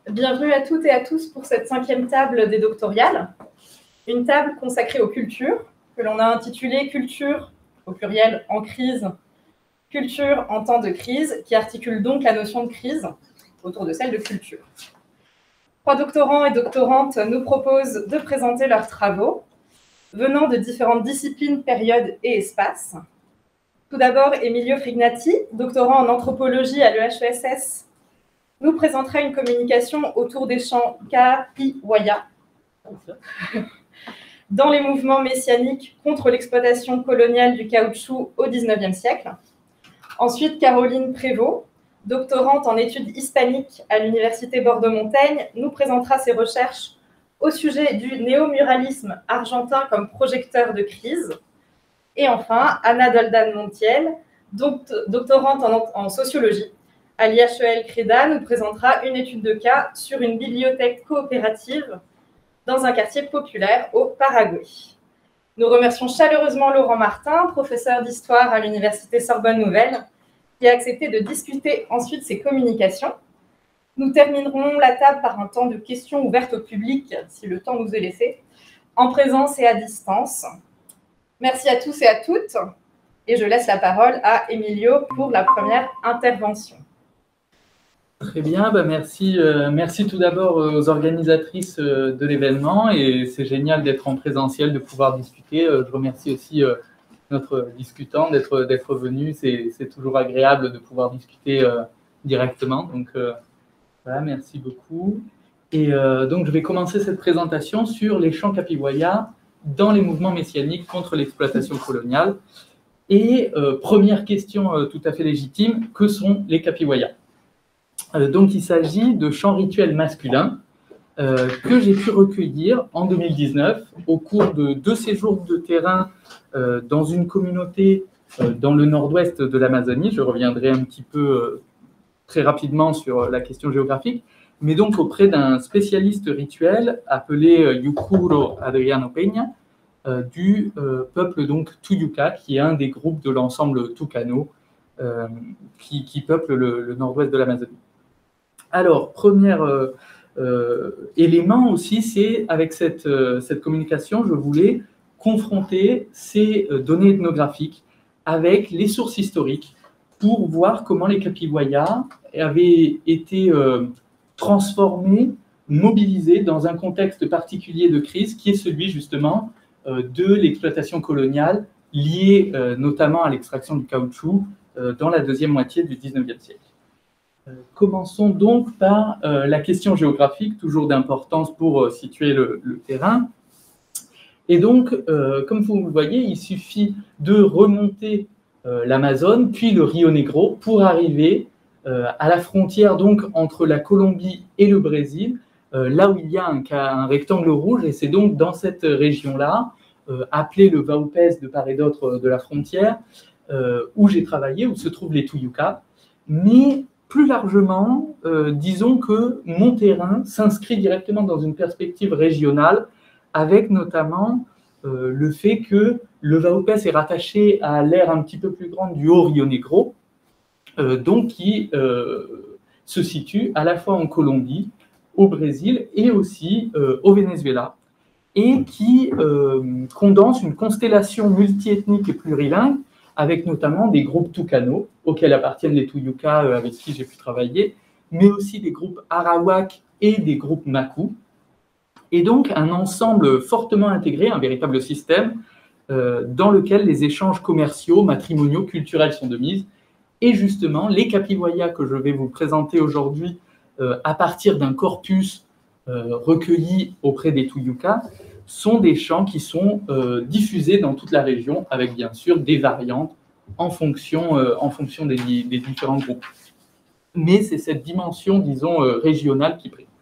Bienvenue à toutes et à tous pour cette 5e table des doctoriales, une table consacrée aux cultures, que l'on a intitulée « Culture » au pluriel en crise, culture en temps de crise, qui articule donc la notion de crise autour de celle de culture. 3 doctorants et doctorantes nous proposent de présenter leurs travaux, venant de différentes disciplines, périodes et espaces. Tout d'abord, Emilio Frignati, doctorant en anthropologie à l'EHESS, nous présentera une communication autour des champs Capiwaya dans les mouvements messianiques contre l'exploitation coloniale du caoutchouc au XIXe siècle. Ensuite, Caroline Prévost, doctorante en études hispaniques à l'Université Bordeaux-Montaigne, nous présentera ses recherches au sujet du néomuralisme argentin comme projecteur de crise. Et enfin, Anna Doldan-Montiel, doctorante en sociologie à l'IHEL Creda, nous présentera une étude de cas sur une bibliothèque coopérative dans un quartier populaire au Paraguay. Nous remercions chaleureusement Laurent Martin, professeur d'histoire à l'Université Sorbonne Nouvelle, qui a accepté de discuter ensuite ses communications. Nous terminerons la table par un temps de questions ouvertes au public, si le temps nous est laissé, en présence et à distance. Merci à tous et à toutes, et je laisse la parole à Emilio pour la première intervention. Très bien, merci tout d'abord aux organisatrices de l'événement, et c'est génial d'être en présentiel, de pouvoir discuter. Je remercie aussi notre discutant d'être venu, c'est toujours agréable de pouvoir discuter directement, donc voilà, merci beaucoup. Et donc je vais commencer cette présentation sur les champs Capiwaya dans les mouvements messianiques contre l'exploitation coloniale. Et première question tout à fait légitime, que sont les Capiwaya ? Donc, il s'agit de chants rituels masculins que j'ai pu recueillir en 2019 au cours de 2 séjours de terrain dans une communauté dans le nord-ouest de l'Amazonie. Je reviendrai un petit peu très rapidement sur la question géographique, mais donc auprès d'un spécialiste rituel appelé Yukuro Adriano Peña du peuple donc Tuyuca, qui est un des groupes de l'ensemble Tucano qui peuple le nord-ouest de l'Amazonie. Alors, premier élément aussi, c'est avec cette communication, je voulais confronter ces données ethnographiques avec les sources historiques pour voir comment les Capiwaya avaient été transformés, mobilisés dans un contexte particulier de crise qui est celui justement de l'exploitation coloniale liée notamment à l'extraction du caoutchouc dans la deuxième moitié du XIXe siècle. Commençons donc par la question géographique, toujours d'importance pour situer le terrain. Et donc, comme vous le voyez, il suffit de remonter l'Amazone, puis le Rio Negro, pour arriver à la frontière donc, entre la Colombie et le Brésil, là où il y a un rectangle rouge, et c'est donc dans cette région-là, appelée le Vaupés de part et d'autre de la frontière, où j'ai travaillé, où se trouvent les Tuyuca. Mais plus largement, disons que mon terrain s'inscrit directement dans une perspective régionale, avec notamment le fait que le Vaupés est rattaché à l'aire un petit peu plus grande du Haut Rio Negro, donc qui se situe à la fois en Colombie, au Brésil et aussi au Venezuela, et qui condense une constellation multiethnique et plurilingue, avec notamment des groupes Tucano, auxquels appartiennent les Tuyuca avec qui j'ai pu travailler, mais aussi des groupes Arawak et des groupes Macu, et donc un ensemble fortement intégré, un véritable système, dans lequel les échanges commerciaux, matrimoniaux, culturels sont de mise, et justement, les Capiwaya que je vais vous présenter aujourd'hui à partir d'un corpus recueilli auprès des Tuyuca, sont des chants qui sont diffusés dans toute la région, avec bien sûr des variantes en fonction des différents groupes. Mais c'est cette dimension, disons, régionale qui prime.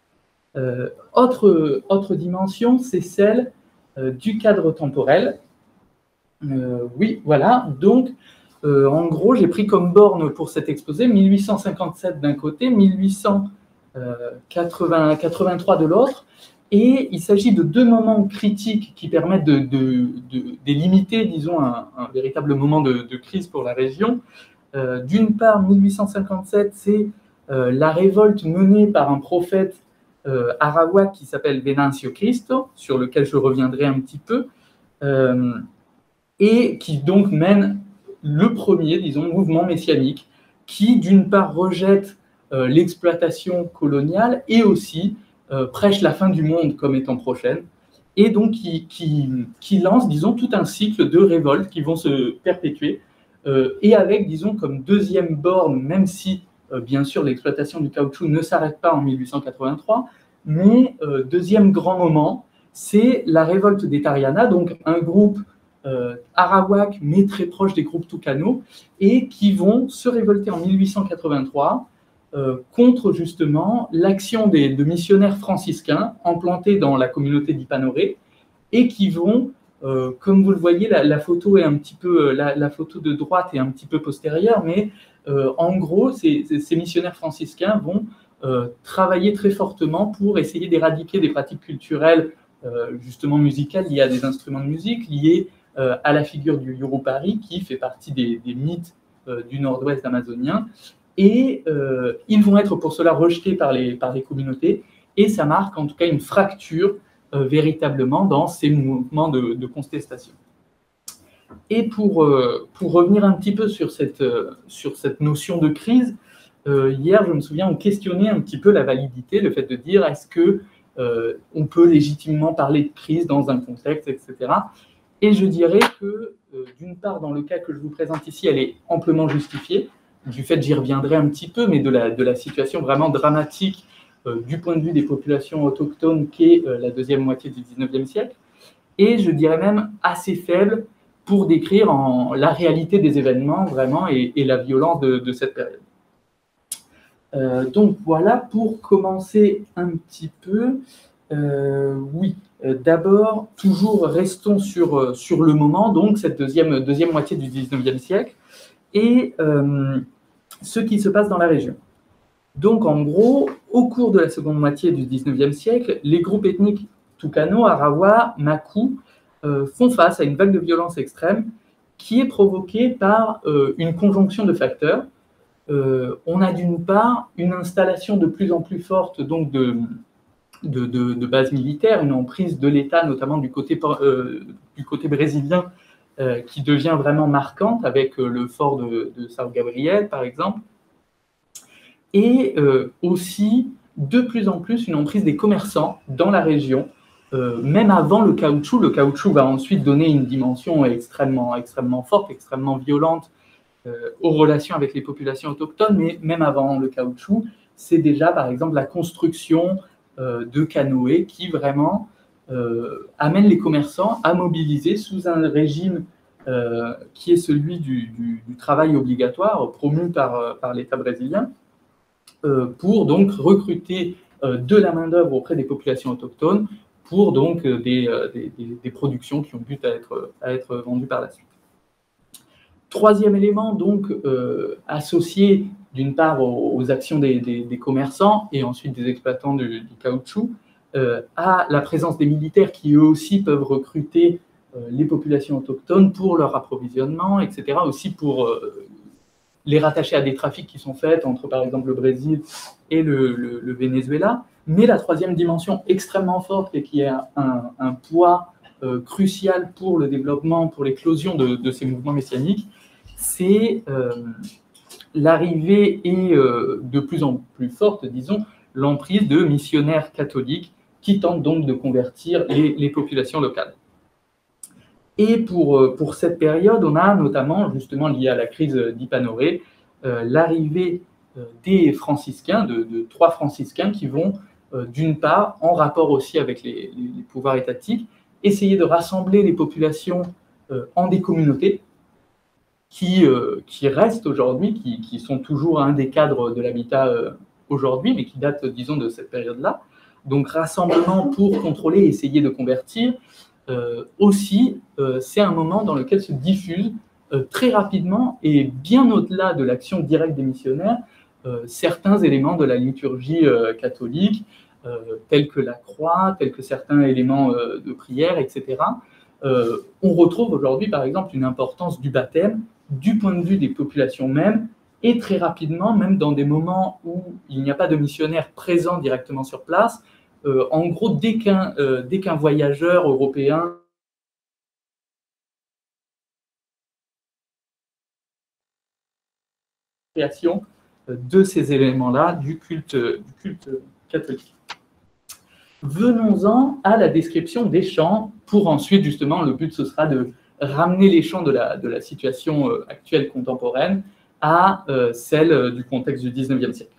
Autre dimension, c'est celle du cadre temporel. Oui, voilà. Donc, en gros, j'ai pris comme borne pour cet exposé 1857 d'un côté, 1883 de l'autre. Et il s'agit de 2 moments critiques qui permettent de délimiter, disons, un véritable moment de crise pour la région. D'une part, 1857, c'est la révolte menée par un prophète arawak qui s'appelle Venancio Cristo, sur lequel je reviendrai un petit peu, et qui donc mène le premier, disons, mouvement messianique qui, d'une part, rejette l'exploitation coloniale et aussi prêche la fin du monde comme étant prochaine, et donc qui lance, disons, tout un cycle de révoltes qui vont se perpétuer, et avec, disons, comme deuxième borne, même si, bien sûr, l'exploitation du caoutchouc ne s'arrête pas en 1883, mais deuxième grand moment, c'est la révolte des Tariana, donc un groupe arawak, mais très proche des groupes Tucano, et qui vont se révolter en 1883 contre justement l'action de missionnaires franciscains implantés dans la communauté d'Ipanoré, et qui vont, comme vous le voyez, la photo est un petit peu, la photo de droite est un petit peu postérieure, mais en gros, ces missionnaires franciscains vont travailler très fortement pour essayer d'éradiquer des pratiques culturelles, justement musicales, liées à des instruments de musique, liées à la figure du Yurupari, qui fait partie des mythes du nord-ouest amazonien. Et ils vont être pour cela rejetés par les communautés, et ça marque en tout cas une fracture véritablement dans ces mouvements de contestation. Et pour revenir un petit peu sur cette notion de crise, hier, je me souviens, on questionnait un petit peu la validité, le fait de dire est-ce qu'on peut légitimement parler de crise dans un contexte, etc. Et je dirais que, d'une part, dans le cas que je vous présente ici, elle est amplement justifiée, du fait, j'y reviendrai un petit peu, mais de la situation vraiment dramatique du point de vue des populations autochtones qu'est la deuxième moitié du XIXe siècle, et je dirais même assez faible pour décrire la réalité des événements vraiment et la violence de cette période. Donc voilà, pour commencer un petit peu, oui, d'abord, toujours restons sur le moment, donc cette deuxième moitié du XIXe siècle, et ce qui se passe dans la région. Donc en gros, au cours de la seconde moitié du XIXe siècle, les groupes ethniques Tucano, Arawa, Maku font face à une vague de violence extrême qui est provoquée par une conjonction de facteurs. On a d'une part une installation de plus en plus forte donc de bases militaires, une emprise de l'État, notamment du côté brésilien, qui devient vraiment marquante avec le fort de São Gabriel, par exemple, et aussi de plus en plus une emprise des commerçants dans la région, même avant le caoutchouc. Le caoutchouc va ensuite donner une dimension extrêmement forte, extrêmement violente aux relations avec les populations autochtones, mais même avant le caoutchouc, c'est déjà par exemple la construction de canoës qui vraiment amène les commerçants à mobiliser sous un régime qui est celui du travail obligatoire promu par l'État brésilien, pour donc recruter de la main-d'œuvre auprès des populations autochtones pour donc des productions qui ont but à être vendues par la suite. Troisième élément, donc, associé d'une part aux actions des commerçants et ensuite des exploitants du caoutchouc, à la présence des militaires qui eux aussi peuvent recruter les populations autochtones pour leur approvisionnement, etc., aussi pour les rattacher à des trafics qui sont faits entre, par exemple, le Brésil et le Venezuela. Mais la troisième dimension extrêmement forte et qui a un poids crucial pour le développement, pour l'éclosion de ces mouvements messianiques, c'est l'arrivée et de plus en plus forte, disons, l'emprise de missionnaires catholiques qui tentent donc de convertir les populations locales. Et pour cette période, on a notamment, justement lié à la crise d'Ipanoré, l'arrivée des franciscains, de 3 franciscains qui vont, d'une part, en rapport aussi avec les pouvoirs étatiques, essayer de rassembler les populations en des communautés qui restent aujourd'hui, qui sont toujours un des cadres de l'habitat aujourd'hui, mais qui datent, disons, de cette période-là. Donc, rassemblement pour contrôler et essayer de convertir. Aussi, c'est un moment dans lequel se diffusent très rapidement et bien au-delà de l'action directe des missionnaires, certains éléments de la liturgie catholique, tels que la croix, tels que certains éléments de prière, etc. On retrouve aujourd'hui, par exemple, une importance du baptême du point de vue des populations mêmes Et très rapidement, même dans des moments où il n'y a pas de missionnaire présent directement sur place, en gros, dès qu'un voyageur européen création de ces éléments-là du culte catholique. Venons-en à la description des chants, pour ensuite, justement, le but, ce sera de ramener les chants de la situation actuelle contemporaine à celle du contexte du 19e siècle.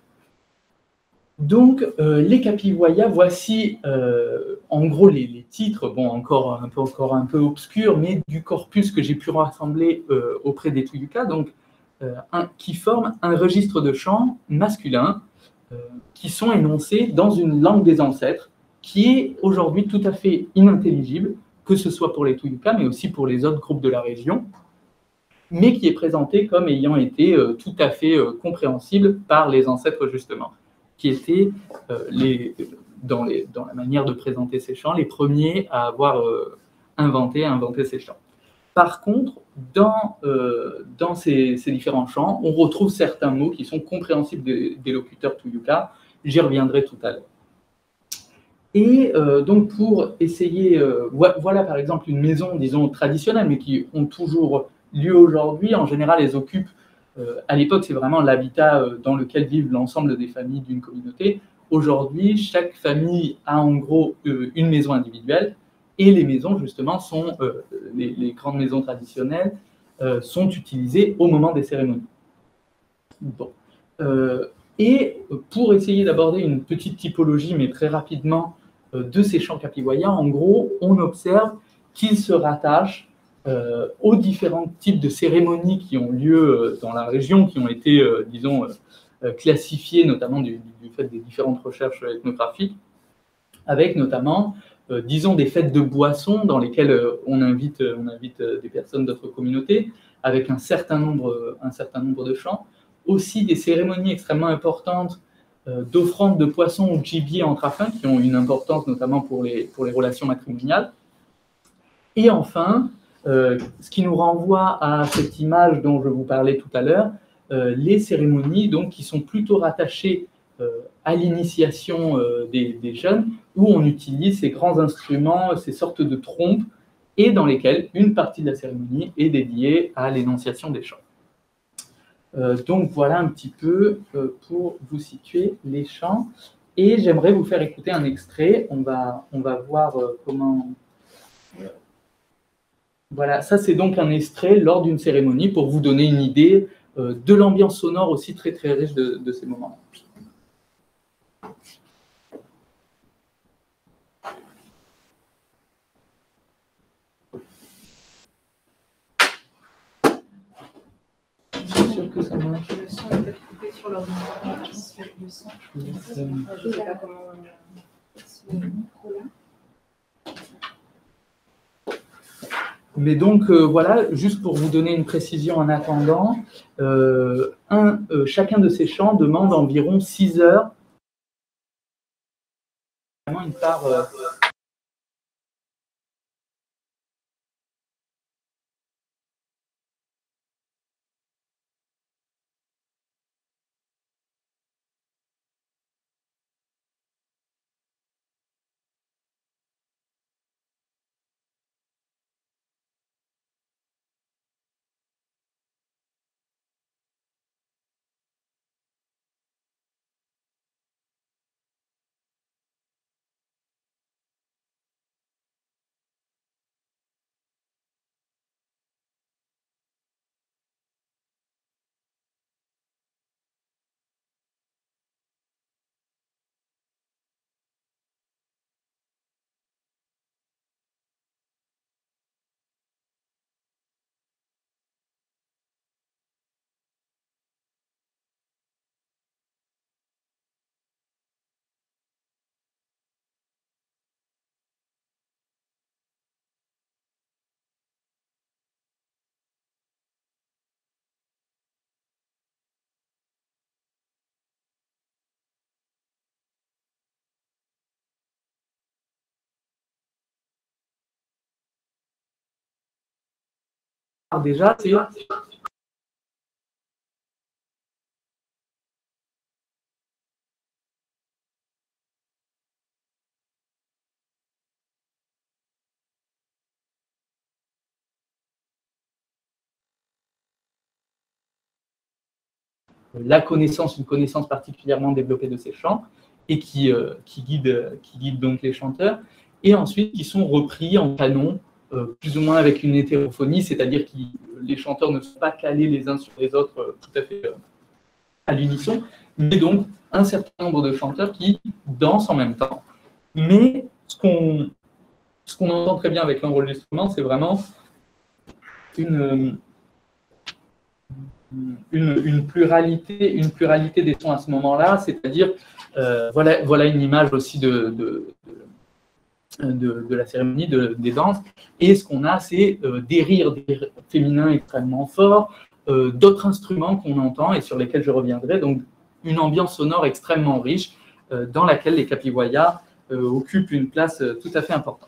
Donc, les Capivoyas, voici en gros les titres, bon, encore un peu obscurs, mais du corpus que j'ai pu rassembler auprès des Tuyuka, donc, qui forment un registre de chants masculins qui sont énoncés dans une langue des ancêtres qui est aujourd'hui tout à fait inintelligible, que ce soit pour les Tuyuka, mais aussi pour les autres groupes de la région, mais qui est présentée comme ayant été tout à fait compréhensible par les ancêtres, justement, qui étaient dans la manière de présenter ces chants, les premiers à avoir inventé ces chants. Par contre, dans ces différents chants, on retrouve certains mots qui sont compréhensibles des locuteurs Tuyuka. J'y reviendrai tout à l'heure. Et donc, pour essayer, voilà par exemple une maison, disons, traditionnelle, mais qui ont toujours lieu aujourd'hui. En général, elles occupent, à l'époque, c'est vraiment l'habitat dans lequel vivent l'ensemble des familles d'une communauté. Aujourd'hui, chaque famille a en gros une maison individuelle, et les maisons, justement, sont les grandes maisons traditionnelles, sont utilisées au moment des cérémonies. Bon. Et pour essayer d'aborder une petite typologie, mais très rapidement, de ces chants capivoyas, en gros, on observe qu'ils se rattachent aux différents types de cérémonies qui ont lieu dans la région, qui ont été, disons, classifiées, notamment du fait des différentes recherches ethnographiques, avec notamment, disons, des fêtes de boissons dans lesquelles on invite des personnes d'autres communautés, avec un certain nombre de chants, aussi des cérémonies extrêmement importantes d'offrandes de poissons ou de gibier entre affins, qui ont une importance notamment pour les relations matrimoniales. Et enfin, ce qui nous renvoie à cette image dont je vous parlais tout à l'heure, les cérémonies donc, qui sont plutôt rattachées à l'initiation des jeunes, où on utilise ces grands instruments, ces sortes de trompes, et dans lesquelles une partie de la cérémonie est dédiée à l'énonciation des chants. Donc voilà un petit peu pour vous situer les chants. Et j'aimerais vous faire écouter un extrait. On va voir comment... Voilà, ça c'est donc un extrait lors d'une cérémonie pour vous donner une idée de l'ambiance sonore aussi très très riche de ces moments-là. Je suis sûr que ça marche. Le son est peut-être coupé sur l'ordinateur. Je ne sais pas comment... Mais donc, voilà, juste pour vous donner une précision en attendant, chacun de ces chants demande environ 6 heures. Vraiment une part... Déjà, c'est la connaissance, une connaissance particulièrement développée de ces chants, et qui guide donc les chanteurs, et ensuite qui sont repris en canon, plus ou moins avec une hétérophonie, c'est-à-dire que les chanteurs ne sont pas calés les uns sur les autres tout à fait à l'unisson, mais donc un certain nombre de chanteurs qui dansent en même temps. Mais ce qu'on entend très bien avec l'enregistrement, c'est vraiment une pluralité des sons à ce moment-là, c'est-à-dire, voilà une image aussi de la cérémonie, des danses, et ce qu'on a, c'est des rires féminins extrêmement forts, d'autres instruments qu'on entend et sur lesquels je reviendrai, donc une ambiance sonore extrêmement riche dans laquelle les capivoyas occupent une place tout à fait importante.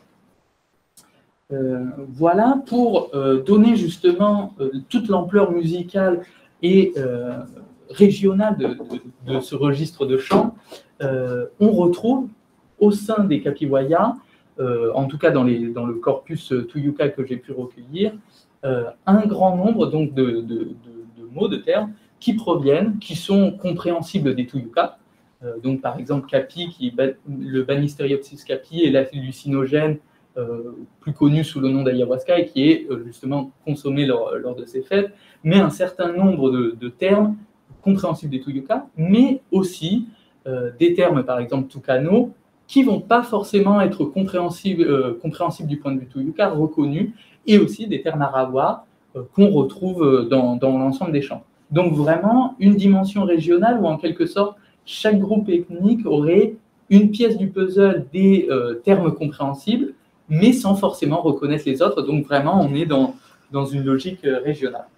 Voilà, pour donner justement toute l'ampleur musicale et régionale de ce registre de chant, on retrouve au sein des capivoyas, en tout cas dans le corpus Tuyuca que j'ai pu recueillir, un grand nombre donc de mots, de termes, qui sont compréhensibles des Tuyuca. Donc par exemple, capi, le Banisteriopsis capi est l'hallucinogène plus connu sous le nom d'ayahuasca et qui est justement consommé lors de ces fêtes, mais un certain nombre de termes compréhensibles des Tuyuca, mais aussi des termes, par exemple Tucano, qui ne vont pas forcément être compréhensibles du point de vue Tuyuca, reconnus, et aussi des termes arawa qu'on retrouve dans l'ensemble des chants. Donc vraiment une dimension régionale où en quelque sorte chaque groupe ethnique aurait une pièce du puzzle des termes compréhensibles, mais sans forcément reconnaître les autres. Donc vraiment on est dans une logique régionale.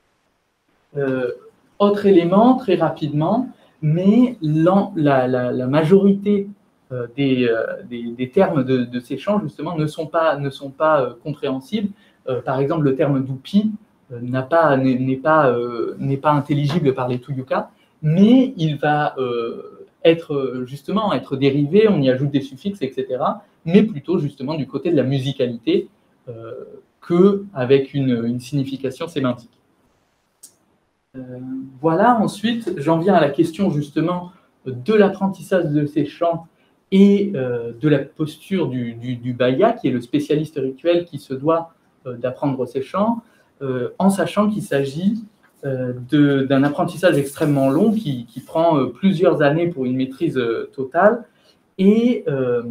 Autre élément, très rapidement, mais la majorité des termes de ces chants, justement, ne sont pas compréhensibles. Par exemple, le terme doupi n'est pas intelligible par les Tuyuca, mais il va être dérivé, on y ajoute des suffixes, etc., mais plutôt justement du côté de la musicalité qu'avec une signification sémantique. Voilà, ensuite, j'en viens à la question justement de l'apprentissage de ces chants et de la posture du Baya, qui est le spécialiste rituel qui se doit d'apprendre ces chants, en sachant qu'il s'agit d'un apprentissage extrêmement long qui prend plusieurs années pour une maîtrise totale et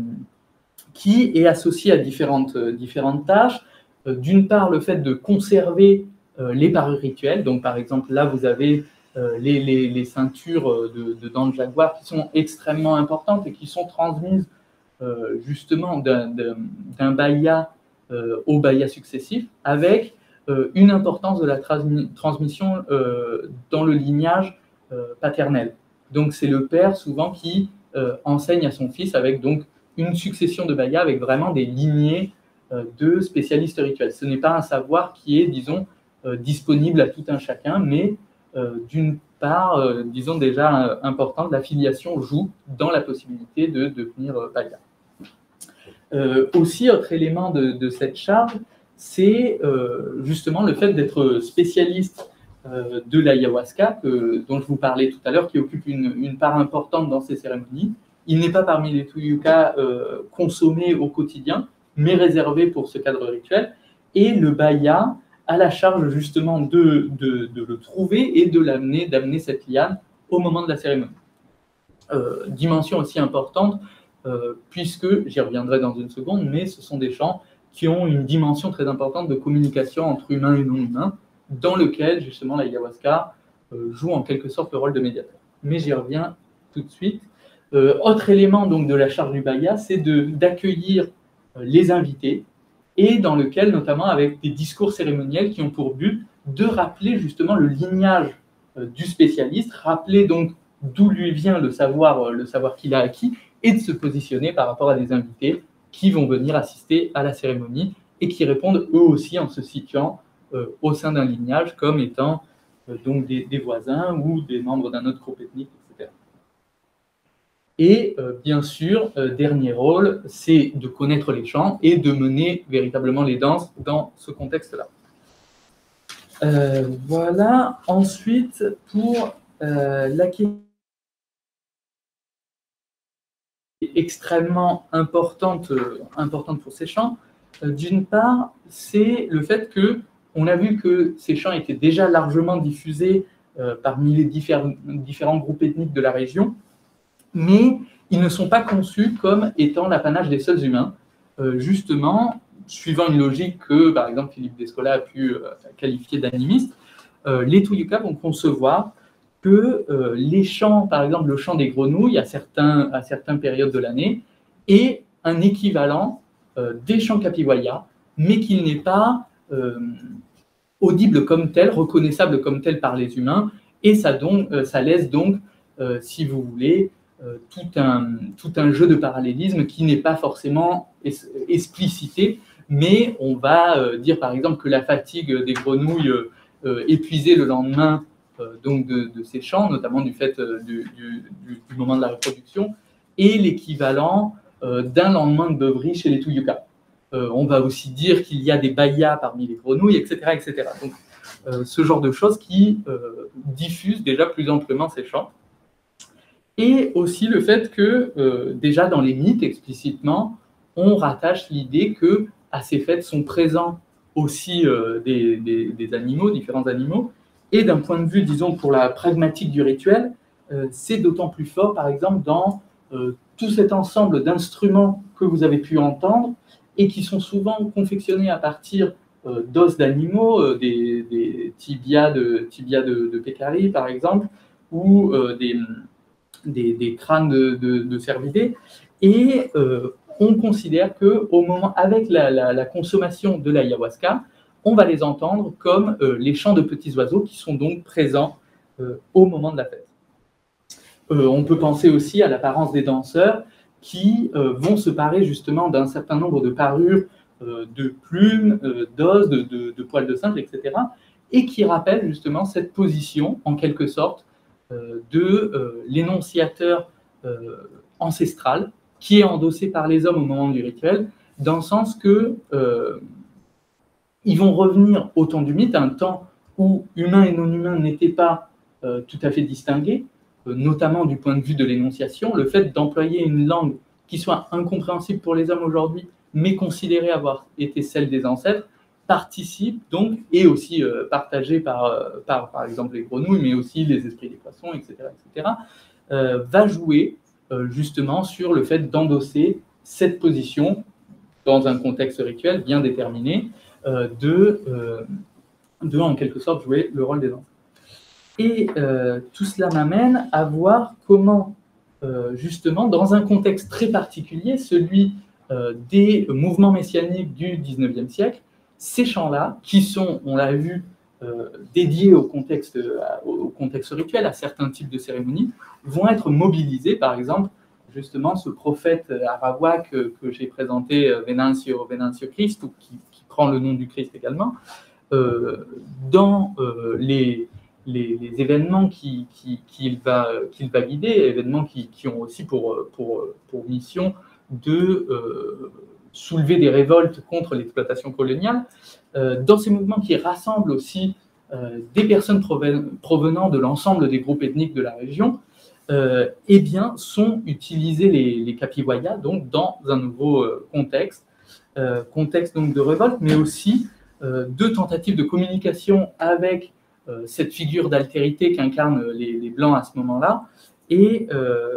qui est associé à différentes tâches. D'une part, le fait de conserver les parures rituelles. Donc, par exemple, là, vous avez les ceintures de dents de jaguar qui sont extrêmement importantes et qui sont transmises justement d'un baya au baya successif, avec une importance de la transmission dans le lignage paternel. Donc, c'est le père souvent qui enseigne à son fils avec donc une succession de bayas avec vraiment des lignées de spécialistes rituels. Ce n'est pas un savoir qui est, disons, disponible à tout un chacun, mais d'une part, disons déjà importante, la filiation joue dans la possibilité de devenir baya. Aussi, autre élément de cette charge, c'est justement le fait d'être spécialiste de l'ayahuasca, dont je vous parlais tout à l'heure, qui occupe une part importante dans ces cérémonies. Il n'est pas parmi les Tuyuca consommés au quotidien, mais réservé pour ce cadre rituel. Et le baya a la charge justement de le trouver et d'amener cette liane au moment de la cérémonie. Dimension aussi importante, puisque, j'y reviendrai dans une seconde, mais ce sont des chants qui ont une dimension très importante de communication entre humains et non humains, dans lequel justement l'ayahuasca joue en quelque sorte le rôle de médiateur. Mais j'y reviens tout de suite. Autre élément donc de la charge du baya, c'est d'accueillir les invités, et dans lequel, notamment avec des discours cérémoniels qui ont pour but de rappeler justement le lignage du spécialiste, rappeler donc d'où lui vient le savoir qu'il a acquis, et de se positionner par rapport à des invités qui vont venir assister à la cérémonie et qui répondent eux aussi en se situant au sein d'un lignage comme étant donc des voisins ou des membres d'un autre groupe ethnique, etc. Et bien sûr, dernier rôle, c'est de connaître les chants et de mener véritablement les danses dans ce contexte-là. Voilà, ensuite, pour la question est extrêmement importante pour ces chants. D'une part, c'est le fait qu'on a vu que ces chants étaient déjà largement diffusés parmi les différents groupes ethniques de la région, mais ils ne sont pas conçus comme étant l'apanage des seuls humains, justement, suivant une logique que, par exemple, Philippe Descola a pu qualifier d'animiste. Les Tuyuka vont concevoir que les chants, par exemple le chant des grenouilles à certaines périodes de l'année, est un équivalent des chants Capiwaya, mais qu'il n'est pas audible comme tel, reconnaissable comme tel par les humains, et ça laisse donc, si vous voulez, tout un jeu de parallélisme qui n'est pas forcément explicité, mais on va dire par exemple que la fatigue des grenouilles épuisées le lendemain donc de ces chants, notamment du fait du moment de la reproduction, est l'équivalent d'un lendemain de beuverie chez les Tuyuka. On va aussi dire qu'il y a des bayas parmi les grenouilles, etc. etc. Donc, ce genre de choses qui diffusent déjà plus amplement ces chants. Et aussi le fait que, déjà dans les mythes explicitement, on rattache l'idée que à ces fêtes sont présents aussi des animaux, différents animaux. Et d'un point de vue, disons, pour la pragmatique du rituel, c'est d'autant plus fort, par exemple, dans tout cet ensemble d'instruments que vous avez pu entendre et qui sont souvent confectionnés à partir d'os d'animaux, des tibias de pécari, par exemple, ou des crânes de cervidés. Et on considère qu'au moment, avec la consommation de l'ayahuasca, on va les entendre comme les chants de petits oiseaux qui sont donc présents au moment de la fête. On peut penser aussi à l'apparence des danseurs qui vont se parer justement d'un certain nombre de parures de plumes, d'os, de poils de singe, etc. et qui rappellent justement cette position, en quelque sorte, de l'énonciateur ancestral qui est endossé par les hommes au moment du rituel, dans le sens que ils vont revenir au temps du mythe, à un temps où humains et non-humains n'étaient pas tout à fait distingués, notamment du point de vue de l'énonciation. Le fait d'employer une langue qui soit incompréhensible pour les hommes aujourd'hui, mais considérée avoir été celle des ancêtres, participe donc, et aussi partagée par exemple les grenouilles, mais aussi les esprits des poissons, etc., va jouer justement sur le fait d'endosser cette position dans un contexte rituel bien déterminé, de en quelque sorte jouer le rôle des ancêtres. Et tout cela m'amène à voir comment, justement, dans un contexte très particulier, celui des mouvements messianiques du XIXe siècle, ces chants-là, qui sont, on l'a vu, dédiés au contexte rituel, à certains types de cérémonies, vont être mobilisés, par exemple, justement, ce prophète arawak que j'ai présenté, Venancio Christ, ou qui prend le nom du Christ également, dans les événements qu'il va guider, événements qui ont aussi pour mission de soulever des révoltes contre l'exploitation coloniale, dans ces mouvements qui rassemblent aussi des personnes provenant de l'ensemble des groupes ethniques de la région, eh bien, sont utilisés les Capiwaya, donc dans un nouveau contexte donc de révolte, mais aussi de tentatives de communication avec cette figure d'altérité qu'incarnent les Blancs à ce moment-là, et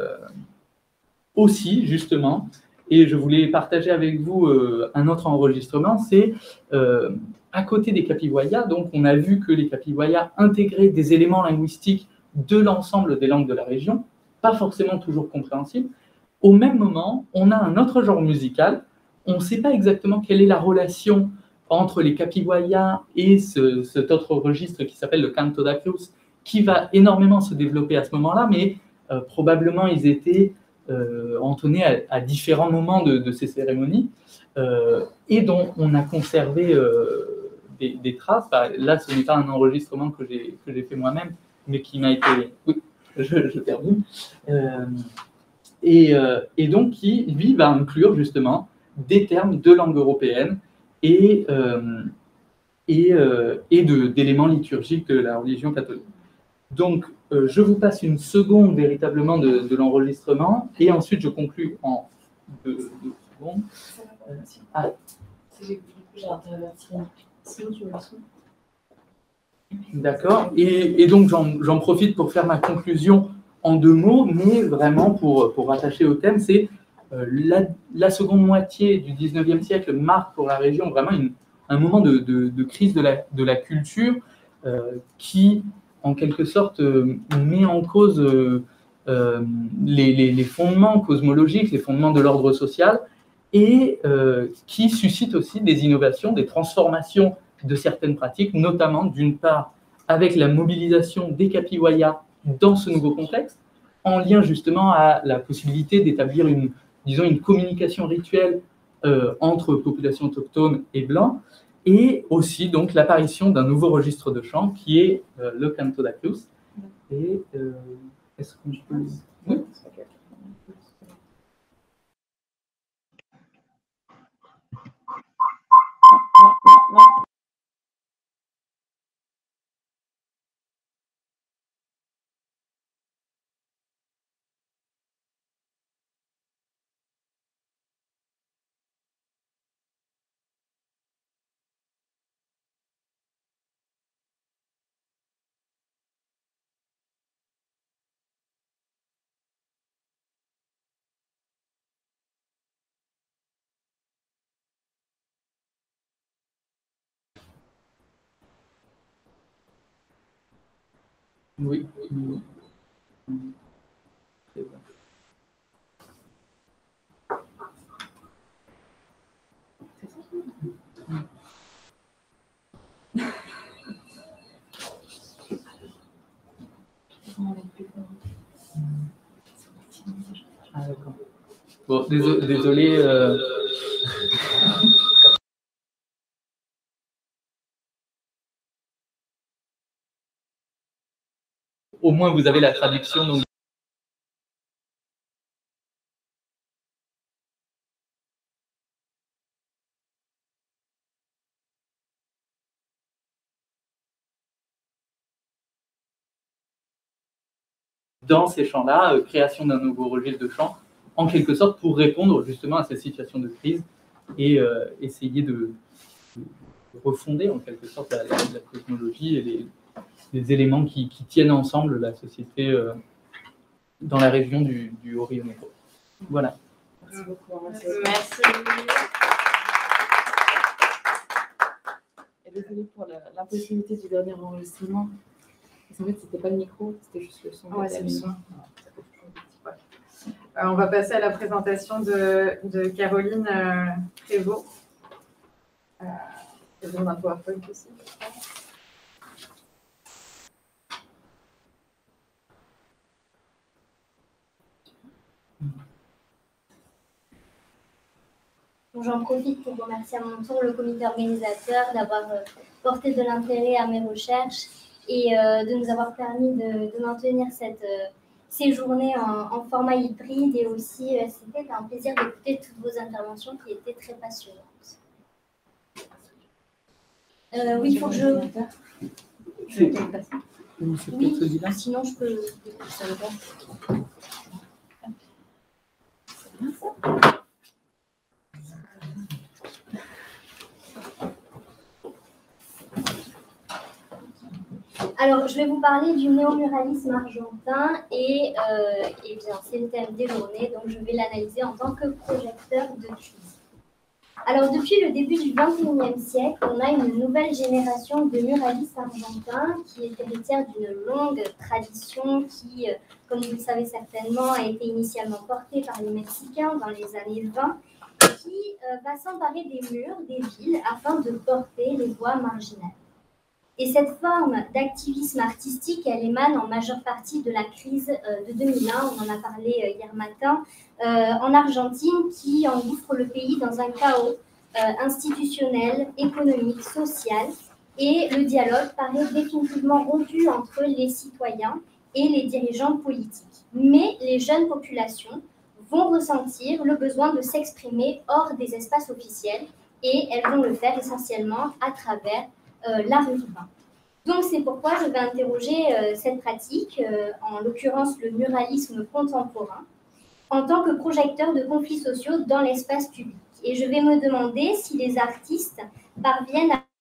aussi, justement, et je voulais partager avec vous un autre enregistrement, c'est à côté des Capiwaya, donc on a vu que les Capiwaya intégraient des éléments linguistiques de l'ensemble des langues de la région, pas forcément toujours compréhensibles. Au même moment, on a un autre genre musical, on ne sait pas exactement quelle est la relation entre les Capiwaya et cet autre registre qui s'appelle le Canto da Cruz, qui va énormément se développer à ce moment-là, mais probablement ils étaient entonnés à différents moments de ces cérémonies, et dont on a conservé des traces. Là, ce n'est pas un enregistrement que j'ai fait moi-même, mais qui m'a été... Oui, je termine. Et donc, qui, lui, va inclure justement des termes de langue européenne et d'éléments liturgiques de la religion catholique. Donc, je vous passe une seconde véritablement de l'enregistrement et ensuite je conclus en 2 secondes. D'accord. Et donc j'en profite pour faire ma conclusion en 2 mots, mais vraiment pour rattacher au thème, c'est la seconde moitié du 19e siècle marque pour la région vraiment un moment de crise de la culture qui, en quelque sorte, met en cause les fondements cosmologiques, les fondements de l'ordre social, et qui suscite aussi des innovations, des transformations de certaines pratiques, notamment d'une part avec la mobilisation des Capiwaya dans ce nouveau contexte, en lien justement à la possibilité d'établir une communication rituelle entre populations autochtones et blancs, et aussi donc l'apparition d'un nouveau registre de chant qui est le canto da cruz. Et est-ce qu'on peut... Oui. Oui. C'est bon. Ah, d'accord. Bon, désolé. Au moins, vous avez la traduction. Donc... Dans ces champs-là, création d'un nouveau registre de chants, en quelque sorte pour répondre justement à cette situation de crise et essayer de refonder en quelque sorte la cosmologie et les éléments qui tiennent ensemble la société dans la région du Haut-Rio Negro. Voilà. Merci beaucoup. Merci. Et désolée pour l'impossibilité du dernier enregistrement. En fait, c'était pas le micro, c'était juste le son. Ouais, c'est le son. On va passer à la présentation de Caroline Prévost. C'est bon, un PowerPoint aussi. J'en profite pour remercier à mon tour le comité organisateur d'avoir porté de l'intérêt à mes recherches et de nous avoir permis de maintenir ces journées en format hybride. Et aussi, c'était un plaisir d'écouter toutes vos interventions qui étaient très passionnantes. Oui, il faut que je... Oui, sinon je peux... Alors, je vais vous parler du néomuralisme argentin et bien, c'est le thème des journées, donc je vais l'analyser en tant que projecteur de crise. Alors, depuis le début du XXIe siècle, on a une nouvelle génération de muralistes argentins qui est héritière d'une longue tradition qui, comme vous le savez certainement, a été initialement portée par les Mexicains dans les années 20, qui va s'emparer des murs des villes afin de porter les voies marginales. Et cette forme d'activisme artistique, elle émane en majeure partie de la crise de 2001, on en a parlé hier matin, en Argentine, qui engouffre le pays dans un chaos institutionnel, économique, social, et le dialogue paraît définitivement rompu entre les citoyens et les dirigeants politiques. Mais les jeunes populations vont ressentir le besoin de s'exprimer hors des espaces officiels, et elles vont le faire essentiellement à travers l'art urbain. Donc c'est pourquoi je vais interroger cette pratique, en l'occurrence le muralisme contemporain, en tant que projecteur de conflits sociaux dans l'espace public. Et je vais me demander si les artistes parviennent à...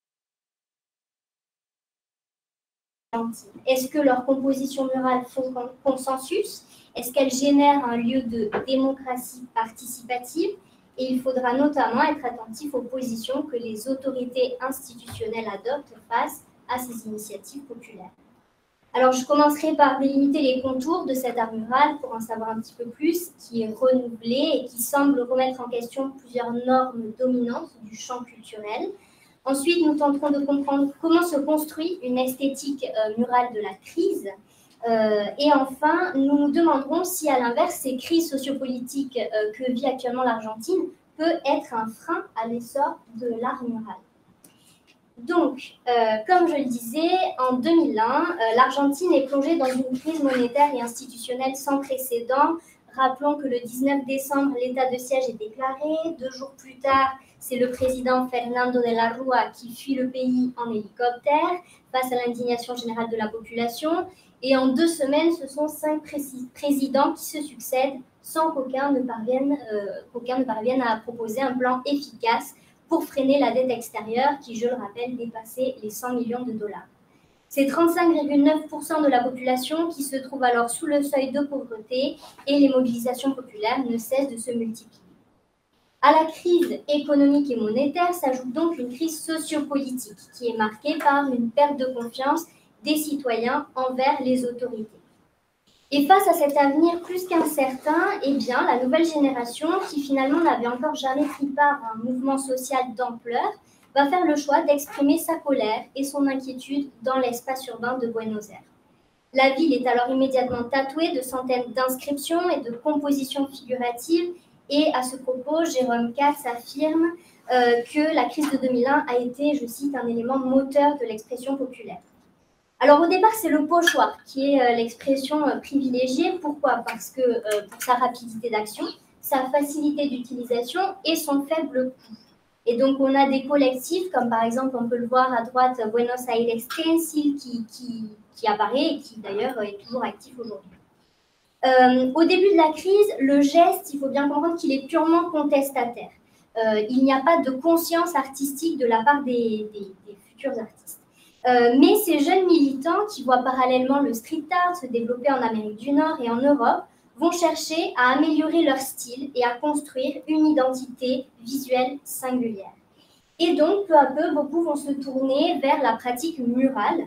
Est-ce que leurs compositions murales font consensus? Est-ce qu'elles génèrent un lieu de démocratie participative? Et il faudra notamment être attentif aux positions que les autorités institutionnelles adoptent face à ces initiatives populaires. Alors, je commencerai par délimiter les contours de cet art mural pour en savoir un petit peu plus, qui est renouvelé et qui semble remettre en question plusieurs normes dominantes du champ culturel. Ensuite, nous tenterons de comprendre comment se construit une esthétique murale de la crise. Et enfin, nous nous demanderons si, à l'inverse, ces crises sociopolitiques que vit actuellement l'Argentine peut être un frein à l'essor de l'art mural. Donc, comme je le disais, en 2001, l'Argentine est plongée dans une crise monétaire et institutionnelle sans précédent. Rappelons que le 19 décembre, l'état de siège est déclaré. 2 jours plus tard, c'est le président Fernando de la Rúa qui fuit le pays en hélicoptère face à l'indignation générale de la population. Et en 2 semaines, ce sont 5 présidents qui se succèdent sans qu'aucun ne parvienne à proposer un plan efficace pour freiner la dette extérieure qui, je le rappelle, dépassait les 100 millions de dollars. C'est 35,9% de la population qui se trouve alors sous le seuil de pauvreté et les mobilisations populaires ne cessent de se multiplier. À la crise économique et monétaire s'ajoute donc une crise sociopolitique qui est marquée par une perte de confiance des citoyens envers les autorités. Et face à cet avenir plus qu'incertain, eh bien, la nouvelle génération, qui finalement n'avait encore jamais pris part à un mouvement social d'ampleur, va faire le choix d'exprimer sa colère et son inquiétude dans l'espace urbain de Buenos Aires. La ville est alors immédiatement tatouée de centaines d'inscriptions et de compositions figuratives, et à ce propos, Jérôme Katz affirme que la crise de 2001 a été, je cite, un élément moteur de l'expression populaire. Alors au départ, c'est le pochoir qui est l'expression privilégiée. Pourquoi? Parce que pour sa rapidité d'action, sa facilité d'utilisation et son faible coût. Et donc on a des collectifs, comme par exemple, on peut le voir à droite, Buenos Aires Stencil, qui apparaît et qui d'ailleurs est toujours actif aujourd'hui. Au début de la crise, le geste, il faut bien comprendre qu'il est purement contestataire. Il n'y a pas de conscience artistique de la part des futurs artistes. Mais ces jeunes militants qui voient parallèlement le street art se développer en Amérique du Nord et en Europe vont chercher à améliorer leur style et à construire une identité visuelle singulière. Et donc, peu à peu, beaucoup vont se tourner vers la pratique murale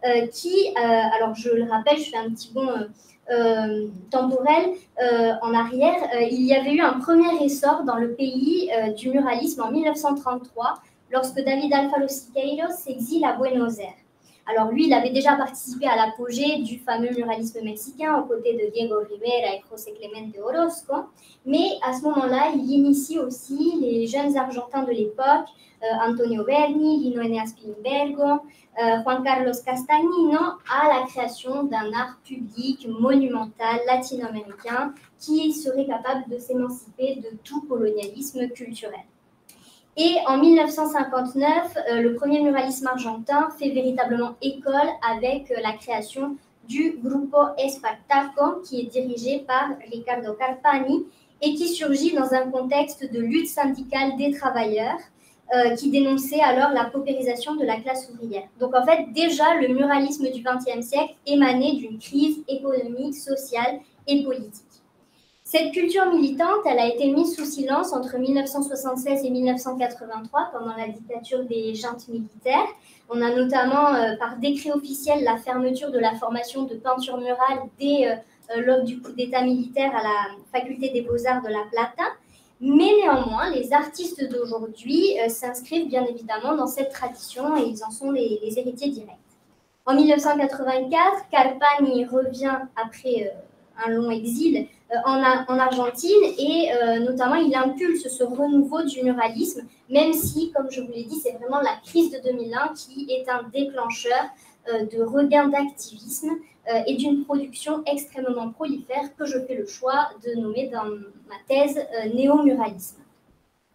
alors je le rappelle, je fais un petit bond temporel en arrière. Il y avait eu un premier essor dans le pays du muralisme en 1933, lorsque David Alfaro Siqueiros s'exile à Buenos Aires. Alors lui, il avait déjà participé à l'apogée du fameux muralisme mexicain aux côtés de Diego Rivera et José Clemente Orozco, mais à ce moment-là, il initie aussi les jeunes Argentins de l'époque, Antonio Berni, Lino Eneas Pilimbergo, Juan Carlos Castagnino, à la création d'un art public monumental latino-américain qui serait capable de s'émanciper de tout colonialisme culturel. Et en 1959, le premier muralisme argentin fait véritablement école avec la création du Grupo Espartaco, qui est dirigé par Ricardo Carpani et qui surgit dans un contexte de lutte syndicale des travailleurs qui dénonçait alors la paupérisation de la classe ouvrière. Donc en fait, déjà, le muralisme du XXe siècle émanait d'une crise économique, sociale et politique. Cette culture militante, elle a été mise sous silence entre 1976 et 1983 pendant la dictature des juntes militaires. On a notamment, par décret officiel, la fermeture de la formation de peinture murale dès l'aube du coup d'État militaire à la faculté des beaux-arts de La Plata. Mais néanmoins, les artistes d'aujourd'hui s'inscrivent bien évidemment dans cette tradition et ils en sont les héritiers directs. En 1984, Carpani revient après un long exil en Argentine et notamment il impulse ce renouveau du muralisme, même si, comme je vous l'ai dit, c'est vraiment la crise de 2001 qui est un déclencheur de regain d'activisme et d'une production extrêmement prolifère que je fais le choix de nommer dans ma thèse néo-muralisme.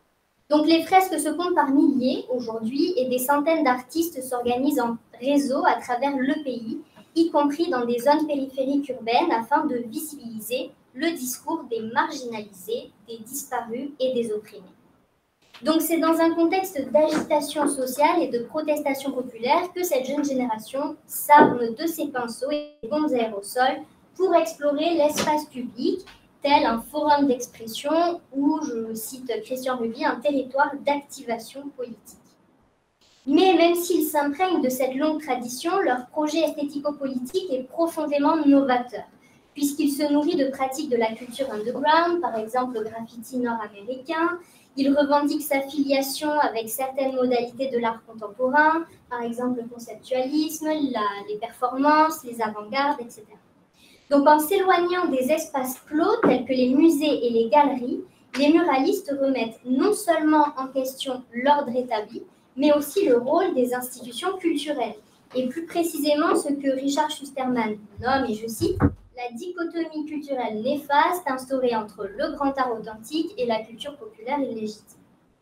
Donc les fresques se comptent par milliers aujourd'hui et des centaines d'artistes s'organisent en réseau à travers le pays, y compris dans des zones périphériques urbaines, afin de visibiliser le discours des marginalisés, des disparus et des opprimés. Donc c'est dans un contexte d'agitation sociale et de protestation populaire que cette jeune génération s'arme de ses pinceaux et des bombes aérosols pour explorer l'espace public, tel un forum d'expression ou, je cite Christian Ruby, un territoire d'activation politique. Mais même s'ils s'imprègnent de cette longue tradition, leur projet esthético-politique est profondément novateur, puisqu'il se nourrit de pratiques de la culture underground, par exemple le graffiti nord-américain. Il revendique sa filiation avec certaines modalités de l'art contemporain, par exemple le conceptualisme, les performances, les avant-gardes, etc. Donc en s'éloignant des espaces clos tels que les musées et les galeries, les muralistes remettent non seulement en question l'ordre établi, mais aussi le rôle des institutions culturelles, et plus précisément ce que Richard Schusterman nomme, et je cite, la dichotomie culturelle néfaste instaurée entre le grand art authentique et la culture populaire illégitime.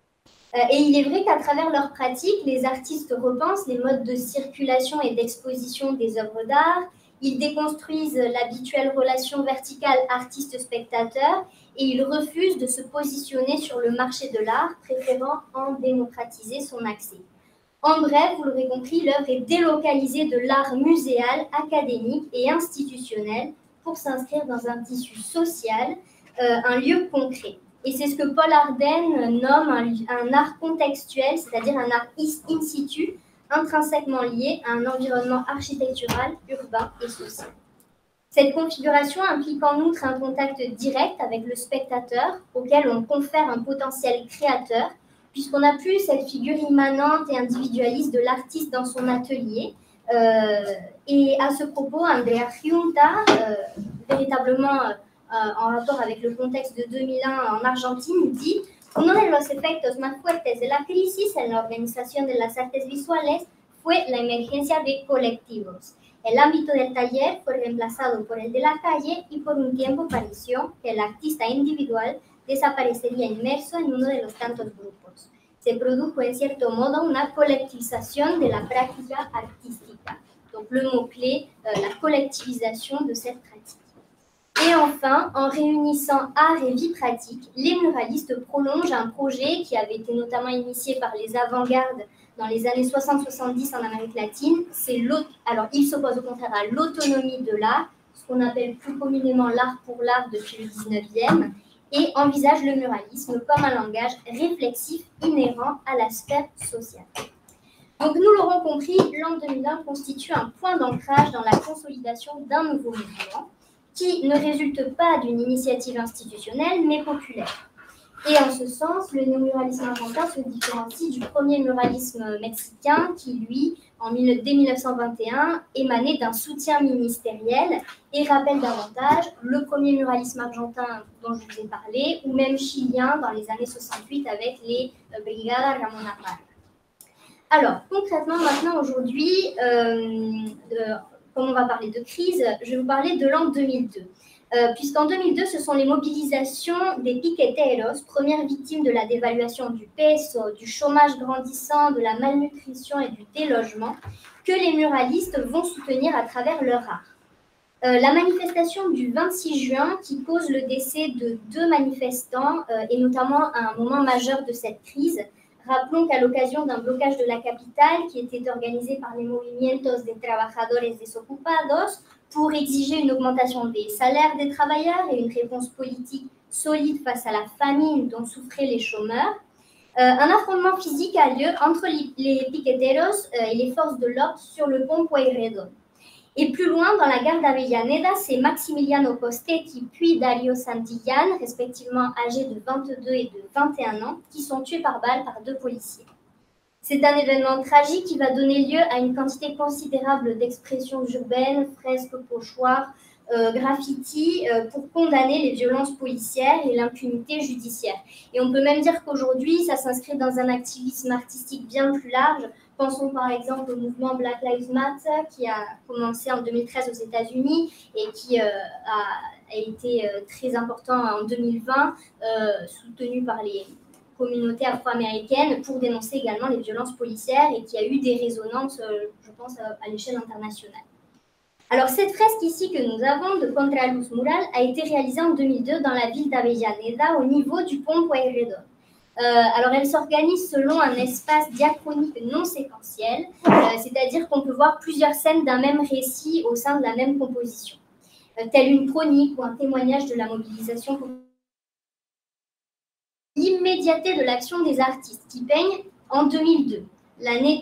Et il est vrai qu'à travers leurs pratiques, les artistes repensent les modes de circulation et d'exposition des œuvres d'art, ils déconstruisent l'habituelle relation verticale artiste-spectateur et ils refusent de se positionner sur le marché de l'art, préférant en démocratiser son accès. En bref, vous l'aurez compris, l'œuvre est délocalisée de l'art muséal, académique et institutionnel pour s'inscrire dans un tissu social, un lieu concret. Et c'est ce que Paul Ardenne nomme un art contextuel, c'est-à-dire un art in situ, intrinsèquement lié à un environnement architectural, urbain et social. Cette configuration implique en outre un contact direct avec le spectateur, auquel on confère un potentiel créateur, puisqu'on n'a plus cette figure immanente et individualiste de l'artiste dans son atelier. Et à ce propos, Andrea Giunta, véritablement en rapport avec le contexte de 2001 en Argentine, dit uno de los efectos más fuertes de la crisis en la organización de las artes visuales fue la emergencia de colectivos. El ámbito del taller fue reemplazado por el de la calle y por un tiempo pareció que el artista individual desaparecería inmerso en uno de los tantos grupos. Se produjo en cierto modo una colectivización de la práctica artística. Donc le mot-clé, la collectivisation de cette pratique. Et enfin, en réunissant art et vie pratique, les muralistes prolongent un projet qui avait été notamment initié par les avant-gardes dans les années 60-70 en Amérique latine. Alors, il s'oppose au contraire à l'autonomie de l'art, ce qu'on appelle plus communément l'art pour l'art depuis le 19e, et envisage le muralisme comme un langage réflexif inhérent à la sphère sociale. Donc, nous l'aurons compris, l'an 2001 constitue un point d'ancrage dans la consolidation d'un nouveau mouvement, qui ne résulte pas d'une initiative institutionnelle, mais populaire. Et en ce sens, le néomuralisme argentin se différencie du premier muralisme mexicain qui, lui, dès 1921, émanait d'un soutien ministériel et rappelle davantage le premier muralisme argentin dont je vous ai parlé, ou même chilien dans les années 68 avec les Brigada Ramón Apar. Alors, concrètement, maintenant, aujourd'hui, comme on va parler de crise, je vais vous parler de l'an 2002. Puisqu'en 2002, ce sont les mobilisations des piqueteros, premières victimes de la dévaluation du peso, du chômage grandissant, de la malnutrition et du délogement, que les muralistes vont soutenir à travers leur art. La manifestation du 26 juin, qui cause le décès de 2 manifestants, est notamment un moment majeur de cette crise. Rappelons qu'à l'occasion d'un blocage de la capitale qui était organisé par les Movimientos de Trabajadores Desocupados pour exiger une augmentation des salaires des travailleurs et une réponse politique solide face à la famine dont souffraient les chômeurs, un affrontement physique a lieu entre les piqueteros et les forces de l'ordre sur le pont Pueyrredón. Et plus loin, dans la gare d'Avellaneda, c'est Maximiliano Postetti puis Dario Santillán, respectivement âgés de 22 et de 21 ans, qui sont tués par balle par 2 policiers. C'est un événement tragique qui va donner lieu à une quantité considérable d'expressions urbaines, fresques, pochoirs, graffiti, pour condamner les violences policières et l'impunité judiciaire. Et on peut même dire qu'aujourd'hui, ça s'inscrit dans un activisme artistique bien plus large. Pensons par exemple au mouvement Black Lives Matter qui a commencé en 2013 aux États-Unis et qui a été très important en 2020, soutenu par communauté afro-américaine pour dénoncer également les violences policières et qui a eu des résonances, je pense, à l'échelle internationale. Alors, cette fresque ici que nous avons de Contraluz Mural a été réalisée en 2002 dans la ville d'Avellaneda au niveau du pont Pueyrredon. Alors, elle s'organise selon un espace diachronique non séquentiel, c'est-à-dire qu'on peut voir plusieurs scènes d'un même récit au sein de la même composition, telle une chronique ou un témoignage de la mobilisation. L'immédiateté de l'action des artistes qui peignent en 2002, l'année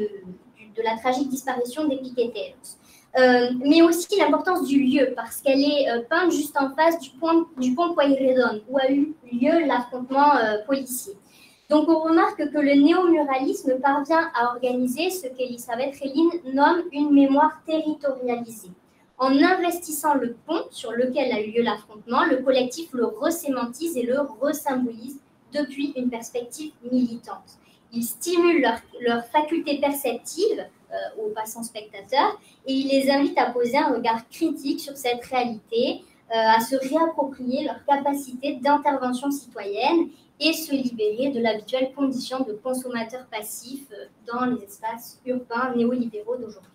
de la tragique disparition des piqueteros. Mais aussi l'importance du lieu, parce qu'elle est peinte juste en face du pont Pueyrredon, où a eu lieu l'affrontement policier. Donc on remarque que le néomuralisme parvient à organiser ce qu'Elisabeth Relin nomme une mémoire territorialisée. En investissant le pont sur lequel a eu lieu l'affrontement, le collectif le resémantise et le resymbolise depuis une perspective militante. Ils stimulent leur faculté perceptive aux passants spectateurs et ils les invitent à poser un regard critique sur cette réalité, à se réapproprier leur capacité d'intervention citoyenne et se libérer de l'habituelle condition de consommateurs passifs dans les espaces urbains néolibéraux d'aujourd'hui.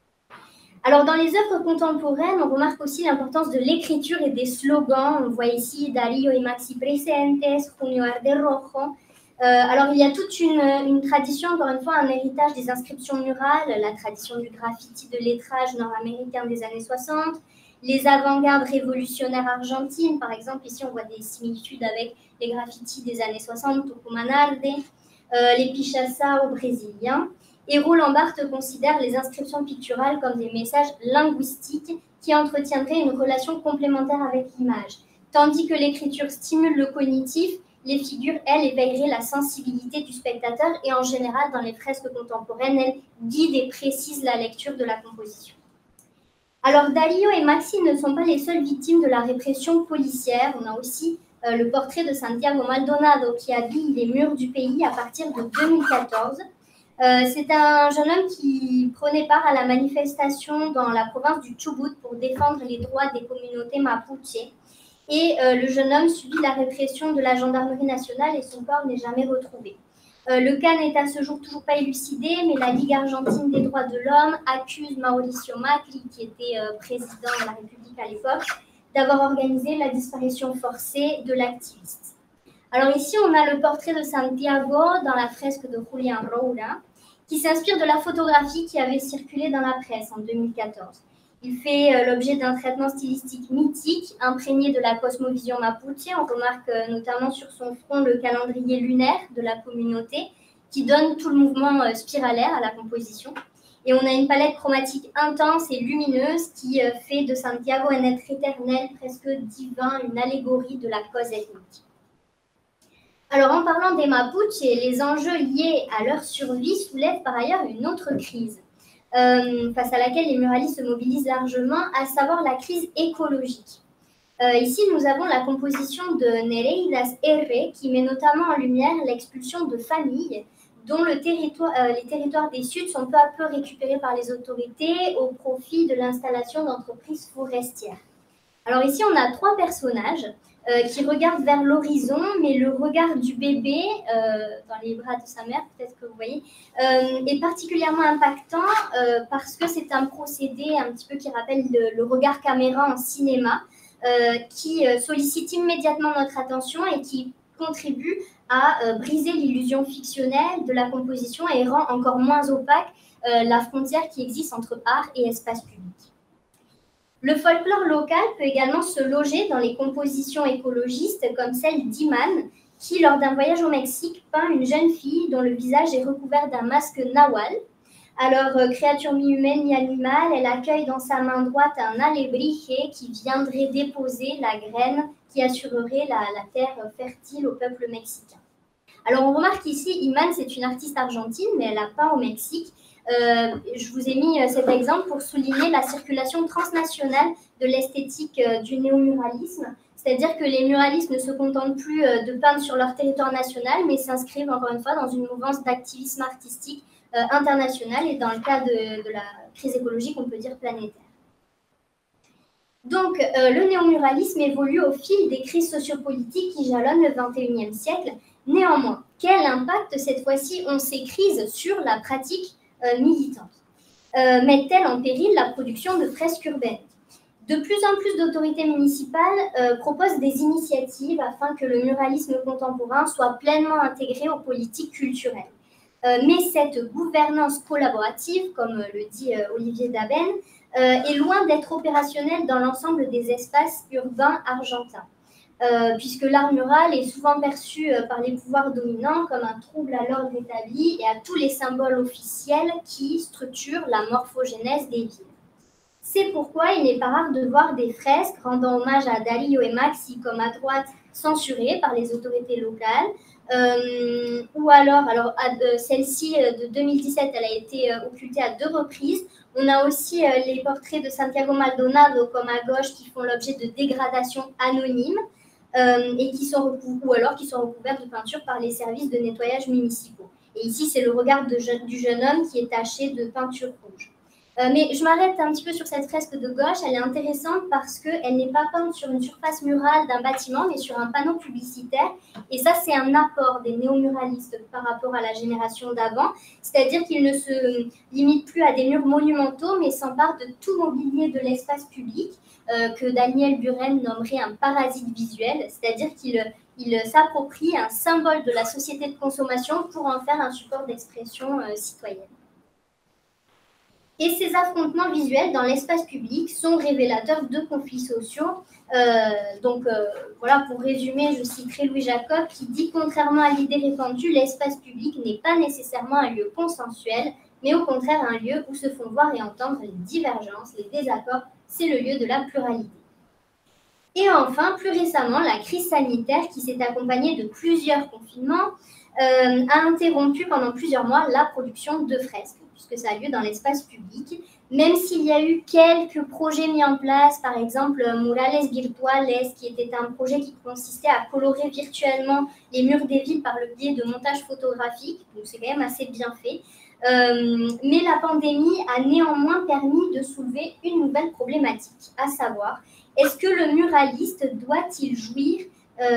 Alors, dans les œuvres contemporaines, on remarque aussi l'importance de l'écriture et des slogans. On voit ici Darío y Maxi presentes, Junio Arde Rojo. Alors, il y a toute une tradition, encore une fois, un héritage des inscriptions murales, la tradition du graffiti de lettrage nord-américain des années 60, les avant-gardes révolutionnaires argentines, par exemple, ici on voit des similitudes avec les graffitis des années 60, Tucumán Arde, les pichassas brésiliens. Et Roland Barthes considère les inscriptions picturales comme des messages linguistiques qui entretiendraient une relation complémentaire avec l'image. Tandis que l'écriture stimule le cognitif, les figures, elles, éveilleraient la sensibilité du spectateur et en général, dans les fresques contemporaines, elles guident et précisent la lecture de la composition. Alors, Darío et Maxi ne sont pas les seules victimes de la répression policière. On a aussi le portrait de Santiago Maldonado qui habille les murs du pays à partir de 2014. C'est un jeune homme qui prenait part à la manifestation dans la province du Chubut pour défendre les droits des communautés mapuche. Et le jeune homme subit la répression de la gendarmerie nationale et son corps n'est jamais retrouvé. Le cas n'est à ce jour toujours pas élucidé, mais la Ligue argentine des droits de l'homme accuse Mauricio Macri, qui était président de la République à l'époque, d'avoir organisé la disparition forcée de l'activiste. Alors ici, on a le portrait de Santiago dans la fresque de Julián Roura, qui s'inspire de la photographie qui avait circulé dans la presse en 2014. Il fait l'objet d'un traitement stylistique mythique, imprégné de la cosmovision mapuche. On remarque notamment sur son front le calendrier lunaire de la communauté, qui donne tout le mouvement spiralaire à la composition. Et on a une palette chromatique intense et lumineuse qui fait de Santiago un être éternel, presque divin, une allégorie de la cause ethnique. Alors, en parlant des Mapuches, les enjeux liés à leur survie soulèvent par ailleurs une autre crise, face à laquelle les muralistes se mobilisent largement, à savoir la crise écologique. Ici, nous avons la composition de Nereidas R, qui met notamment en lumière l'expulsion de familles dont les territoires des Suds sont peu à peu récupérés par les autorités au profit de l'installation d'entreprises forestières. Alors ici, on a trois personnages qui regarde vers l'horizon, mais le regard du bébé dans les bras de sa mère, peut-être que vous voyez, est particulièrement impactant parce que c'est un procédé un petit peu qui rappelle le regard caméra en cinéma, qui sollicite immédiatement notre attention et qui contribue à briser l'illusion fictionnelle de la composition et rend encore moins opaque la frontière qui existe entre art et espace public. Le folklore local peut également se loger dans les compositions écologistes comme celle d'Iman, qui, lors d'un voyage au Mexique, peint une jeune fille dont le visage est recouvert d'un masque nahual. Alors, créature mi-humaine, mi-animale, elle accueille dans sa main droite un alebrije qui viendrait déposer la graine qui assurerait la terre fertile au peuple mexicain. Alors, on remarque ici, Iman, c'est une artiste argentine, mais elle a peint au Mexique. Je vous ai mis cet exemple pour souligner la circulation transnationale de l'esthétique du néomuralisme, c'est-à-dire que les muralistes ne se contentent plus de peindre sur leur territoire national, mais s'inscrivent encore une fois dans une mouvance d'activisme artistique international et dans le cas de la crise écologique, on peut dire planétaire. Donc, le néomuralisme évolue au fil des crises sociopolitiques qui jalonnent le XXIe siècle, Néanmoins, quel impact cette fois-ci ont ces crises sur la pratique militante? Mettent-elles en péril la production de fresques urbaines? De plus en plus d'autorités municipales proposent des initiatives afin que le muralisme contemporain soit pleinement intégré aux politiques culturelles. Mais cette gouvernance collaborative, comme le dit Olivier Daben, est loin d'être opérationnelle dans l'ensemble des espaces urbains argentins, puisque l'art mural est souvent perçu par les pouvoirs dominants comme un trouble à l'ordre établi et à tous les symboles officiels qui structurent la morphogénèse des villes. C'est pourquoi il n'est pas rare de voir des fresques rendant hommage à Dalí et Maxi, comme à droite, censurées par les autorités locales. Ou alors celle-ci de 2017, elle a été occultée à 2 reprises. On a aussi les portraits de Santiago Maldonado, comme à gauche, qui font l'objet de dégradations anonymes et qui sont recouverts de peinture par les services de nettoyage municipaux. Et ici, c'est le regard du jeune homme qui est taché de peinture rouge. Mais je m'arrête un petit peu sur cette fresque de gauche. Elle est intéressante parce qu'elle n'est pas peinte sur une surface murale d'un bâtiment, mais sur un panneau publicitaire. Et ça, c'est un apport des néomuralistes par rapport à la génération d'avant. C'est-à-dire qu'ils ne se limitent plus à des murs monumentaux, mais s'emparent de tout mobilier de l'espace public, que Daniel Buren nommerait un parasite visuel. C'est-à-dire qu'il s'approprie un symbole de la société de consommation pour en faire un support d'expression citoyenne. Et ces affrontements visuels dans l'espace public sont révélateurs de conflits sociaux. Voilà, pour résumer, je citerai Louis Jacob qui dit « Contrairement à l'idée répandue, l'espace public n'est pas nécessairement un lieu consensuel, mais au contraire un lieu où se font voir et entendre les divergences, les désaccords, c'est le lieu de la pluralité. » Et enfin, plus récemment, la crise sanitaire qui s'est accompagnée de plusieurs confinements a interrompu pendant plusieurs mois la production de fresques, puisque ça a lieu dans l'espace public, même s'il y a eu quelques projets mis en place, par exemple Murales Virtuales, qui était un projet qui consistait à colorer virtuellement les murs des villes par le biais de montage photographique, donc c'est quand même assez bien fait. Mais la pandémie a néanmoins permis de soulever une nouvelle problématique, à savoir, est-ce que le muraliste doit jouir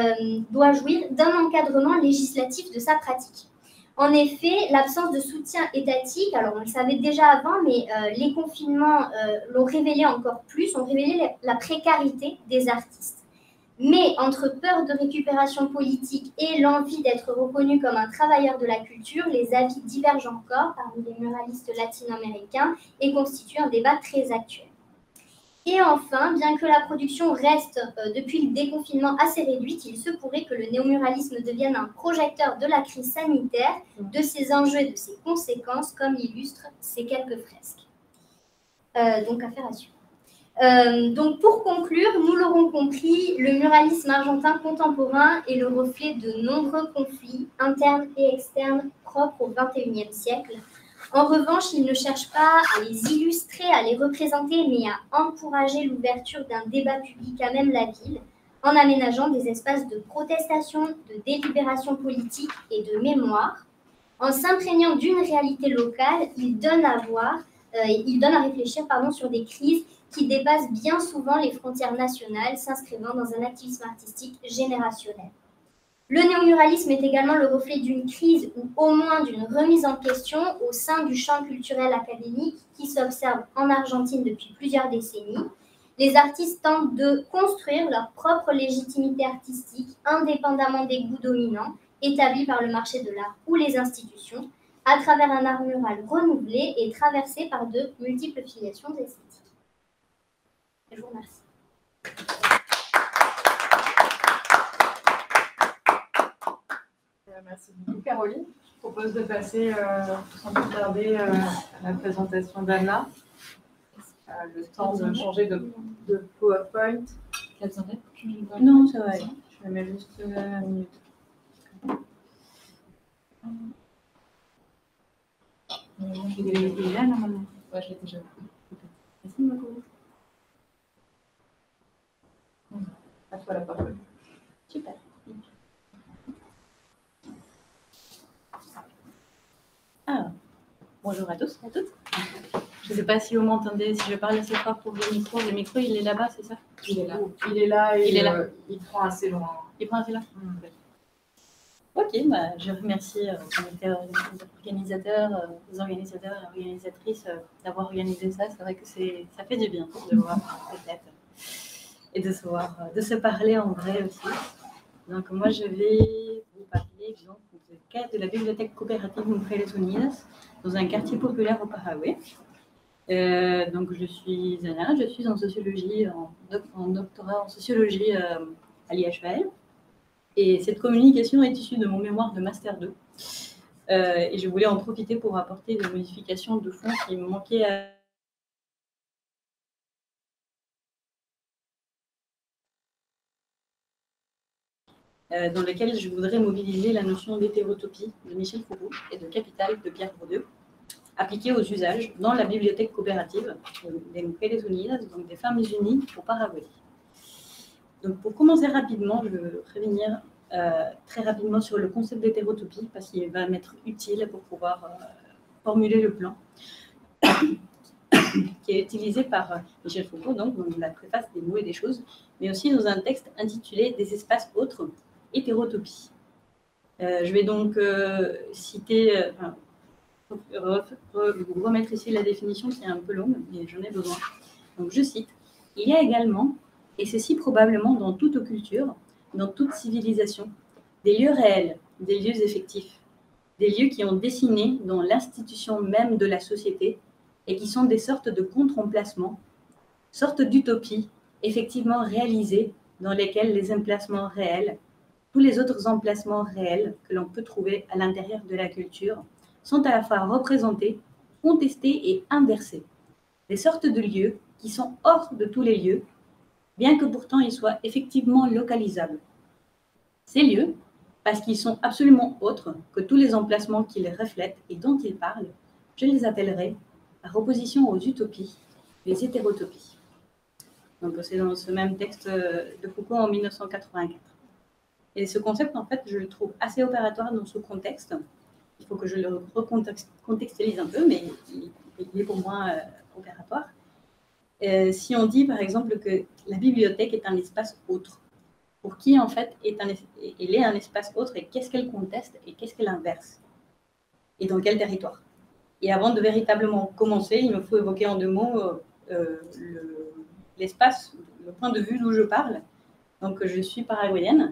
d'un encadrement législatif de sa pratique? En effet, l'absence de soutien étatique, alors on le savait déjà avant, mais les confinements l'ont révélé encore plus, ont révélé la précarité des artistes. Mais entre peur de récupération politique et l'envie d'être reconnu comme un travailleur de la culture, les avis divergent encore parmi les muralistes latino-américains et constituent un débat très actuel. Et enfin, bien que la production reste depuis le déconfinement assez réduite, il se pourrait que le néomuralisme devienne un projecteur de la crise sanitaire, de ses enjeux et de ses conséquences, comme l'illustrent ces quelques fresques. Donc, affaire à suivre. Donc, pour conclure, nous l'aurons compris, le muralisme argentin contemporain est le reflet de nombreux conflits internes et externes propres au XXIe siècle. En revanche, il ne cherche pas à les illustrer, à les représenter, mais à encourager l'ouverture d'un débat public à même la ville, en aménageant des espaces de protestation, de délibération politique et de mémoire. En s'imprégnant d'une réalité locale, il donne à réfléchir sur des crises qui dépassent bien souvent les frontières nationales, s'inscrivant dans un activisme artistique générationnel. Le néomuralisme est également le reflet d'une crise ou au moins d'une remise en question au sein du champ culturel académique qui s'observe en Argentine depuis plusieurs décennies. Les artistes tentent de construire leur propre légitimité artistique indépendamment des goûts dominants établis par le marché de l'art ou les institutions, à travers un art mural renouvelé et traversé par de multiples filiations esthétiques. Je vous remercie. Merci beaucoup, Caroline. Je propose de passer, sans plus tarder, à la présentation d'Anna. Le temps de changer de PowerPoint. Non, ça va aller. Je la mets juste une minute. Il est là, normalement. Ouais, je l'ai déjà vu. Merci, Marco. À toi la parole. Super. Ah, bonjour à tous et à toutes. Je ne sais pas si vous m'entendez, si je parle assez fort pour le micro. Le micro, il est là-bas, c'est ça? Il est là. Il est là et il prend assez loin. Il prend assez loin. Ok, bah, je remercie les organisateurs, les organisateurs et organisatrices d'avoir organisé ça. C'est vrai que ça fait du bien de voir des têtes et de se parler en vrai aussi. Donc moi, je vais vous parler donc, de la bibliothèque coopérative Mujeres Unidas dans un quartier populaire au Paraguay. Donc je suis Anna, je suis en sociologie, en doctorat en sociologie à l'IHL. Et cette communication est issue de mon mémoire de Master 2. Et je voulais en profiter pour apporter des modifications de fond qui me manquaient dans lesquelles je voudrais mobiliser la notion d'hétérotopie de Michel Foucault et de capital de Pierre Bourdieu, appliquée aux usages dans la bibliothèque coopérative des Mujeres Unidas, donc des femmes unies au Paraguay. Donc pour commencer rapidement, je vais revenir très rapidement sur le concept d'hétérotopie parce qu'il va m'être utile pour pouvoir formuler le plan qui est utilisé par Michel Foucault, donc dans la préface des mots et des choses, mais aussi dans un texte intitulé « Des espaces autres, hétérotopie ». Je vais donc citer, vous remettre ici la définition qui est un peu longue, mais j'en ai besoin. Donc je cite, « Il y a également, et ceci probablement dans toute culture, dans toute civilisation, des lieux réels, des lieux effectifs, des lieux qui ont dessiné dans l'institution même de la société et qui sont des sortes de contre-emplacements, sortes d'utopies effectivement réalisées dans lesquelles les emplacements réels, tous les autres emplacements réels que l'on peut trouver à l'intérieur de la culture, sont à la fois représentés, contestés et inversés. Des sortes de lieux qui sont hors de tous les lieux, bien que pourtant ils soient effectivement localisables. Ces lieux, parce qu'ils sont absolument autres que tous les emplacements qui les reflètent et dont ils parlent, je les appellerai, par opposition aux utopies, les hétérotopies. Donc c'est dans ce même texte de Foucault en 1984. Et ce concept, en fait, je le trouve assez opératoire dans ce contexte. Il faut que je le recontextualise un peu, mais il est pour moi opératoire. Si on dit, par exemple, que la bibliothèque est un espace autre, pour qui, en fait, elle est un espace autre et qu'est-ce qu'elle conteste et qu'est-ce qu'elle inverse et dans quel territoire. Et avant de véritablement commencer, il me faut évoquer en 2 mots l'espace, le point de vue d'où je parle. Donc, je suis paraguayenne,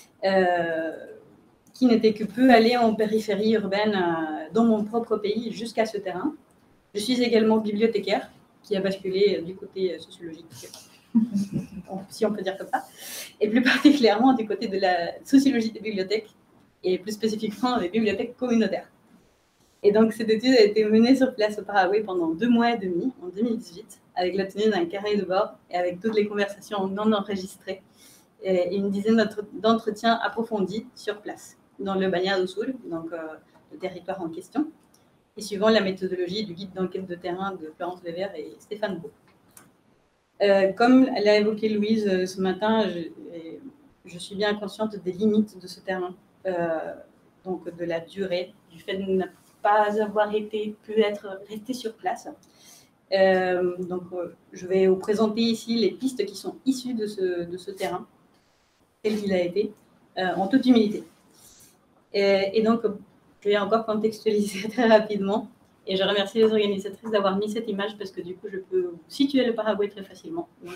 qui n'était que peu allée en périphérie urbaine dans mon propre pays jusqu'à ce terrain. Je suis également bibliothécaire, qui a basculé du côté sociologique, si on peut dire comme ça, et plus particulièrement du côté de la sociologie des bibliothèques, et plus spécifiquement des bibliothèques communautaires. Et donc, cette étude a été menée sur place au Paraguay pendant 2 mois et demi, en 2018, avec la tenue d'un carré de bord et avec toutes les conversations non enregistrées et une dizaine d'entretiens approfondis sur place, dans le Bagnères do Sul, donc le territoire en question, et suivant la méthodologie du guide d'enquête de terrain de Florence Levert et Stéphane Beau. Comme l'a évoqué Louise ce matin, je suis bien consciente des limites de ce terrain, donc de la durée, du fait de ne pas avoir pu être resté sur place. Donc, je vais vous présenter ici les pistes qui sont issues de ce terrain, tel qu'il a été, en toute humilité. Et donc, je vais encore contextualiser très rapidement. Et je remercie les organisatrices d'avoir mis cette image parce que du coup, je peux situer le Paraguay très facilement. Donc,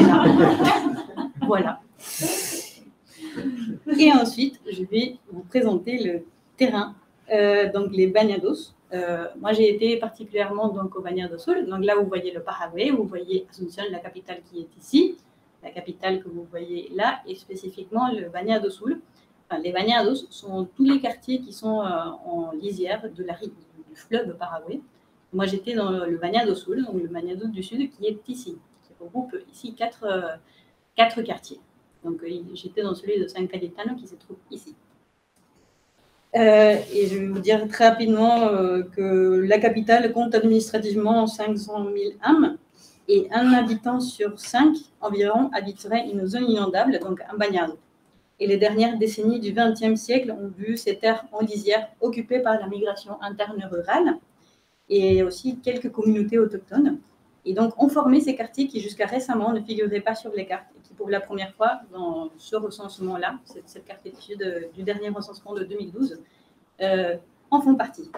voilà. Et ensuite, je vais vous présenter le terrain, donc les Bañados. Moi, j'ai été particulièrement donc, au Bagnères do Sul. Donc là, vous voyez le Paraguay, vous voyez Asunción, la capitale qui est ici, la capitale que vous voyez là, et spécifiquement le Bagnères do Sul. Enfin, les Bañados sont tous les quartiers qui sont en lisière de la rive du fleuve Paraguay. Moi, j'étais dans le Bagnères do Sul, donc le Bagnères du Sud, qui est ici, qui regroupe ici 4 quartiers. Donc, j'étais dans celui de San Cayetano qui se trouve ici. Et je vais vous dire très rapidement que la capitale compte administrativement 500 000 âmes et un habitant sur 5 environ habiterait une zone inondable, donc un bagnado. Et les dernières décennies du XXe siècle ont vu ces terres en lisière occupées par la migration interne rurale et aussi quelques communautés autochtones. Et donc, on formait ces quartiers qui, jusqu'à récemment, ne figuraient pas sur les cartes et qui, pour la première fois, dans ce recensement-là, cette carte étude du dernier recensement de 2012, en font partie.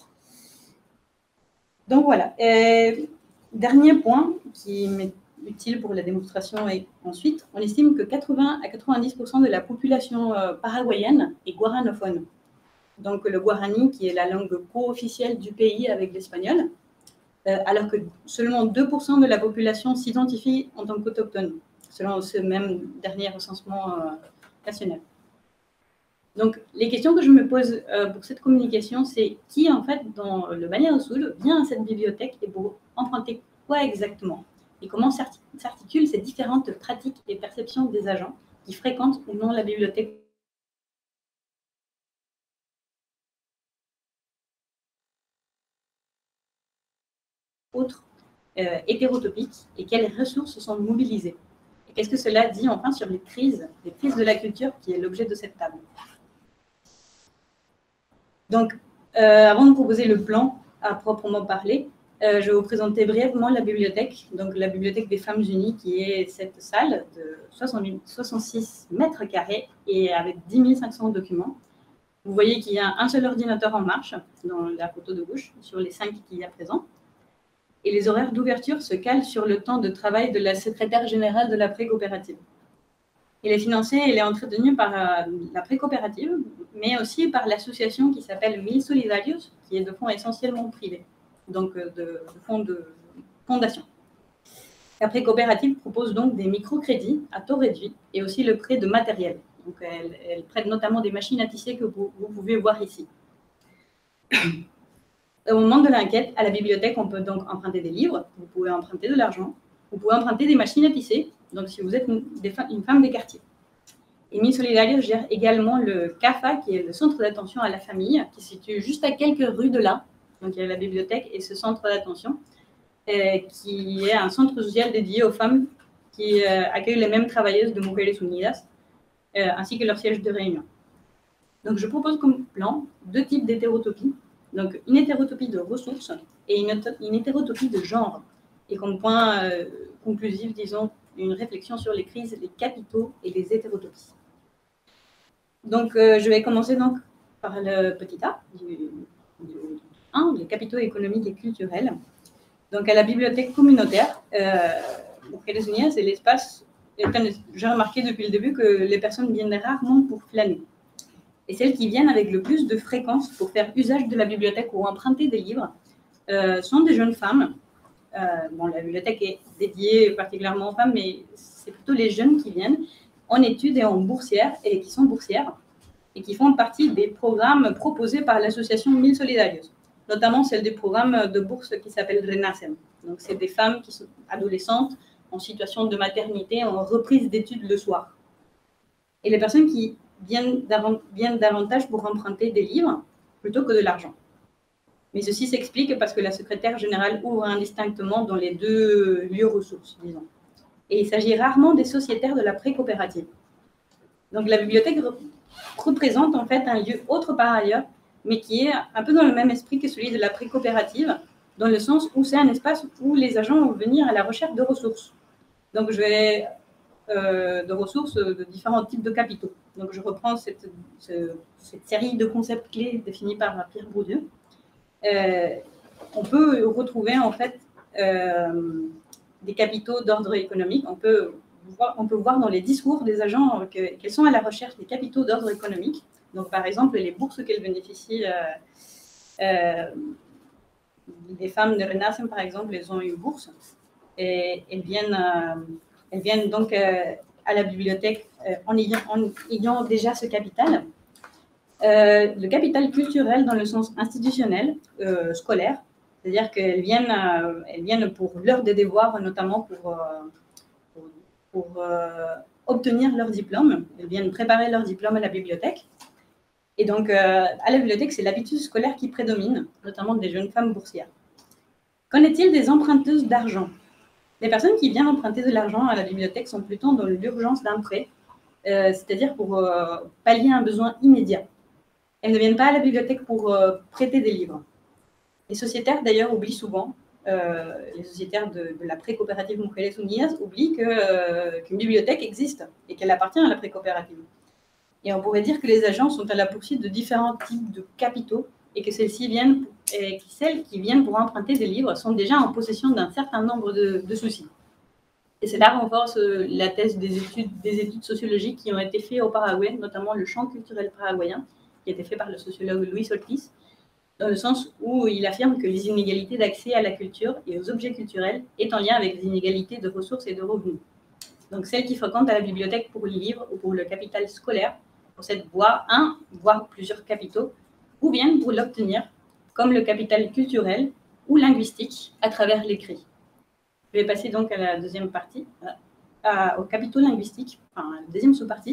Donc, voilà. Dernier point qui m'est utile pour la démonstration et ensuite, on estime que 80 à 90% de la population paraguayenne est guaranophone. Donc, le guarani, qui est la langue co-officielle du pays avec l'espagnol, alors que seulement 2% de la population s'identifie en tant qu'autochtone, selon ce même dernier recensement national. Donc, les questions que je me pose pour cette communication, c'est qui, en fait, dans le Bani Rassoul, vient à cette bibliothèque et pour emprunter quoi exactement? Et comment s'articulent ces différentes pratiques et perceptions des agents qui fréquentent ou non la bibliothèque? Autres hétérotopiques et quelles ressources sont mobilisées. Et qu'est-ce que cela dit enfin sur les crises de la culture qui est l'objet de cette table. Donc, avant de proposer le plan à proprement parler, je vais vous présenter brièvement la bibliothèque, donc la bibliothèque des Femmes Unies, qui est cette salle de 66 mètres carrés et avec 10 500 documents. Vous voyez qu'il y a un seul ordinateur en marche dans la photo de gauche, sur les 5 qu'il y a présents. Et les horaires d'ouverture se calent sur le temps de travail de la secrétaire générale de la pré-coopérative. Elle est financée, elle est entretenue par la pré-coopérative, mais aussi par l'association qui s'appelle Mil Solidarios, qui est de fonds essentiellement privés, donc de fonds de fondation. La pré-coopérative propose donc des microcrédits à taux réduit et aussi le prêt de matériel. Donc elle prête notamment des machines à tisser que vous pouvez voir ici. Au moment de l'enquête, à la bibliothèque, on peut donc emprunter des livres, vous pouvez emprunter de l'argent, vous pouvez emprunter des machines à tisser, donc si vous êtes une femme des quartiers. Et Mil Solidarios gère également le CAFA, qui est le centre d'attention à la famille, qui se situe juste à quelques rues de là. Donc il y a la bibliothèque et ce centre d'attention, qui est un centre social dédié aux femmes qui accueillent les mêmes travailleuses de Mujeres Unidas, ainsi que leur siège de réunion. Donc je propose comme plan 2 types d'hétérotopie. Donc, une hétérotopie de ressources et une hétérotopie de genre. Et comme point conclusif, disons, une réflexion sur les crises, les capitaux et les hétérotopies. Donc, je vais commencer donc par le petit A, du 1, les capitaux économiques et culturels. Donc, à la bibliothèque communautaire, Mujeres Unidas, c'est l'espace. J'ai remarqué depuis le début que les personnes viennent rarement pour flâner. Et celles qui viennent avec le plus de fréquence pour faire usage de la bibliothèque ou emprunter des livres sont des jeunes femmes. Bon, la bibliothèque est dédiée particulièrement aux femmes, mais c'est plutôt les jeunes qui viennent en études et en boursières, et qui sont boursières, et qui font partie des programmes proposés par l'association Mil Solidarios, notamment celle des programmes de bourse qui s'appelle Renacem. Donc, c'est des femmes qui sont adolescentes, en situation de maternité, en reprise d'études le soir. Et les personnes qui viennent davantage pour emprunter des livres plutôt que de l'argent. Mais ceci s'explique parce que la secrétaire générale ouvre indistinctement dans les 2 lieux ressources, disons. Et il s'agit rarement des sociétaires de la pré-coopérative. Donc la bibliothèque représente en fait un lieu autre par ailleurs, mais qui est un peu dans le même esprit que celui de la pré-coopérative, dans le sens où c'est un espace où les agents vont venir à la recherche de ressources. Donc je vais de ressources de différents types de capitaux. Donc, je reprends cette série de concepts clés définis par Pierre Bourdieu. On peut retrouver, en fait, des capitaux d'ordre économique. On peut voir dans les discours des agents qu'elles sont à la recherche des capitaux d'ordre économique. Donc, par exemple, les bourses qu'elles bénéficient, les femmes de Renacem, par exemple, elles ont une bourse et elles viennent donc à la bibliothèque en ayant déjà ce capital. Le capital culturel dans le sens institutionnel, scolaire, c'est-à-dire qu'elles viennent pour l'heure des devoirs, notamment pour obtenir leur diplôme. Elles viennent préparer leur diplôme à la bibliothèque. Et donc, à la bibliothèque, c'est l'habitude scolaire qui prédomine, notamment des jeunes femmes boursières. Qu'en est-il des emprunteuses d'argent ? Les personnes qui viennent emprunter de l'argent à la bibliothèque sont plutôt dans l'urgence d'un prêt, c'est-à-dire pour pallier un besoin immédiat. Elles ne viennent pas à la bibliothèque pour prêter des livres. Les sociétaires, d'ailleurs, oublient souvent les sociétaires de la pré-coopérative Mujeres Unidas oublient qu'une bibliothèque existe et qu'elle appartient à la pré-coopérative. Et on pourrait dire que les agents sont à la poursuite de différents types de capitaux et que celles qui viennent pour emprunter des livres sont déjà en possession d'un certain nombre de soucis. Et cela renforce la thèse des études sociologiques qui ont été faites au Paraguay, notamment le champ culturel paraguayen, qui a été fait par le sociologue Luis Ortiz, dans le sens où il affirme que les inégalités d'accès à la culture et aux objets culturels est en lien avec les inégalités de ressources et de revenus. Donc, celles qui fréquentent à la bibliothèque pour le livre ou pour le capital scolaire possèdent un, voire plusieurs capitaux, ou bien pour l'obtenir, comme le capital culturel ou linguistique à travers l'écrit. Je vais passer donc à la deuxième partie, au capitaux linguistiques, enfin, la deuxième sous-partie.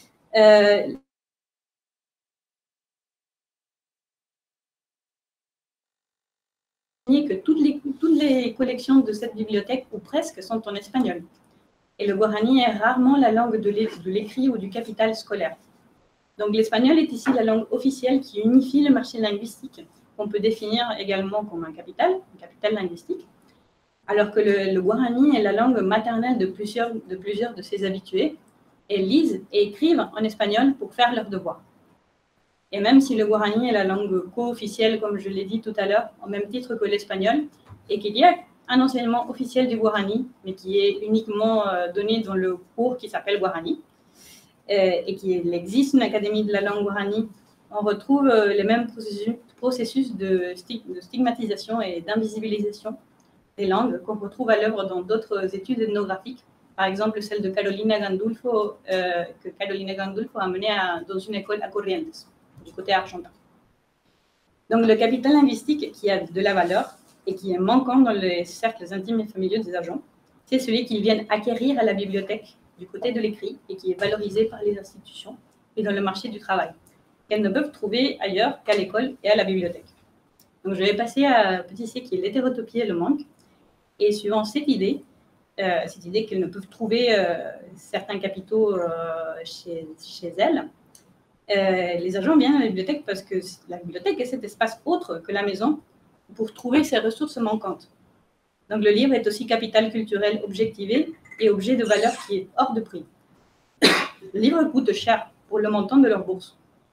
Que toutes les collections de cette bibliothèque, ou presque, sont en espagnol. Et le guarani est rarement la langue de l'écrit ou du capital scolaire. Donc l'espagnol est ici la langue officielle qui unifie le marché linguistique, qu'on peut définir également comme un capital linguistique, alors que le guarani est la langue maternelle de plusieurs de ses habitués, et lisent et écrivent en espagnol pour faire leurs devoirs. Et même si le guarani est la langue co-officielle, comme je l'ai dit tout à l'heure, au même titre que l'espagnol, et qu'il y a un enseignement officiel du guarani, mais qui est uniquement donné dans le cours qui s'appelle guarani, et qu'il existe une académie de la langue guarani, on retrouve les mêmes processus de stigmatisation et d'invisibilisation des langues qu'on retrouve à l'œuvre dans d'autres études ethnographiques, par exemple celle de Carolina Gandulfo, que Carolina Gandulfo a menée dans une école à Corrientes, du côté argentin. Donc le capital linguistique qui a de la valeur et qui est manquant dans les cercles intimes et familiaux des agents, c'est celui qu'ils viennent acquérir à la bibliothèque du côté de l'écrit et qui est valorisé par les institutions et dans le marché du travail, qu'elles ne peuvent trouver ailleurs qu'à l'école et à la bibliothèque. Donc je vais passer à petit C qui est l'hétérotopie et le manque. Et suivant cette idée qu'elles ne peuvent trouver certains capitaux chez elles, les agents viennent à la bibliothèque parce que la bibliothèque est cet espace autre que la maison pour trouver ces ressources manquantes. Donc le livre est aussi capital culturel objectivé et objet de valeur qui est hors de prix. Le livre coûte cher pour le montant de leur bourse.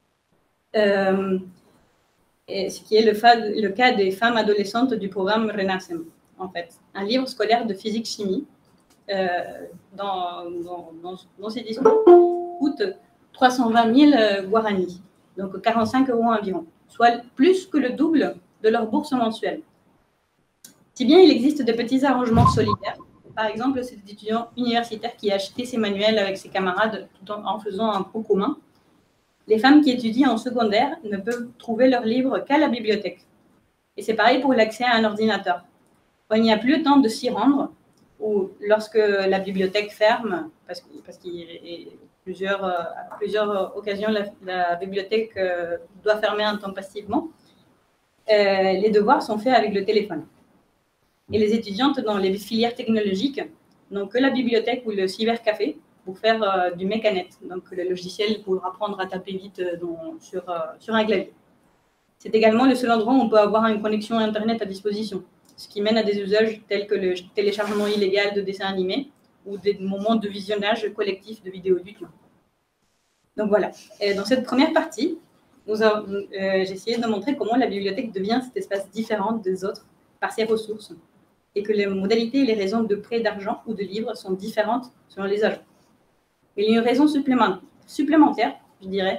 Et ce qui est le cas des femmes adolescentes du programme Renacem, en fait. Un livre scolaire de physique-chimie dans ces discours coûte 320 000 guaranis, donc 45 € environ, soit plus que le double de leur bourse mensuelle. Si bien il existe de petits arrangements solidaires, par exemple cet étudiant universitaire qui a acheté ses manuels avec ses camarades tout en faisant un pot commun, les femmes qui étudient en secondaire ne peuvent trouver leurs livres qu'à la bibliothèque. Et c'est pareil pour l'accès à un ordinateur. Quand il n'y a plus le temps de s'y rendre, ou lorsque la bibliothèque ferme, parce qu'il y a à plusieurs occasions, la bibliothèque doit fermer un temps passivement, les devoirs sont faits avec le téléphone. Et les étudiantes dans les filières technologiques n'ont que la bibliothèque ou le cybercafé pour faire du mécanet, donc le logiciel pour apprendre à taper vite sur un clavier. C'est également le seul endroit où on peut avoir une connexion Internet à disposition, ce qui mène à des usages tels que le téléchargement illégal de dessins animés ou des moments de visionnage collectif de vidéos YouTube. Donc voilà, et dans cette première partie, j'ai essayé de montrer comment la bibliothèque devient cet espace différent des autres par ses ressources et que les modalités et les raisons de prêt d'argent ou de livres sont différentes selon les agents. Il y a une raison supplémentaire, je dirais,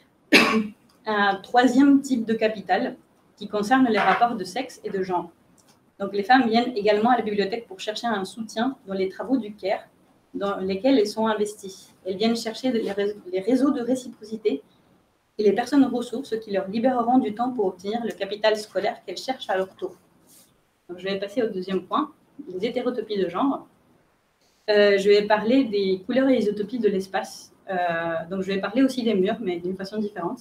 un troisième type de capital qui concerne les rapports de sexe et de genre. Donc les femmes viennent également à la bibliothèque pour chercher un soutien dans les travaux du CARE dans lesquels elles sont investies. Elles viennent chercher les réseaux de réciprocité et les personnes ressources qui leur libéreront du temps pour obtenir le capital scolaire qu'elles cherchent à leur tour. Donc, je vais passer au deuxième point, les hétérotopies de genre. Je vais parler des couleurs et les utopies de l'espace. Donc, je vais parler aussi des murs, mais d'une façon différente.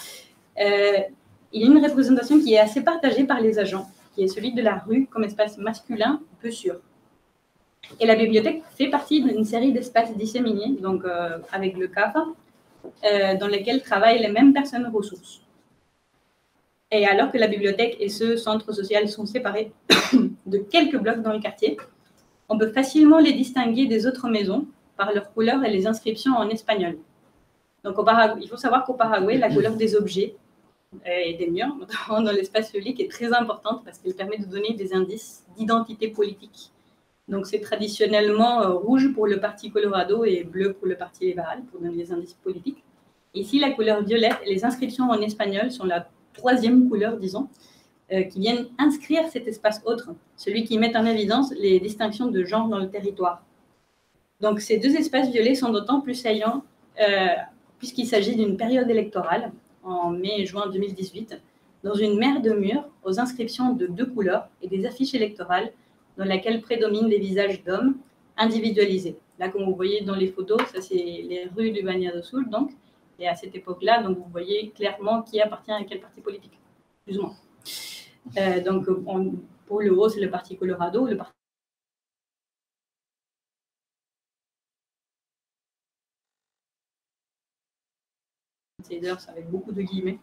Il y a une représentation qui est assez partagée par les agents, qui est celui de la rue comme espace masculin peu sûr. Et la bibliothèque fait partie d'une série d'espaces disséminés, donc avec le CAFA, dans lesquels travaillent les mêmes personnes ressources. Et alors que la bibliothèque et ce centre social sont séparés de quelques blocs dans le quartier, on peut facilement les distinguer des autres maisons par leur couleur et les inscriptions en espagnol. Donc, il faut savoir qu'au Paraguay, la couleur des objets et des murs, notamment dans l'espace public, est très importante parce qu'elle permet de donner des indices d'identité politique. Donc, c'est traditionnellement rouge pour le Parti Colorado et bleu pour le Parti libéral, pour donner des indices politiques. Ici, la couleur violette et les inscriptions en espagnol sont la troisième couleur, disons, qui viennent inscrire cet espace autre, celui qui met en évidence les distinctions de genre dans le territoire. Donc, ces deux espaces violets sont d'autant plus saillants puisqu'il s'agit d'une période électorale, en mai et juin 2018, dans une mer de murs aux inscriptions de deux couleurs et des affiches électorales dans laquelle prédominent les visages d'hommes individualisés. Là, comme vous voyez dans les photos, ça c'est les rues du Baña do Sul, donc, et à cette époque-là, donc vous voyez clairement qui appartient à quel parti politique, plus ou moins. Donc, pour le haut, c'est le Parti Colorado, le Parti avec beaucoup de guillemets,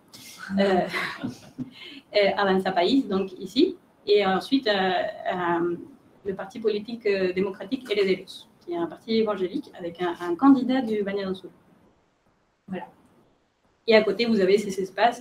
Avanza País, donc ici, et ensuite le Parti politique démocratique Herederos, qui est un parti évangélique avec un candidat du Baña do Sul. Voilà. Et à côté, vous avez ces espaces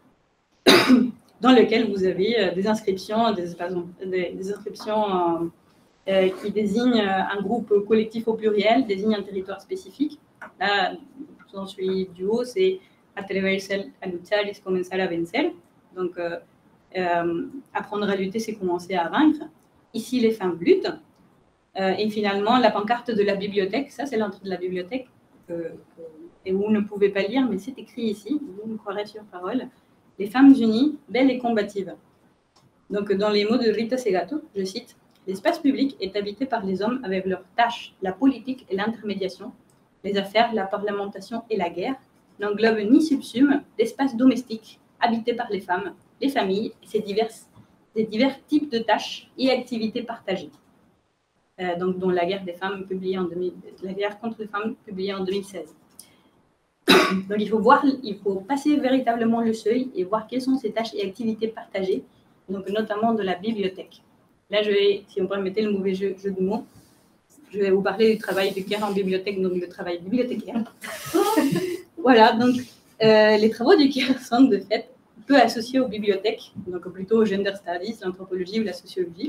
dans lesquels vous avez des inscriptions, des inscriptions qui désignent un groupe collectif au pluriel, désignent un territoire spécifique. Là, j'en suis du haut, c'est atreverse a luchar es comenzar a vencer. Donc, apprendre à lutter, c'est commencer à vaincre. Ici, les femmes luttent. Et finalement, la pancarte de la bibliothèque, ça, c'est l'entrée de la bibliothèque, et vous ne pouvez pas lire, mais c'est écrit ici, vous me croirez sur parole. Les femmes unies, belles et combatives. Donc, dans les mots de Rita Segato, je cite, « L'espace public est habité par les hommes avec leurs tâches, la politique et l'intermédiation, les affaires, la parlementation et la guerre, n'englobe ni subsume l'espace domestique habité par les femmes, les familles et ces divers types de tâches et activités partagées. » Donc, dont la guerre des femmes la guerre contre les femmes publiée en 2016. Donc, il faut passer véritablement le seuil et voir quelles sont ces tâches et activités partagées, donc notamment de la bibliothèque. Là, si on permettait le mauvais jeu de mots, je vais vous parler du travail du CAIR en bibliothèque, donc le travail bibliothécaire. Voilà, donc les travaux du CAIR sont de fait peu associés aux bibliothèques, donc plutôt aux gender studies, l'anthropologie ou la sociologie.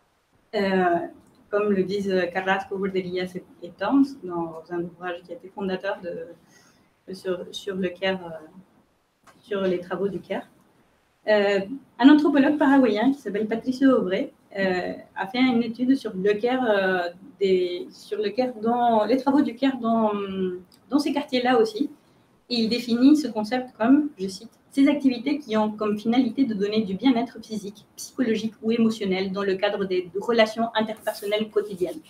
Comme le disent Carrasco, Bordelillas et Torms dans un ouvrage qui a été fondateur sur le CAIR, sur les travaux du CAIR. Un anthropologue paraguayen qui s'appelle Patricio Obré a fait une étude sur le CAIR, les travaux du CAIR dans ces quartiers-là aussi. Et il définit ce concept comme, je cite, ces activités qui ont comme finalité de donner du bien-être physique, psychologique ou émotionnel dans le cadre des relations interpersonnelles quotidiennes.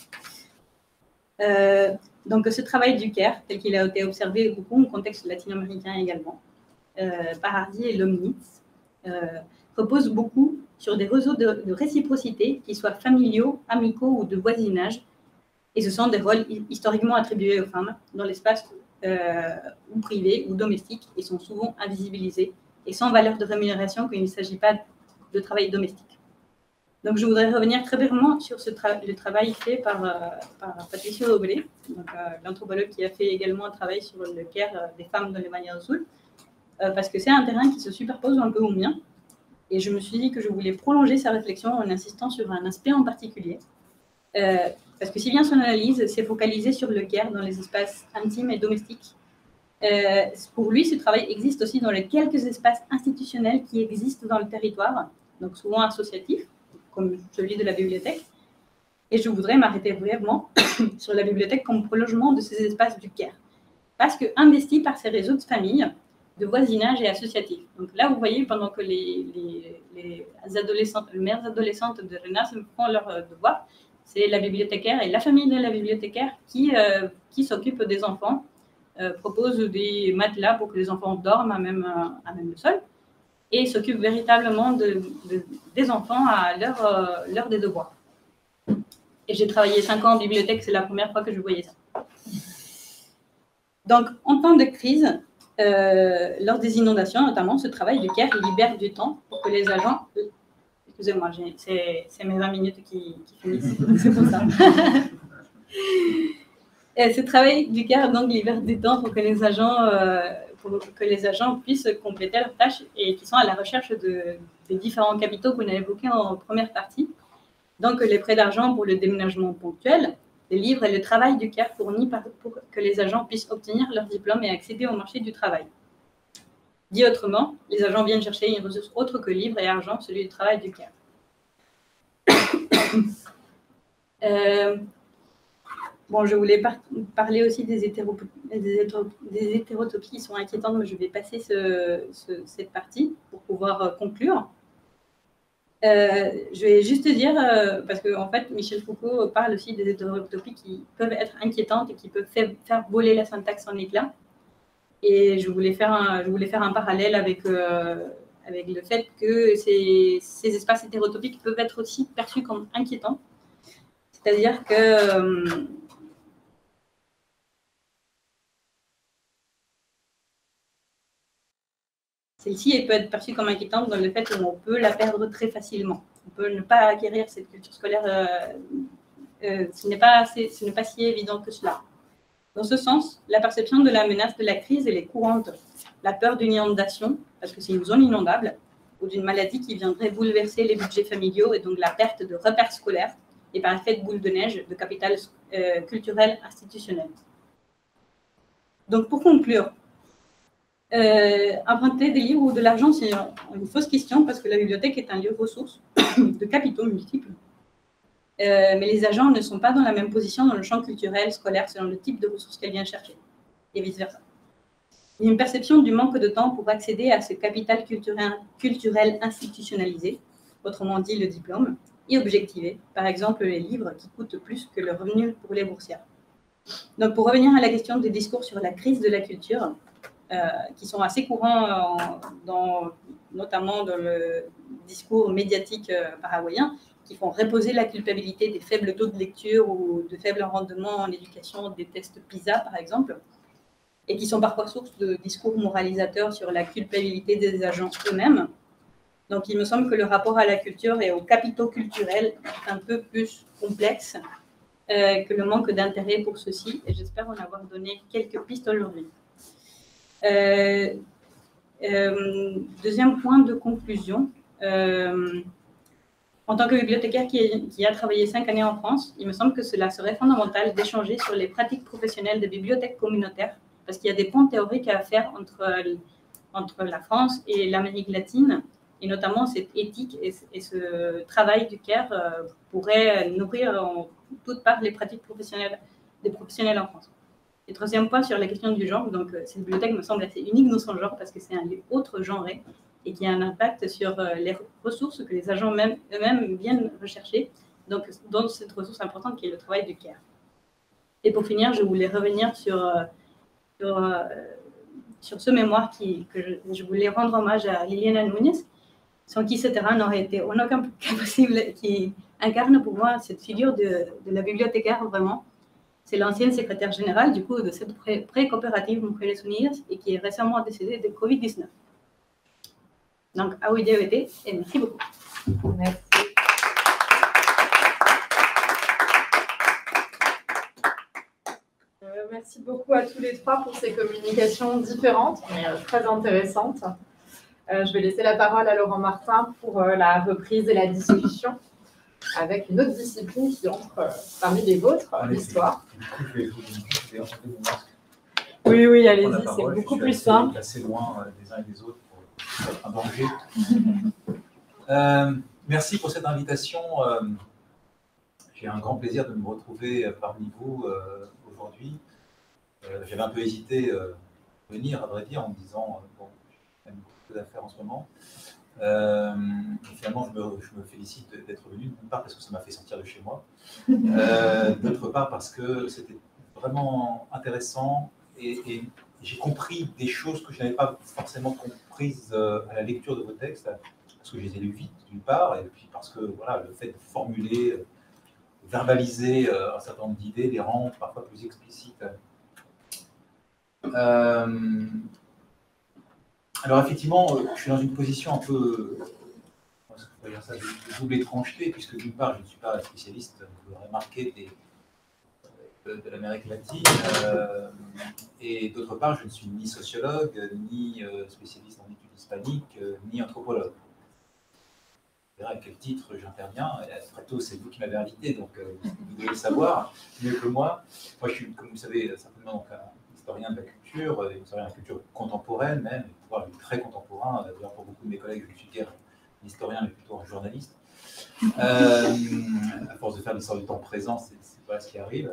Donc, ce travail du CAIR, tel qu'il a été observé beaucoup au contexte latino-américain également, par Hardy et Lomnitz, repose beaucoup sur des réseaux de réciprocité, qu'ils soient familiaux, amicaux ou de voisinage, et ce sont des rôles historiquement attribués aux femmes dans l'espace ou privé ou domestique, et sont souvent invisibilisés et sans valeur de rémunération quand il ne s'agit pas de travail domestique. Donc, je voudrais revenir très brièvement sur le travail fait par Patricio Obré, l'anthropologue qui a fait également un travail sur le CAIR des femmes dans le Baña do Sul, parce que c'est un terrain qui se superpose un peu au mien, et je me suis dit que je voulais prolonger sa réflexion en insistant sur un aspect en particulier, parce que si bien son analyse s'est focalisée sur le CAIR dans les espaces intimes et domestiques, pour lui, ce travail existe aussi dans les quelques espaces institutionnels qui existent dans le territoire, donc souvent associatifs, comme celui de la bibliothèque. Et je voudrais m'arrêter brièvement sur la bibliothèque comme prolongement de ces espaces du CAIR, parce que investi par ces réseaux de familles, de voisinage et associatifs. Donc là, vous voyez, pendant que les mères adolescentes de RENAS font leur devoir, c'est la bibliothécaire et la famille de la bibliothécaire qui s'occupent des enfants, proposent des matelas pour que les enfants dorment à même le sol, et s'occupent véritablement des enfants à l'heure des devoirs. Et j'ai travaillé 5 ans en bibliothèque, c'est la première fois que je voyais ça. Donc, en temps de crise, Lors des inondations, notamment, ce travail du CARE libère du temps pour que les agents... Excusez-moi, c'est mes 20 minutes qui finissent, c'est pour ça. Et ce travail du CARE donc libère du temps pour que les agents puissent compléter leurs tâches et qui sont à la recherche des différents capitaux qu'on a évoqués en première partie. Donc, les prêts d'argent pour le déménagement ponctuel, les livres et le travail du CARE fournis pour que les agents puissent obtenir leur diplôme et accéder au marché du travail. Dit autrement, les agents viennent chercher une ressource autre que livres et argent, celui du travail du CARE. Bon, je voulais parler aussi des hétérotopies qui sont inquiétantes, mais je vais passer cette partie pour pouvoir conclure. Je vais juste dire, parce qu'en fait, Michel Foucault parle aussi des hétérotopies qui peuvent être inquiétantes et qui peuvent faire voler la syntaxe en éclats. Et je voulais faire un parallèle avec le fait que ces espaces hétérotopiques peuvent être aussi perçus comme inquiétants. C'est-à-dire que celle-ci peut être perçue comme inquiétante dans le fait qu'on peut la perdre très facilement. On peut ne pas acquérir cette culture scolaire, ce n'est pas si évident que cela. Dans ce sens, la perception de la menace de la crise, elle est courante. La peur d'une inondation, parce que c'est une zone inondable, ou d'une maladie qui viendrait bouleverser les budgets familiaux et donc la perte de repères scolaires, et par effet de boule de neige, de capital culturel institutionnel. Donc pour conclure, emprunter des livres ou de l'argent, c'est une fausse question parce que la bibliothèque est un lieu de ressources, de capitaux multiples. Mais les agents ne sont pas dans la même position dans le champ culturel, scolaire, selon le type de ressources qu'elle vient chercher, et vice-versa. Il y a une perception du manque de temps pour accéder à ce capital culturel institutionnalisé, autrement dit le diplôme, et objectivé, par exemple les livres qui coûtent plus que le revenu pour les boursières. Donc pour revenir à la question des discours sur la crise de la culture, qui sont assez courants, notamment dans le discours médiatique paraguayen, qui font reposer la culpabilité des faibles taux de lecture ou de faibles rendements en éducation, des tests PISA par exemple, et qui sont parfois source de discours moralisateurs sur la culpabilité des agents eux-mêmes. Donc il me semble que le rapport à la culture et aux capitaux culturels est un peu plus complexe que le manque d'intérêt pour ceux-ci, et j'espère en avoir donné quelques pistes aujourd'hui. Deuxième point de conclusion. En tant que bibliothécaire qui a travaillé 5 années en France, il me semble que cela serait fondamental d'échanger sur les pratiques professionnelles des bibliothèques communautaires, parce qu'il y a des ponts théoriques à faire entre la France et l'Amérique latine, et notamment cette éthique et ce travail du CARE pourrait nourrir en toute part les pratiques professionnelles des professionnels en France. Et troisième point sur la question du genre, donc cette bibliothèque me semble assez unique dans son genre parce que c'est un lieu autre genré et qui a un impact sur les ressources que les agents eux-mêmes viennent rechercher, donc dans cette ressource importante qui est le travail du CARE. Et pour finir, je voulais revenir sur ce mémoire que je voulais rendre hommage à Liliana Núñez, sans qui ce terrain n'aurait été en aucun cas possible, qui incarne pour moi cette figure de la bibliothécaire vraiment. C'est l'ancienne secrétaire générale du coup de cette pré-coopérative Mujeres Unidas et qui est récemment décédée de Covid-19. Donc, à vous et merci beaucoup. Merci. Merci beaucoup à tous les trois pour ces communications différentes, mais très intéressantes. Je vais laisser la parole à Laurent Martin pour la reprise et la discussion avec une autre discipline qui entre parmi les vôtres, l'histoire. Oui, allez-y, c'est beaucoup plus simple. Assez loin des uns et des autres pour être un danger. Merci pour cette invitation. J'ai un grand plaisir de me retrouver parmi vous aujourd'hui. J'avais un peu hésité à venir, à vrai dire, en me disant bon, j'ai beaucoup d'affaires en ce moment. Finalement, je me félicite d'être venu, d'une part parce que ça m'a fait sortir de chez moi, d'autre part parce que c'était vraiment intéressant et j'ai compris des choses que je n'avais pas forcément comprises à la lecture de vos textes, parce que je les ai lus vite, d'une part, et puis parce que voilà, le fait de formuler, verbaliser un certain nombre d'idées les rend parfois plus explicites. Alors effectivement, je suis dans une position un peu, comment est-ce qu'on peut dire ça, de double étrangeté, puisque d'une part, je ne suis pas spécialiste, vous l'aurez remarqué, de l'Amérique latine, et d'autre part, je ne suis ni sociologue, ni spécialiste en études hispaniques, ni anthropologue. Vous verrez à quel titre j'interviens. Après tout, c'est vous qui m'avez invité, donc vous devez le savoir mieux que moi. Moi, je suis, comme vous savez, certainement donc, un historien de la culture, historien de la culture contemporaine même, voire très contemporain. D'ailleurs, pour beaucoup de mes collègues, je ne suis guère un historien, mais plutôt un journaliste. À force de faire l'histoire du temps présent, c'est pas ce qui arrive.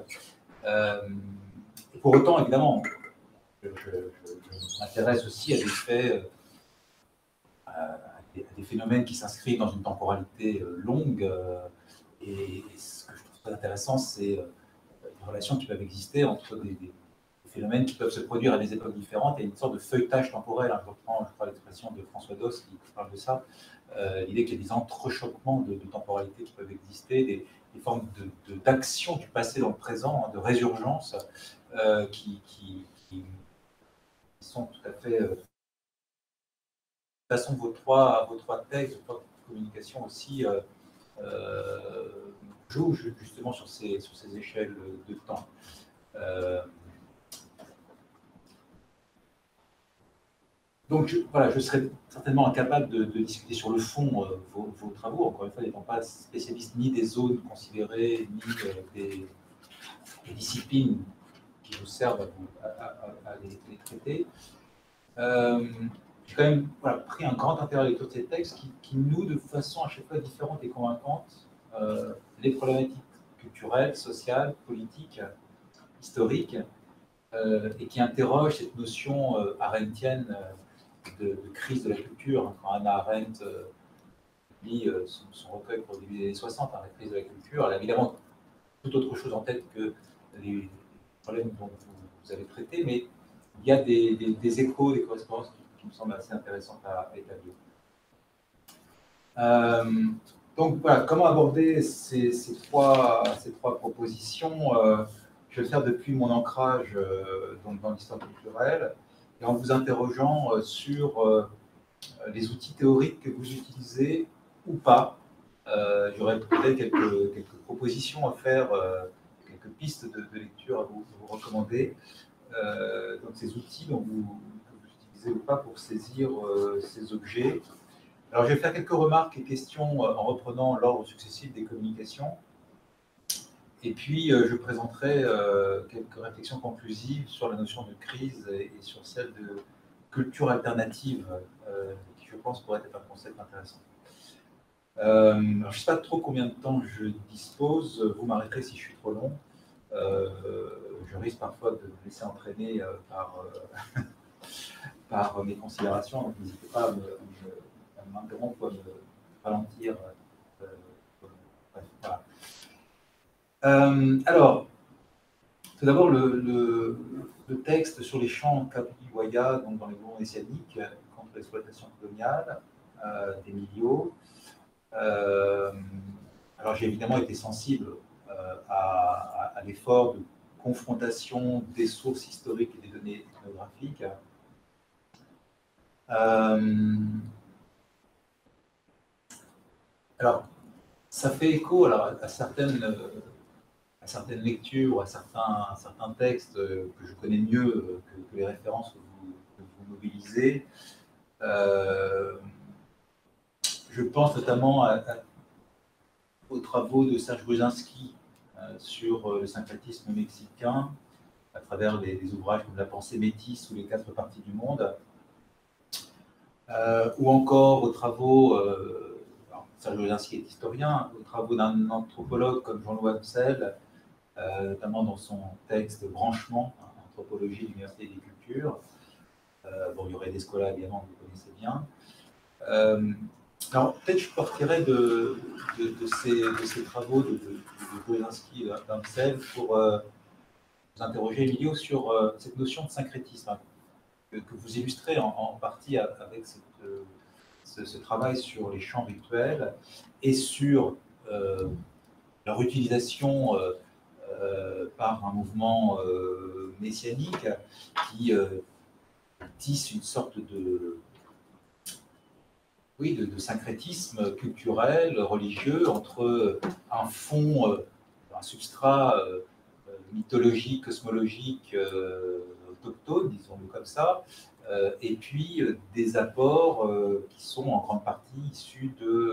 Et pour autant, évidemment, je m'intéresse aussi à des faits, à des phénomènes qui s'inscrivent dans une temporalité longue. Et ce que je trouve très intéressant, c'est les relations qui peuvent exister entre des phénomènes qui peuvent se produire à des époques différentes et une sorte de feuilletage temporel. Je reprends, je crois, l'expression de François Doss qui parle de ça. L'idée qu'il y a des entrechoquements de temporalité qui peuvent exister, des formes d'action du passé dans le présent, de résurgence, qui sont tout à fait... de toute façon, vos trois textes, vos trois communications aussi jouent justement sur ces échelles de temps. Donc, je serais certainement incapable de discuter sur le fond vos travaux, encore une fois, n'étant pas spécialiste ni des zones considérées, ni des disciplines qui vous servent à les traiter. J'ai quand même pris un grand intérêt à la lecture de ces textes qui nouent de façon à chaque fois différente et convaincante les problématiques culturelles, sociales, politiques, historiques, et qui interrogent cette notion arendtienne de crise de la culture. Quand Hannah Arendt lit son recueil pour le début des années 60, la crise de la culture, elle a évidemment tout autre chose en tête que les problèmes dont vous avez traités, mais il y a des échos, des correspondances qui me semblent assez intéressantes à établir. Donc voilà, comment aborder ces trois propositions je vais le faire depuis mon ancrage donc dans l'histoire culturelle et en vous interrogeant sur les outils théoriques que vous utilisez ou pas. J'aurais peut-être quelques propositions à faire, quelques pistes de lecture à vous recommander. Donc ces outils que vous utilisez ou pas pour saisir ces objets. Alors je vais faire quelques remarques et questions en reprenant l'ordre successif des communications. Et puis je présenterai quelques réflexions conclusives sur la notion de crise et sur celle de culture alternative, qui je pense pourrait être un concept intéressant. Alors, je ne sais pas trop combien de temps je dispose, vous m'arrêterez si je suis trop long. Je risque parfois de me laisser entraîner par mes considérations, donc n'hésitez pas à m'interrompre ou à me ralentir. Voilà. Alors, tout d'abord, le texte sur les champs Capiwaya, donc dans les mouvements messianiques, contre l'exploitation coloniale d'Emilio. Alors, j'ai évidemment été sensible à l'effort de confrontation des sources historiques et des données ethnographiques. Alors, ça fait écho à certaines lectures, à certains textes que je connais mieux que les références que vous mobilisez. Je pense notamment aux travaux de Serge Brzezinski sur le syncrétisme mexicain, à travers des ouvrages comme La pensée métisse ou Les quatre parties du monde, ou encore aux travaux, Serge Brzezinski est historien, aux travaux d'un anthropologue comme Jean-Louis Ansel, notamment dans son texte Branchement, Anthropologie de l'Université des Cultures. Bon, il y aurait Descola également, vous connaissez bien. Alors, peut-être je partirai de ces travaux de Brzezinski et d'Ansel pour vous interroger, Emilio, sur cette notion de syncrétisme que vous illustrez en partie avec ce travail sur les champs rituels et sur leur utilisation par un mouvement messianique qui tisse une sorte de oui, de syncrétisme culturel, religieux, entre un fond, un substrat mythologique, cosmologique, autochtone, disons-le comme ça, et puis des apports qui sont en grande partie issus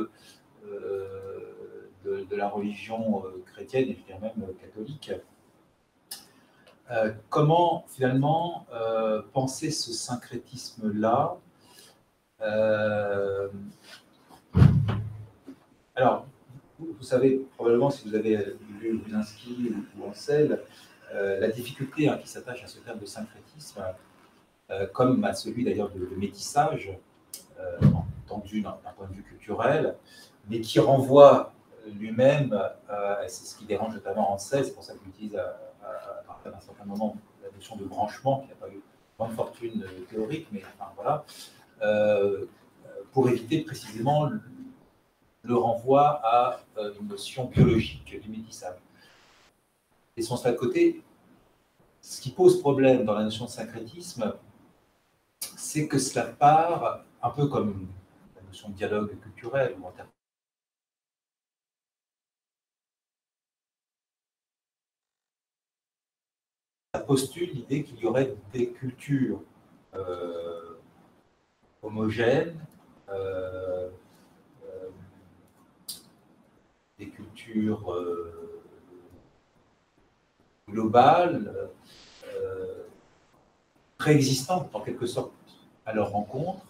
de la religion chrétienne et je dirais même catholique. Comment finalement penser ce syncrétisme-là? Alors, vous savez probablement, si vous avez lu Brzezinski ou Ancel, la difficulté qui s'attache à ce terme de syncrétisme, comme à celui d'ailleurs de métissage, entendu d'un point de vue culturel, mais qui renvoie lui-même, c'est ce qui dérange notamment Ancel, c'est pour ça qu'il utilise à partir d'un certain moment la notion de branchement, qui n'a pas eu grande fortune théorique, mais enfin voilà, pour éviter précisément le renvoi à une notion biologique du métissage. Et sans cela de côté, ce qui pose problème dans la notion de syncrétisme, c'est que cela part, un peu comme la notion de dialogue culturel ou interculturel, ça postule l'idée qu'il y aurait des cultures homogènes, des cultures globales, préexistantes en quelque sorte à leur rencontre,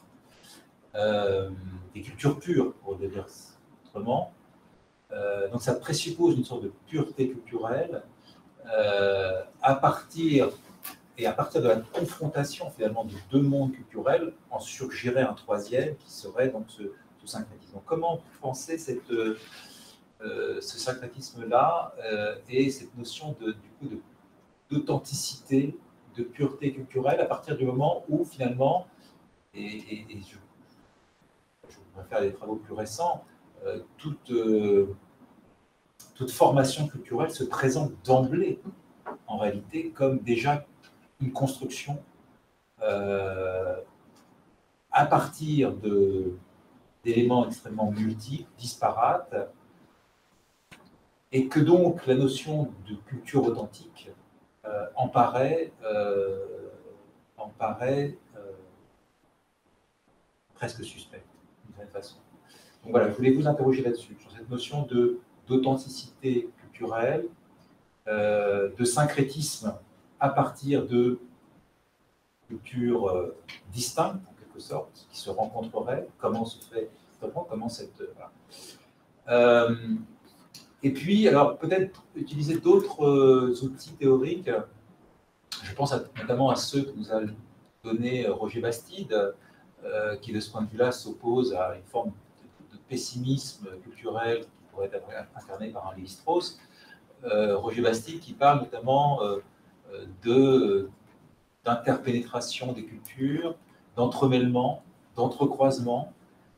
des cultures pures, pour le dire autrement. Donc ça présuppose une sorte de pureté culturelle à partir de la confrontation finalement de deux mondes culturels, en surgirait un troisième qui serait donc ce syncrétisme. Donc comment penser ce syncrétisme-là et cette notion d'authenticité, de pureté culturelle à partir du moment où finalement, et je voudrais faire des travaux plus récents, toute formation culturelle se présente d'emblée en réalité comme déjà une construction à partir d'éléments extrêmement multiples, disparates, et que donc la notion de culture authentique en paraît presque suspecte, d'une certaine façon. Donc voilà, je voulais vous interroger là-dessus, sur cette notion d'authenticité culturelle, de syncrétisme à partir de cultures distinctes, en quelque sorte, qui se rencontreraient, comment se fait, comment cette... Voilà. Et puis, alors peut-être utiliser d'autres outils théoriques, je pense notamment à ceux que nous a donné Roger Bastide, qui de ce point de vue-là s'oppose à une forme de pessimisme culturel qui pourrait être incarné par un Lévi-Strauss. Roger Bastide qui parle notamment d'interpénétration des cultures, d'entremêlement, d'entrecroisement,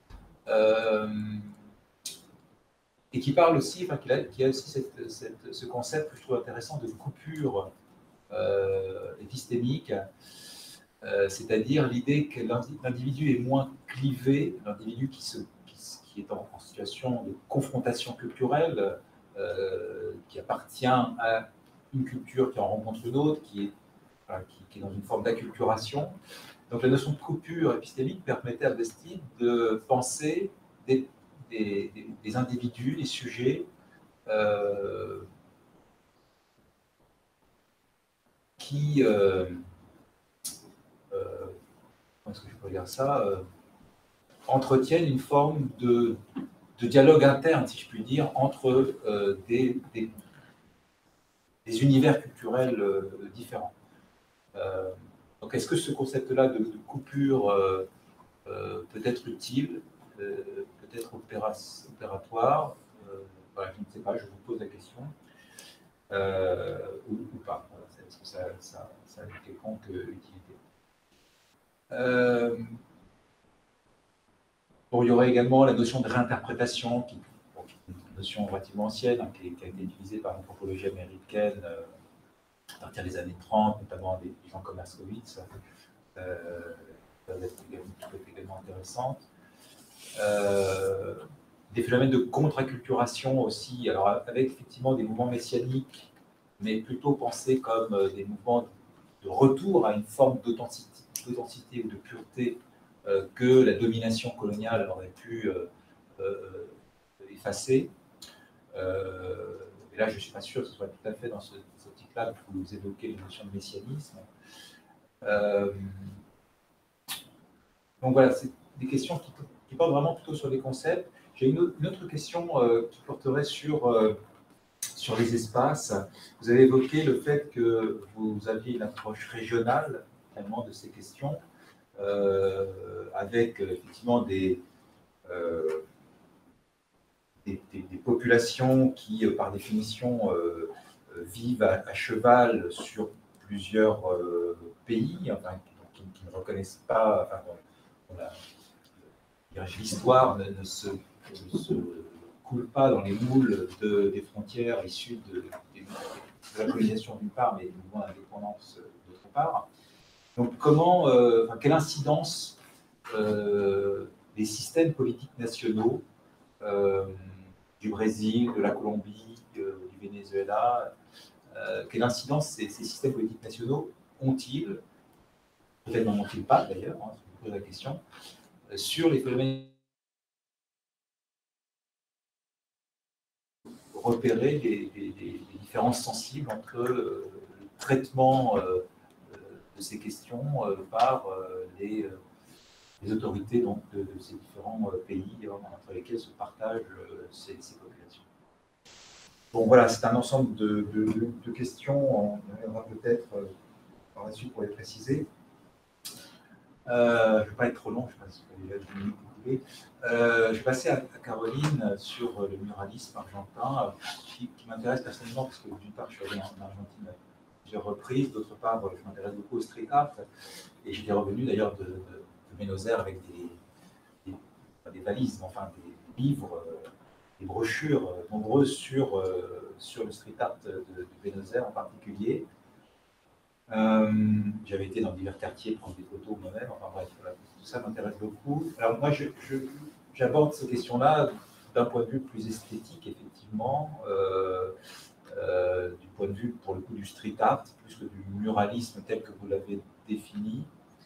et qui parle aussi, enfin, qui a aussi ce concept que je trouve intéressant de coupure épistémique, c'est-à-dire l'idée que l'individu est moins clivé, l'individu qui est en situation de confrontation culturelle, qui appartient à une culture qui en rencontre une autre, qui est dans une forme d'acculturation. Donc la notion de coupure épistémique permettait à Bastide de penser des individus, des sujets qui, comment est-ce que je peux dire ça, entretiennent une forme de dialogue interne, si je puis dire, entre des univers culturels différents. Donc est-ce que ce concept-là de coupure peut être utile, peut-être opératoire, voilà, je ne sais pas, je vous pose la question, ou pas, voilà, est-ce que ça a une quelconque utilité. Bon, il y aurait également la notion de réinterprétation, qui est une notion relativement ancienne, qui a été utilisée par l'anthropologie américaine à partir des années 30, notamment des gens comme Herskovitz, peut être également intéressante. des phénomènes de contre-acculturation aussi, alors avec effectivement des mouvements messianiques, mais plutôt pensés comme des mouvements de retour à une forme d'authenticité ou de pureté que la domination coloniale aurait pu effacer. Et là, je ne suis pas sûr que ce soit tout à fait dans cette optique-là que vous évoquez les notions de messianisme. Donc voilà, c'est des questions qui portent vraiment plutôt sur les concepts. J'ai une autre question qui porterait sur les espaces. Vous avez évoqué le fait que vous aviez une approche régionale finalement de ces questions, avec effectivement des populations qui, par définition, vivent à cheval sur plusieurs pays, enfin, qui ne reconnaissent pas, enfin, l'histoire ne se coule pas dans les moules des frontières issues de la colonisation d'une part, mais du mouvement d'indépendance d'autre part. Donc, quelle incidence des systèmes politiques nationaux du Brésil, de la Colombie, du Venezuela, quelle incidence ces systèmes politiques nationaux ont-ils, peut-être n'en ont-ils pas d'ailleurs, hein, je vous pose la question, sur les phénomènes, repérer les différences sensibles entre le traitement de ces questions par les autorités donc, de ces différents pays entre lesquels se partagent ces populations. Bon, voilà, c'est un ensemble de questions. On reviendra peut-être par la suite pour les préciser. Je ne vais pas être trop long, je pense que déjà 10 minutes, vous pouvez. Je vais passer à Caroline sur le muralisme argentin, qui m'intéresse personnellement, parce que d'une part, je suis allé en Argentine à plusieurs reprises, d'autre part, je m'intéresse beaucoup au street art, et j'étais revenu d'ailleurs de Buenos Aires avec des valises, enfin des livres, des brochures nombreuses sur le street art de Buenos Aires en particulier. J'avais été dans divers quartiers prendre des photos moi-même, enfin bref, voilà, tout ça m'intéresse beaucoup. Alors moi, j'aborde ces questions-là d'un point de vue plus esthétique, effectivement, du point de vue, pour le coup, du street art, plus que du muralisme tel que vous l'avez défini.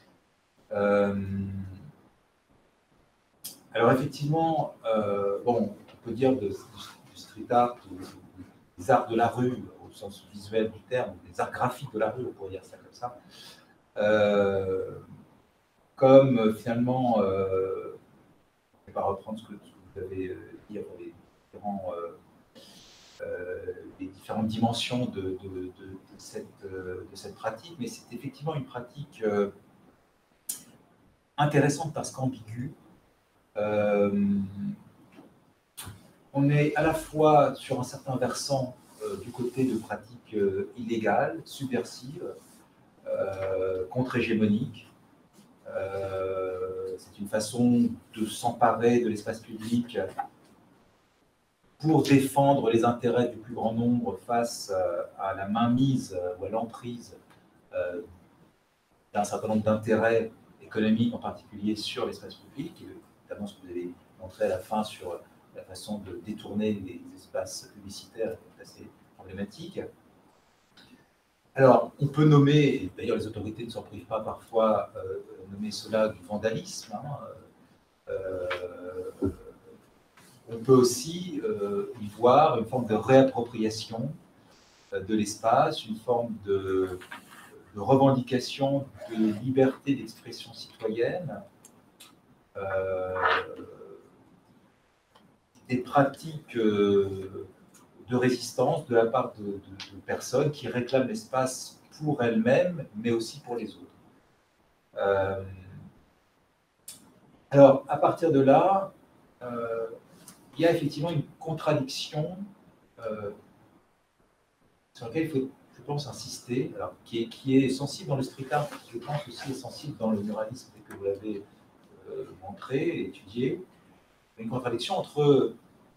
Alors effectivement, bon, on peut dire du street art ou des arts de la rue, au sens visuel du terme, des arts graphiques de la rue, on pourrait dire ça comme ça, comme finalement, je ne vais pas reprendre ce que vous avez dit avant les différentes dimensions de cette pratique, mais c'est effectivement une pratique intéressante parce qu'ambiguë. On est à la fois sur un certain versant du côté de pratiques illégales, subversives, contre-hégémoniques. C'est une façon de s'emparer de l'espace public pour défendre les intérêts du plus grand nombre face à la mainmise ou à l'emprise d'un certain nombre d'intérêts économiques, en particulier sur l'espace public, et notamment ce que vous avez montré à la fin sur la façon de détourner les espaces publicitaires, est assez problématique. Alors, on peut nommer, et d'ailleurs les autorités ne s'en privent pas parfois, nommer cela du vandalisme. Hein, on peut aussi y voir une forme de réappropriation de l'espace, une forme de revendication de liberté d'expression citoyenne, des pratiques de résistance de la part de personnes qui réclament l'espace pour elles-mêmes, mais aussi pour les autres. Alors, à partir de là, il y a effectivement une contradiction sur laquelle il faut, je pense, insister, alors, qui est sensible dans le street art, qui, je pense, aussi est sensible dans le muralisme, que vous l'avez montré et étudié. Une contradiction entre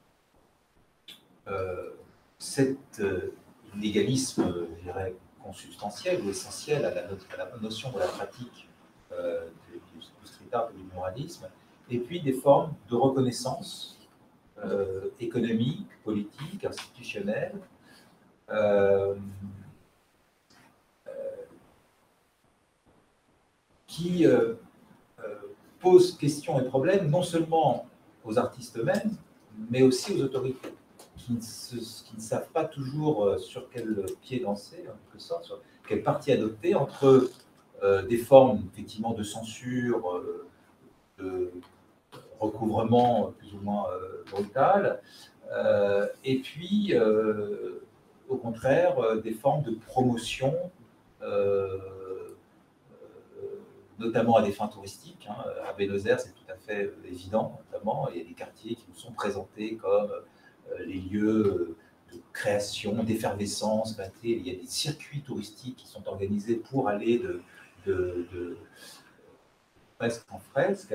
cet illégalisme, je dirais, consubstantiel ou essentiel à la notion de la pratique du street art et du muralisme, et puis des formes de reconnaissance économique, politique, institutionnelle, qui pose questions et problèmes non seulement aux artistes eux-mêmes, mais aussi aux autorités, qui ne savent pas toujours sur quel pied danser, en quelque sorte, sur quelle partie adopter, entre des formes effectivement de censure, de recouvrement plus ou moins brutal, et puis au contraire des formes de promotion, notamment à des fins touristiques. À Buenos Aires, c'est tout à fait évident, notamment. Il y a des quartiers qui nous sont présentés comme les lieux de création, d'effervescence. Il y a des circuits touristiques qui sont organisés pour aller de fresque en fresque.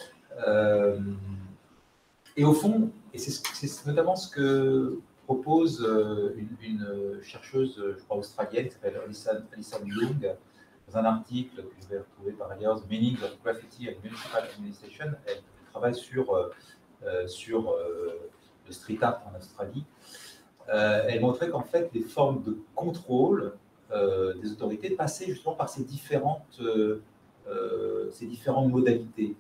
Et au fond, et c'est notamment ce que propose une chercheuse, je crois, australienne, qui s'appelle Alison Young, dans un article que je vais retrouver par ailleurs, The Meaning of Graffiti and Municipal Administration. Elle travaille sur le street art en Australie. Elle montrait qu'en fait, les formes de contrôle des autorités passaient justement par ces différentes modalités.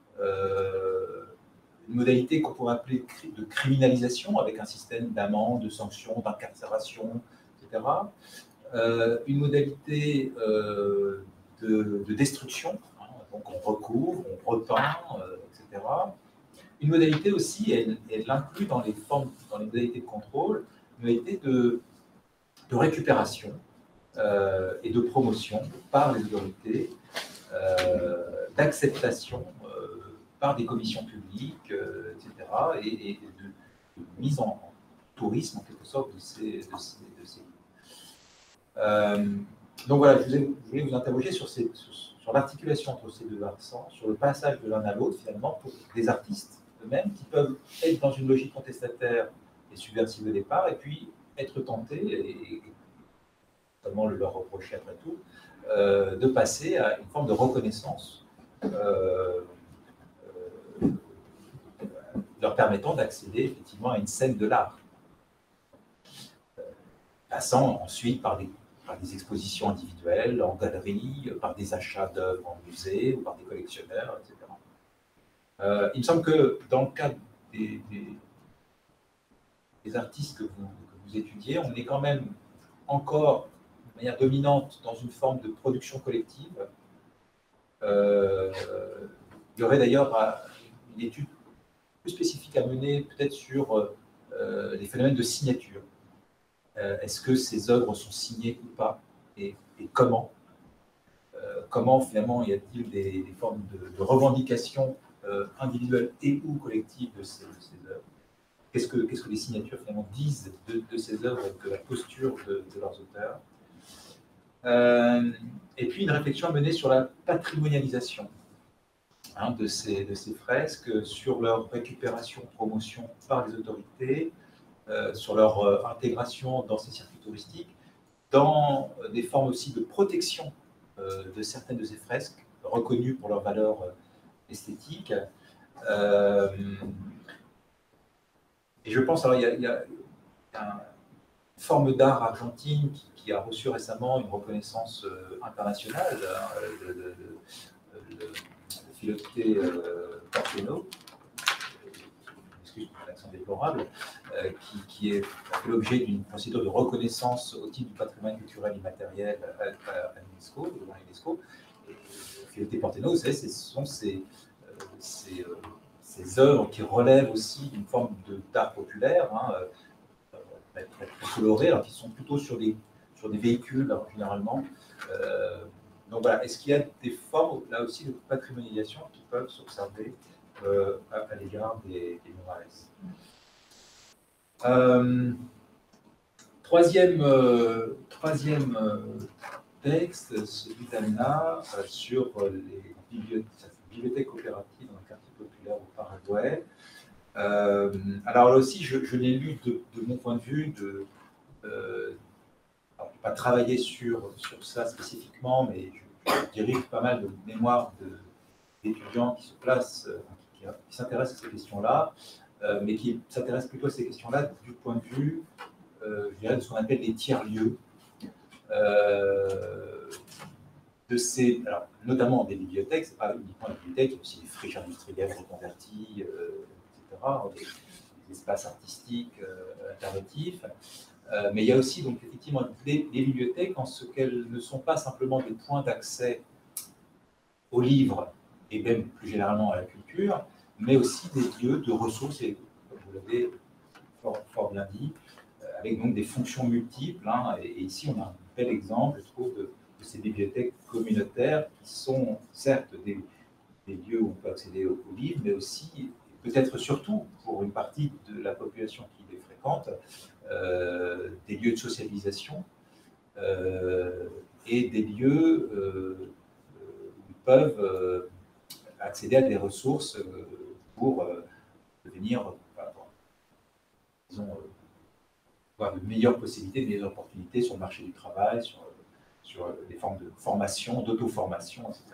Une modalité qu'on pourrait appeler de criminalisation, avec un système d'amende, de sanctions, d'incarcération, etc. Une modalité de destruction, donc on recouvre, on repeint, etc. Une modalité aussi, elle inclut dans les modalités de contrôle, une modalité de récupération et de promotion par les autorités, d'acceptation par des commissions publiques, etc., et de mise en tourisme, en quelque sorte, de ces lieux. Donc voilà, je voulais vous interroger sur l'articulation entre ces deux versants, sur le passage de l'un à l'autre, finalement, pour des artistes eux-mêmes qui peuvent être dans une logique contestataire et subversive au départ, et puis être tentés, et notamment le leur reprocher après tout, de passer à une forme de reconnaissance leur permettant d'accéder effectivement à une scène de l'art, passant ensuite par des expositions individuelles, en galerie, par des achats d'œuvres en musée ou par des collectionneurs, etc. Il me semble que dans le cadre des artistes que vous étudiez, on est quand même encore de manière dominante dans une forme de production collective. Il y aurait d'ailleurs une étude plus spécifique à mener peut-être sur les phénomènes de signature. Est-ce que ces œuvres sont signées ou pas, et comment? Comment finalement y a-t-il des formes de revendication individuelle et ou collective de ces œuvres? Qu'est-ce que les signatures finalement disent de ces œuvres et de la posture de leurs auteurs? Et puis une réflexion à mener sur la patrimonialisation de ces fresques, sur leur récupération, promotion par les autorités, sur leur intégration dans ces circuits touristiques, dans des formes aussi de protection de certaines de ces fresques, reconnues pour leur valeur esthétique. Et je pense, alors il y a une forme d'art argentine qui a reçu récemment une reconnaissance internationale, de Filoté Porteno, excuse pour l'accent déplorable, qui a fait l'objet d'une procédure de reconnaissance au titre du patrimoine culturel immatériel à l'UNESCO, devant l'UNESCO. Filoté Porteno, vous savez, ce sont ces œuvres qui relèvent aussi d'une forme d'art populaire, très, très colorées, alors qui sont plutôt sur des véhicules, alors, généralement. Donc voilà, est-ce qu'il y a des formes, là aussi, de patrimonialisation qui peuvent s'observer à l'égard des murales? Troisième texte, celui d'Anna, sur les bibliothèques coopératives dans le quartier populaire au Paraguay. Alors là aussi, je l'ai lu de mon point de vue, alors, je n'ai pas travaillé sur ça spécifiquement, mais je dirige pas mal de mémoires d'étudiants qui se placent, qui qui s'intéresse à ces questions-là, mais qui s'intéresse plutôt à ces questions-là du point de vue, je dirais, de ce qu'on appelle les tiers-lieux, alors, notamment des bibliothèques, ce n'est pas uniquement les bibliothèques, il y a aussi des friches industrielles reconverties, etc., des espaces artistiques alternatifs. Mais il y a aussi, donc, effectivement, les bibliothèques en ce qu'elles ne sont pas simplement des points d'accès aux livres et même plus généralement à la culture, mais aussi des lieux de ressources, et comme vous l'avez fort bien dit, avec donc des fonctions multiples. Hein, et ici, on a un bel exemple, je trouve, de ces bibliothèques communautaires qui sont certes des lieux où on peut accéder aux livres, mais aussi, peut-être surtout pour une partie de la population qui les fréquente, des lieux de socialisation et des lieux où ils peuvent accéder à des ressources pour devenir, disons, avoir de meilleures possibilités, de meilleures opportunités sur le marché du travail, sur les formes de formation, d'auto-formation, etc.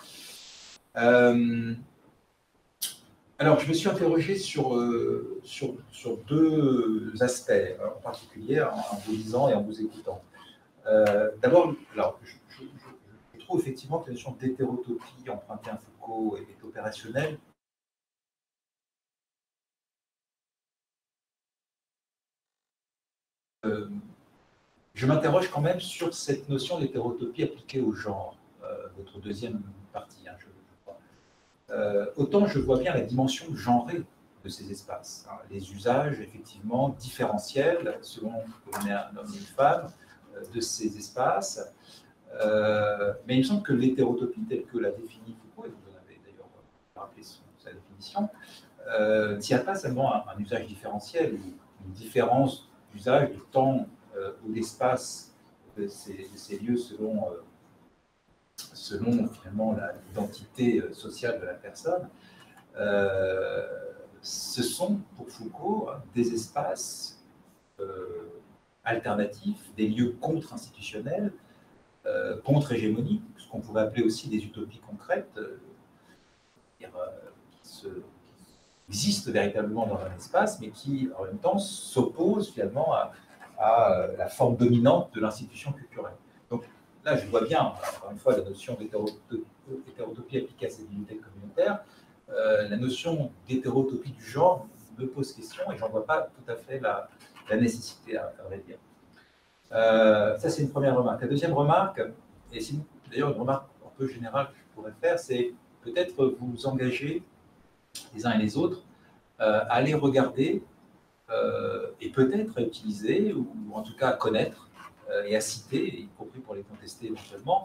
Alors, je me suis interrogé sur deux aspects en particulier, en vous lisant et en vous écoutant. D'abord, je trouve effectivement que la notion d'hétérotopie empruntée à Foucault est opérationnelle. Je m'interroge quand même sur cette notion d'hétérotopie appliquée au genre, votre deuxième partie, hein, je crois. Autant je vois bien la dimension genrée de ces espaces, hein, les usages effectivement différentiels selon qu'on est un homme ou une femme de ces espaces, mais il me semble que l'hétérotopie telle que l'a définie Foucault, et vous en avez d'ailleurs rappelé sa définition, tient pas seulement un usage différentiel, une différence d'usage du temps ou d'espace de ces lieux selon finalement l'identité sociale de la personne. Ce sont pour Foucault des espaces alternatifs, des lieux contre-institutionnels, contre-hégémoniques, ce qu'on pourrait appeler aussi des utopies concrètes, qui existent véritablement dans un espace, mais qui en même temps s'opposent finalement à la forme dominante de l'institution culturelle. Donc là, je vois bien, encore une fois, la notion d'hétérotopie appliquée à ces bibliothèques communautaires. La notion d'hétérotopie du genre me pose question et j'en vois pas tout à fait la nécessité, à vrai dire. Ça, c'est une première remarque. La deuxième remarque, et c'est d'ailleurs une remarque un peu générale que je pourrais faire, c'est peut-être vous engager les uns et les autres à aller regarder et peut-être à utiliser, ou en tout cas à connaître et à citer, y compris pour les contester éventuellement,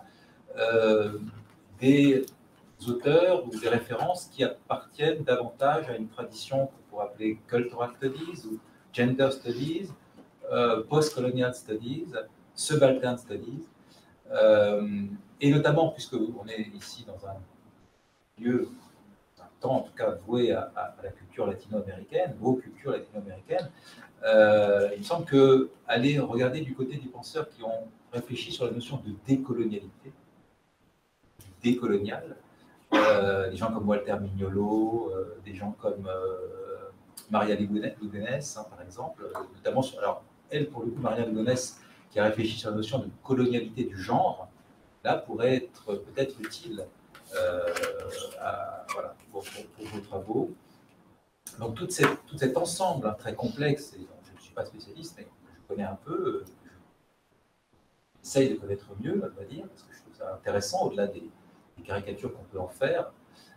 des auteurs ou des références qui appartiennent davantage à une tradition qu'on pourrait appeler cultural studies ou gender studies, post-colonial studies, subaltern studies, et notamment puisque on est ici dans un lieu, un temps en tout cas voué à la culture latino-américaine, aux cultures latino-américaines, il me semble que aller regarder du côté des penseurs qui ont réfléchi sur la notion de décolonialité, du décolonial, des gens comme Walter Mignolo, des gens comme Maria Lugones, hein, par exemple, notamment sur, alors elle pour le coup, Maria Lugones, qui a réfléchi sur la notion de colonialité du genre, là pourrait être peut-être utile voilà, pour vos travaux. Donc tout cet ensemble très complexe, et je ne suis pas spécialiste, mais je connais un peu, j'essaye de connaître mieux, à vrai dire, parce que je trouve ça intéressant, au-delà des caricatures qu'on peut en faire,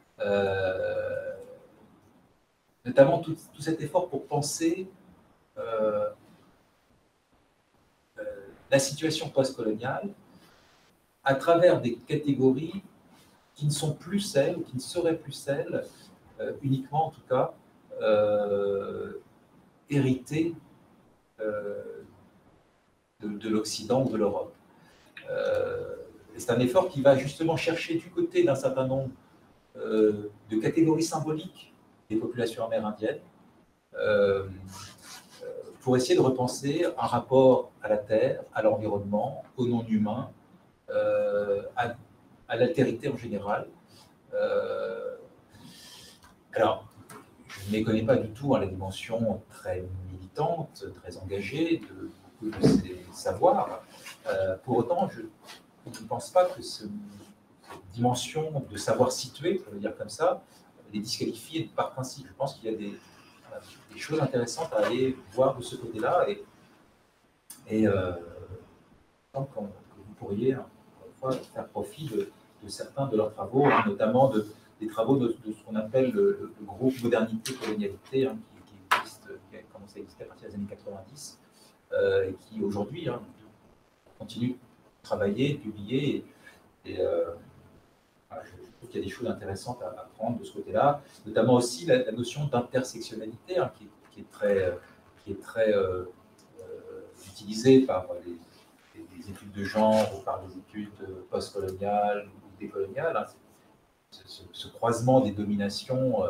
notamment tout cet effort pour penser la situation post-coloniale à travers des catégories qui ne sont plus celles, ou qui ne seraient plus celles, uniquement en tout cas, héritées de l'Occident ou de l'Europe. C'est un effort qui va justement chercher du côté d'un certain nombre de catégories symboliques des populations amérindiennes pour essayer de repenser un rapport à la terre, à l'environnement, au non-humain, à l'altérité en général. Alors, je ne méconnais pas du tout la dimension très militante, très engagée de beaucoup de ces savoirs. Pour autant, je ne pense pas que cette dimension de savoir situé, on va dire comme ça, les disqualifie par principe. Je pense qu'il y a des choses intéressantes à aller voir de ce côté-là. Et que vous pourriez encore une fois, faire profit de certains de leurs travaux, hein, notamment des travaux de ce qu'on appelle le groupe Modernité-Colonialité, hein, qui a commencé à exister à partir des années 90, et qui aujourd'hui continue de travailler, de publier. Voilà, je trouve qu'il y a des choses intéressantes à prendre de ce côté-là, notamment aussi la notion d'intersectionnalité, hein, qui est très utilisée par les études de genre ou par les études postcoloniales ou décoloniales. Hein, ce croisement des dominations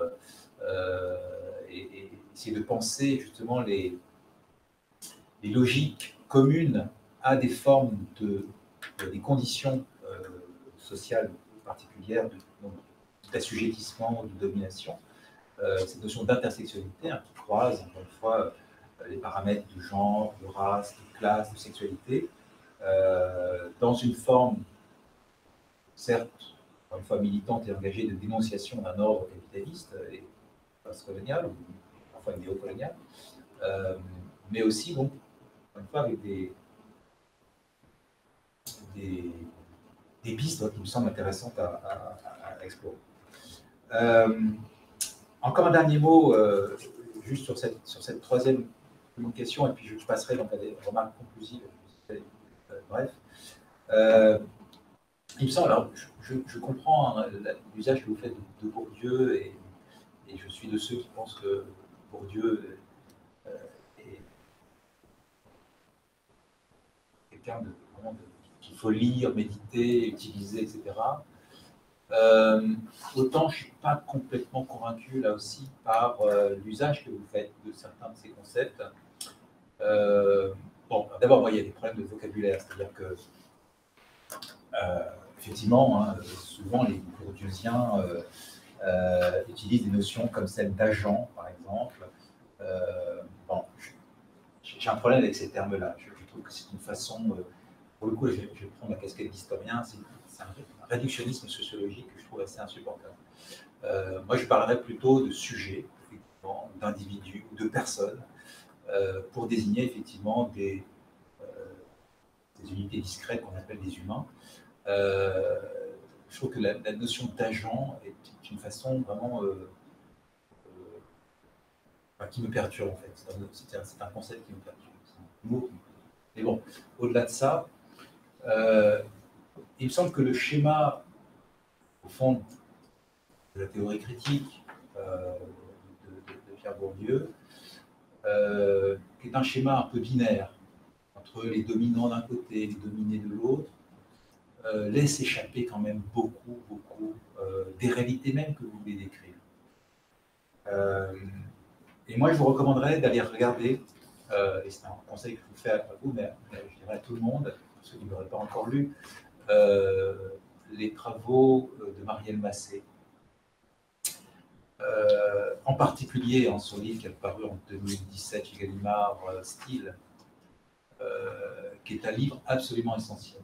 et essayer de penser justement les logiques communes à des formes des conditions sociales particulières d'assujettissement ou de domination. Cette notion d'intersectionnalité, hein, qui croise, encore une fois, les paramètres de genre, de race, de classe, de sexualité, dans une forme, certes, encore une fois, militante et engagée de dénonciation d'un ordre capitaliste et postcolonial, ou parfois néocolonial, mais aussi, donc, encore une fois, avec des pistes qui me semblent intéressantes à explorer. Encore un dernier mot, juste sur cette troisième communication, et puis je passerai donc à des remarques conclusives. Bref. Il me semble, alors je comprends hein, l'usage que vous faites de Bourdieu, et je suis de ceux qui pensent que Bourdieu est quelqu'un qu'il faut lire, méditer, utiliser, etc. Autant je ne suis pas complètement convaincu là aussi par l'usage que vous faites de certains de ces concepts. Bon, d'abord, moi, il y a des problèmes de vocabulaire, c'est-à-dire que effectivement, hein, souvent les bourdieusiens utilisent des notions comme celle d'agent, par exemple. Bon, j'ai un problème avec ces termes-là. Je trouve que c'est une façon, pour le coup, je vais prendre la casquette d'historien, c'est un réductionnisme sociologique que je trouve assez insupportable. Moi, je parlerais plutôt de sujets, d'individus ou de personnes, pour désigner effectivement des unités discrètes qu'on appelle des humains. Je trouve que la notion d'agent est une façon vraiment qui me perturbe en fait. C'est un concept qui me perturbe, c'est un mot qui me perturbe. Mais bon, au-delà de ça, il me semble que le schéma, au fond, de la théorie critique de Pierre Bourdieu, qui est un schéma un peu binaire, entre les dominants d'un côté et les dominés de l'autre, laisse échapper quand même beaucoup des réalités même que vous voulez décrire. Et moi, je vous recommanderais d'aller regarder, et c'est un conseil que je vous fais à vous, mais je dirais à tout le monde, ceux qui ne l'auraient pas encore lu, les travaux de Marielle Massé. En particulier en son livre qui est paru en 2017 chez Gallimard, Style, qui est un livre absolument essentiel.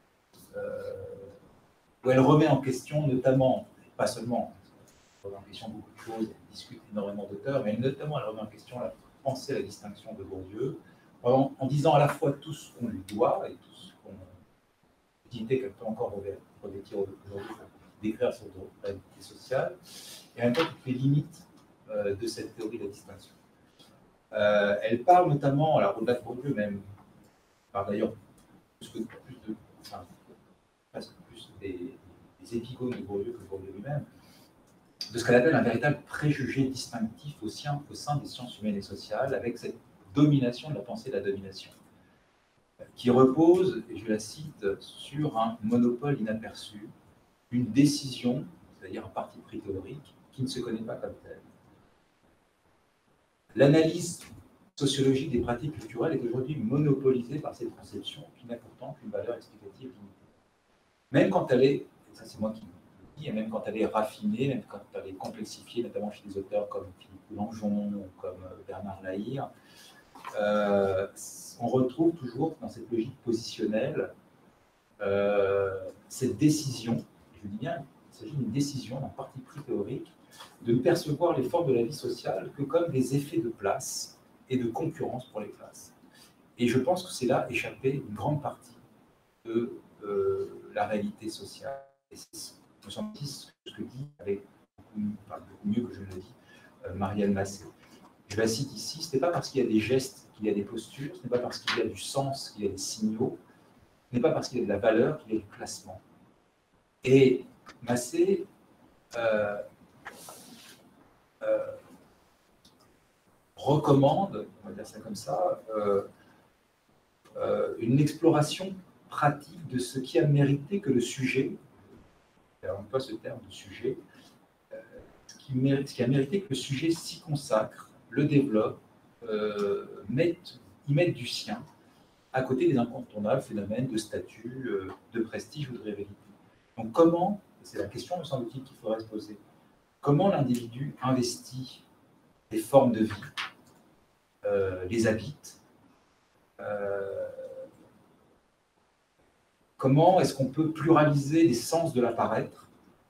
Où elle remet en question notamment, pas seulement, elle remet en question beaucoup de choses, elle discute énormément d'auteurs, mais notamment elle remet en question la pensée à la distinction de Bourdieu, en disant à la fois tout ce qu'on lui doit et tout ce qu'on l'utilité qu'elle peut encore revêtir aujourd'hui pour décrire son réalité sociale, et en même temps toutes les limites de cette théorie de la distinction. Elle parle notamment, alors au-delà de Bourdieu même, elle parle d'ailleurs presque plus des épigones de Bourdieu que Bourdieu lui-même, de ce qu'elle appelle un véritable préjugé distinctif au sein des sciences humaines et sociales, avec cette domination de la pensée de la domination, qui repose, et je la cite, sur un monopole inaperçu, une décision, c'est-à-dire un parti pris théorique, qui ne se connaît pas comme tel. L'analyse sociologique des pratiques culturelles est aujourd'hui monopolisée par cette conception qui n'a pourtant qu'une valeur explicative limitée. Même quand elle est, et ça c'est moi qui le et même quand elle est raffinée, même quand elle est complexifiée, notamment chez des auteurs comme Philippe Boulanger ou comme Bernard Lahire, on retrouve toujours dans cette logique positionnelle cette décision, je dis bien, il s'agit d'une décision, d'un parti pris théorique, de ne percevoir les formes de la vie sociale que comme des effets de place et de concurrence pour les classes. Et je pense que c'est là échappé une grande partie de la réalité sociale. Et c'est, me semble-t-il, ce que dit, avec beaucoup mieux que je ne le dis, Marielle Massé. Je la cite ici, ce n'est pas parce qu'il y a des gestes qu'il y a des postures, ce n'est pas parce qu'il y a du sens qu'il y a des signaux, ce n'est pas parce qu'il y a de la valeur qu'il y a du classement. Et Massé recommande, on va dire ça comme ça, une exploration pratique de ce qui a mérité que le sujet, alors on emploie ce terme de sujet, ce qui a mérité que le sujet s'y consacre, le développe, y mette du sien, à côté des incontournables phénomènes de statut, de prestige ou de rivalité. Donc comment, c'est la question, me semble-t-il, qu'il faudrait se poser, comment l'individu investit des formes de vie, les habite, comment est-ce qu'on peut pluraliser les sens de l'apparaître,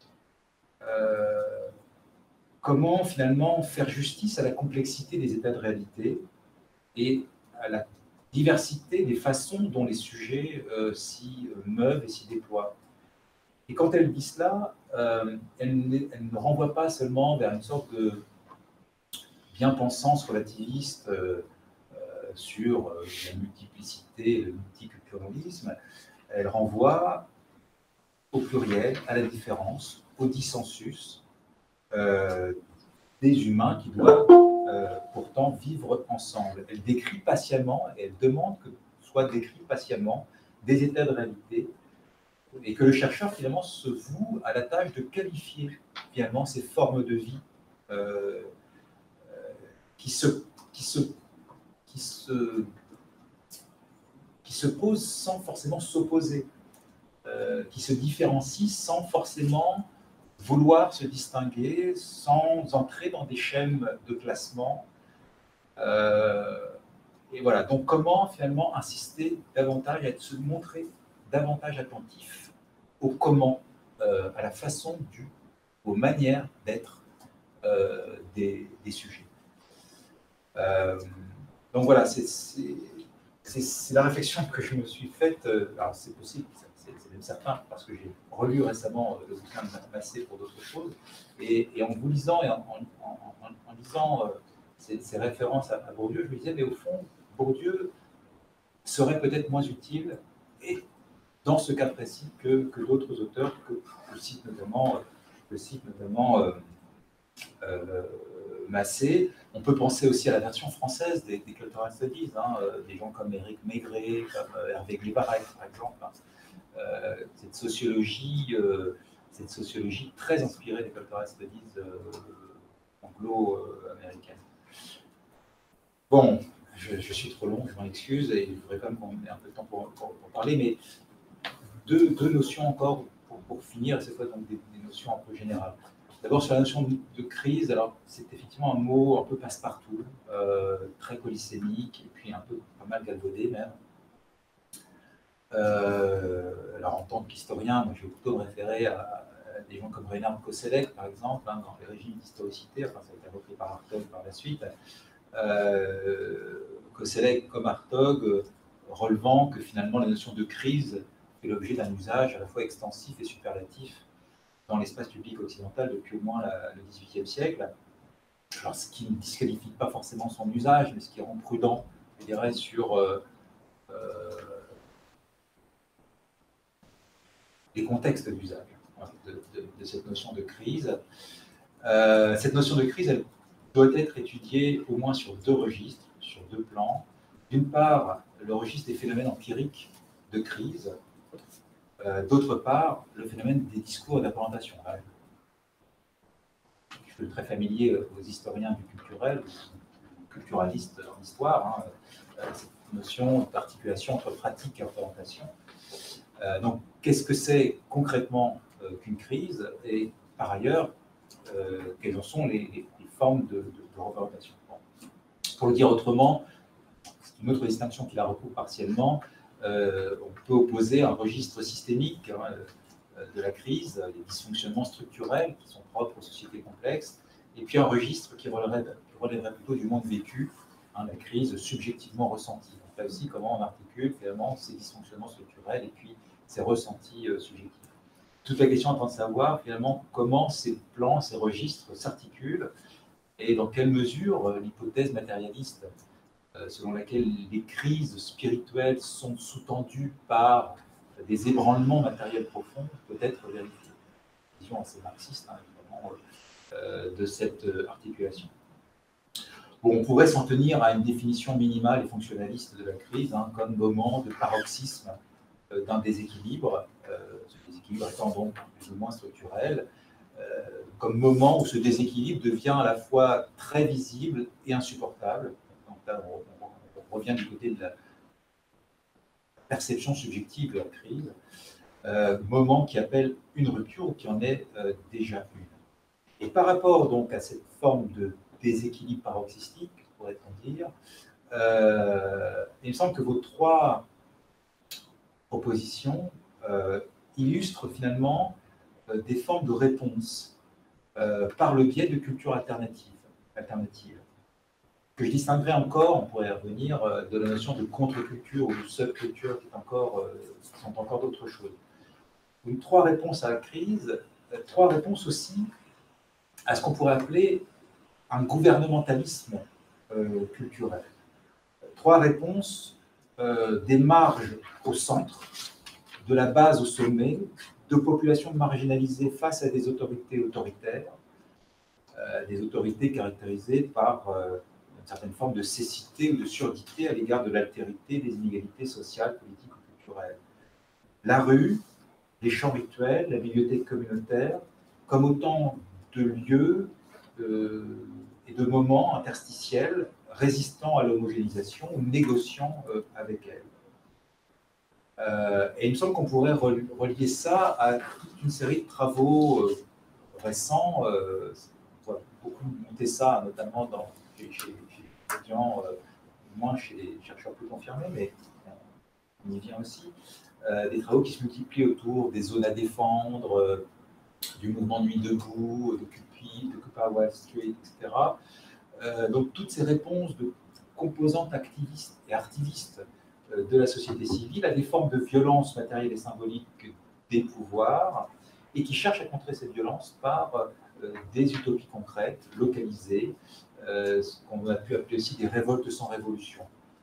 comment finalement faire justice à la complexité des états de réalité et à la diversité des façons dont les sujets s'y meuvent et s'y déploient. Et quand elle dit cela, elle ne renvoie pas seulement vers une sorte de bien-pensance relativiste sur la multiplicité, le multiculturalisme. Elle renvoie au pluriel, à la différence, au dissensus des humains qui doivent pourtant vivre ensemble. Elle décrit patiemment, et elle demande que soient décrits patiemment des états de réalité, et que le chercheur finalement se voue à la tâche de qualifier finalement ces formes de vie qui se posent sans forcément s'opposer, qui se différencient sans forcément vouloir se distinguer, sans entrer dans des schèmes de classement. Et voilà, donc comment finalement insister davantage, à se montrer davantage attentif au comment, à la façon aux manières d'être des sujets. Donc voilà, c'est la réflexion que je me suis faite. Alors c'est possible, c'est même certain, parce que j'ai relu récemment le bouquin de Massé pour d'autres choses, et en vous lisant et en lisant ces références à Bourdieu, je me disais, mais au fond, Bourdieu serait peut-être moins utile, et dans ce cas précis, que d'autres auteurs, que je cite notamment Massé. On peut penser aussi à la version française des Cultural Studies, des gens comme Éric Maigret, comme Hervé Glibarek, par exemple. Cette sociologie très inspirée des Cultural Studies anglo-américaines. Bon, je suis trop long, je m'en excuse, et il faudrait quand même qu'on ait un peu de temps pour parler, mais deux notions encore pour finir, cette fois donc des notions un peu générales. D'abord sur la notion de crise, alors c'est effectivement un mot un peu passe-partout, très polysémique, et puis pas mal galvaudé même. Alors en tant qu'historien, moi je vais plutôt me référer à des gens comme Reynard Koselleck, par exemple, dans les régimes d'historicité, enfin ça a été repris par Hartog par la suite. Koselleck comme Hartog, relevant que finalement la notion de crise fait l'objet d'un usage à la fois extensif et superlatif dans l'espace public occidental depuis au moins le XVIIIe siècle. Alors, ce qui ne disqualifie pas forcément son usage, mais ce qui rend prudent, je dirais, sur les contextes d'usage de cette notion de crise. Cette notion de crise, elle doit être étudiée au moins sur deux registres, sur deux plans. D'une part, le registre des phénomènes empiriques de crise. D'autre part, le phénomène des discours et de la présentation. Je suis très familier aux historiens du culturel, aux culturalistes en histoire, cette notion d'articulation entre pratique et représentation. Donc, qu'est-ce que c'est concrètement qu'une crise, et par ailleurs, quelles en sont les formes de représentation. Bon. Pour le dire autrement, c'est une autre distinction qui la recoupe partiellement. On peut opposer un registre systémique de la crise, les dysfonctionnements structurels qui sont propres aux sociétés complexes, et puis un registre qui relèverait plutôt du monde vécu, la crise subjectivement ressentie. Donc là aussi, comment on articule finalement ces dysfonctionnements structurels et puis ces ressentis subjectifs. Toute la question étant de savoir finalement comment ces plans, ces registres s'articulent et dans quelle mesure l'hypothèse matérialiste selon laquelle les crises spirituelles sont sous-tendues par des ébranlements matériels profonds peut être vérifiée. Une vision assez marxiste, évidemment, de cette articulation. Bon, on pourrait s'en tenir à une définition minimale et fonctionnaliste de la crise, comme moment de paroxysme d'un déséquilibre, ce déséquilibre étant donc plus ou moins structurel, comme moment où ce déséquilibre devient à la fois très visible et insupportable. Donc là, on revient du côté de la perception subjective de la crise, moment qui appelle une rupture ou qui en est déjà une. Et par rapport donc à cette forme de déséquilibre paroxystique, pourrait-on dire, il me semble que vos trois propositions illustrent finalement des formes de réponse par le biais de cultures alternatives, que je distinguerai encore, on pourrait revenir, de la notion de contre-culture ou de subculture qui sont encore d'autres choses. Donc, trois réponses à la crise, trois réponses aussi à ce qu'on pourrait appeler un gouvernementalisme culturel. Trois réponses des marges au centre, de la base au sommet, de populations marginalisées face à des autorités autoritaires, des autorités caractérisées par une certaine forme de cécité ou de surdité à l'égard de l'altérité des inégalités sociales, politiques ou culturelles. La rue, les champs rituels, la bibliothèque communautaire, comme autant de lieux et de moments interstitiels résistant à l'homogénéisation ou négociant avec elle. Et il me semble qu'on pourrait relier ça à toute une série de travaux récents. On voit beaucoup monter ça, notamment chez les étudiants, moins chez les chercheurs plus confirmés, mais on y vient aussi. Des travaux qui se multiplient autour des zones à défendre, du mouvement Nuit debout, d'Occupy Wall Street, etc. Donc toutes ces réponses de composantes activistes et artivistes de la société civile à des formes de violence matérielle et symbolique des pouvoirs et qui cherchent à contrer cette violence par des utopies concrètes, localisées, ce qu'on a pu appeler aussi des révoltes sans révolution,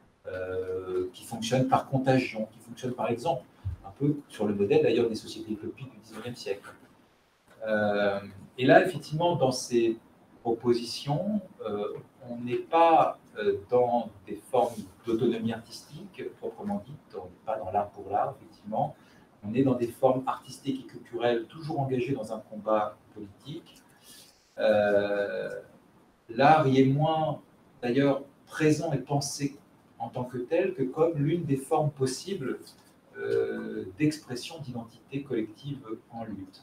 qui fonctionnent par contagion, qui fonctionnent par exemple un peu sur le modèle d'ailleurs des sociétés utopiques du XIXe siècle. Et là, effectivement, dans ces propositions, on n'est pas dans des formes d'autonomie artistique proprement dite, on n'est pas dans l'art pour l'art, effectivement, on est dans des formes artistiques et culturelles toujours engagées dans un combat politique. L'art y est moins, d'ailleurs, présent et pensé en tant que tel que comme l'une des formes possibles d'expression d'identité collective en lutte.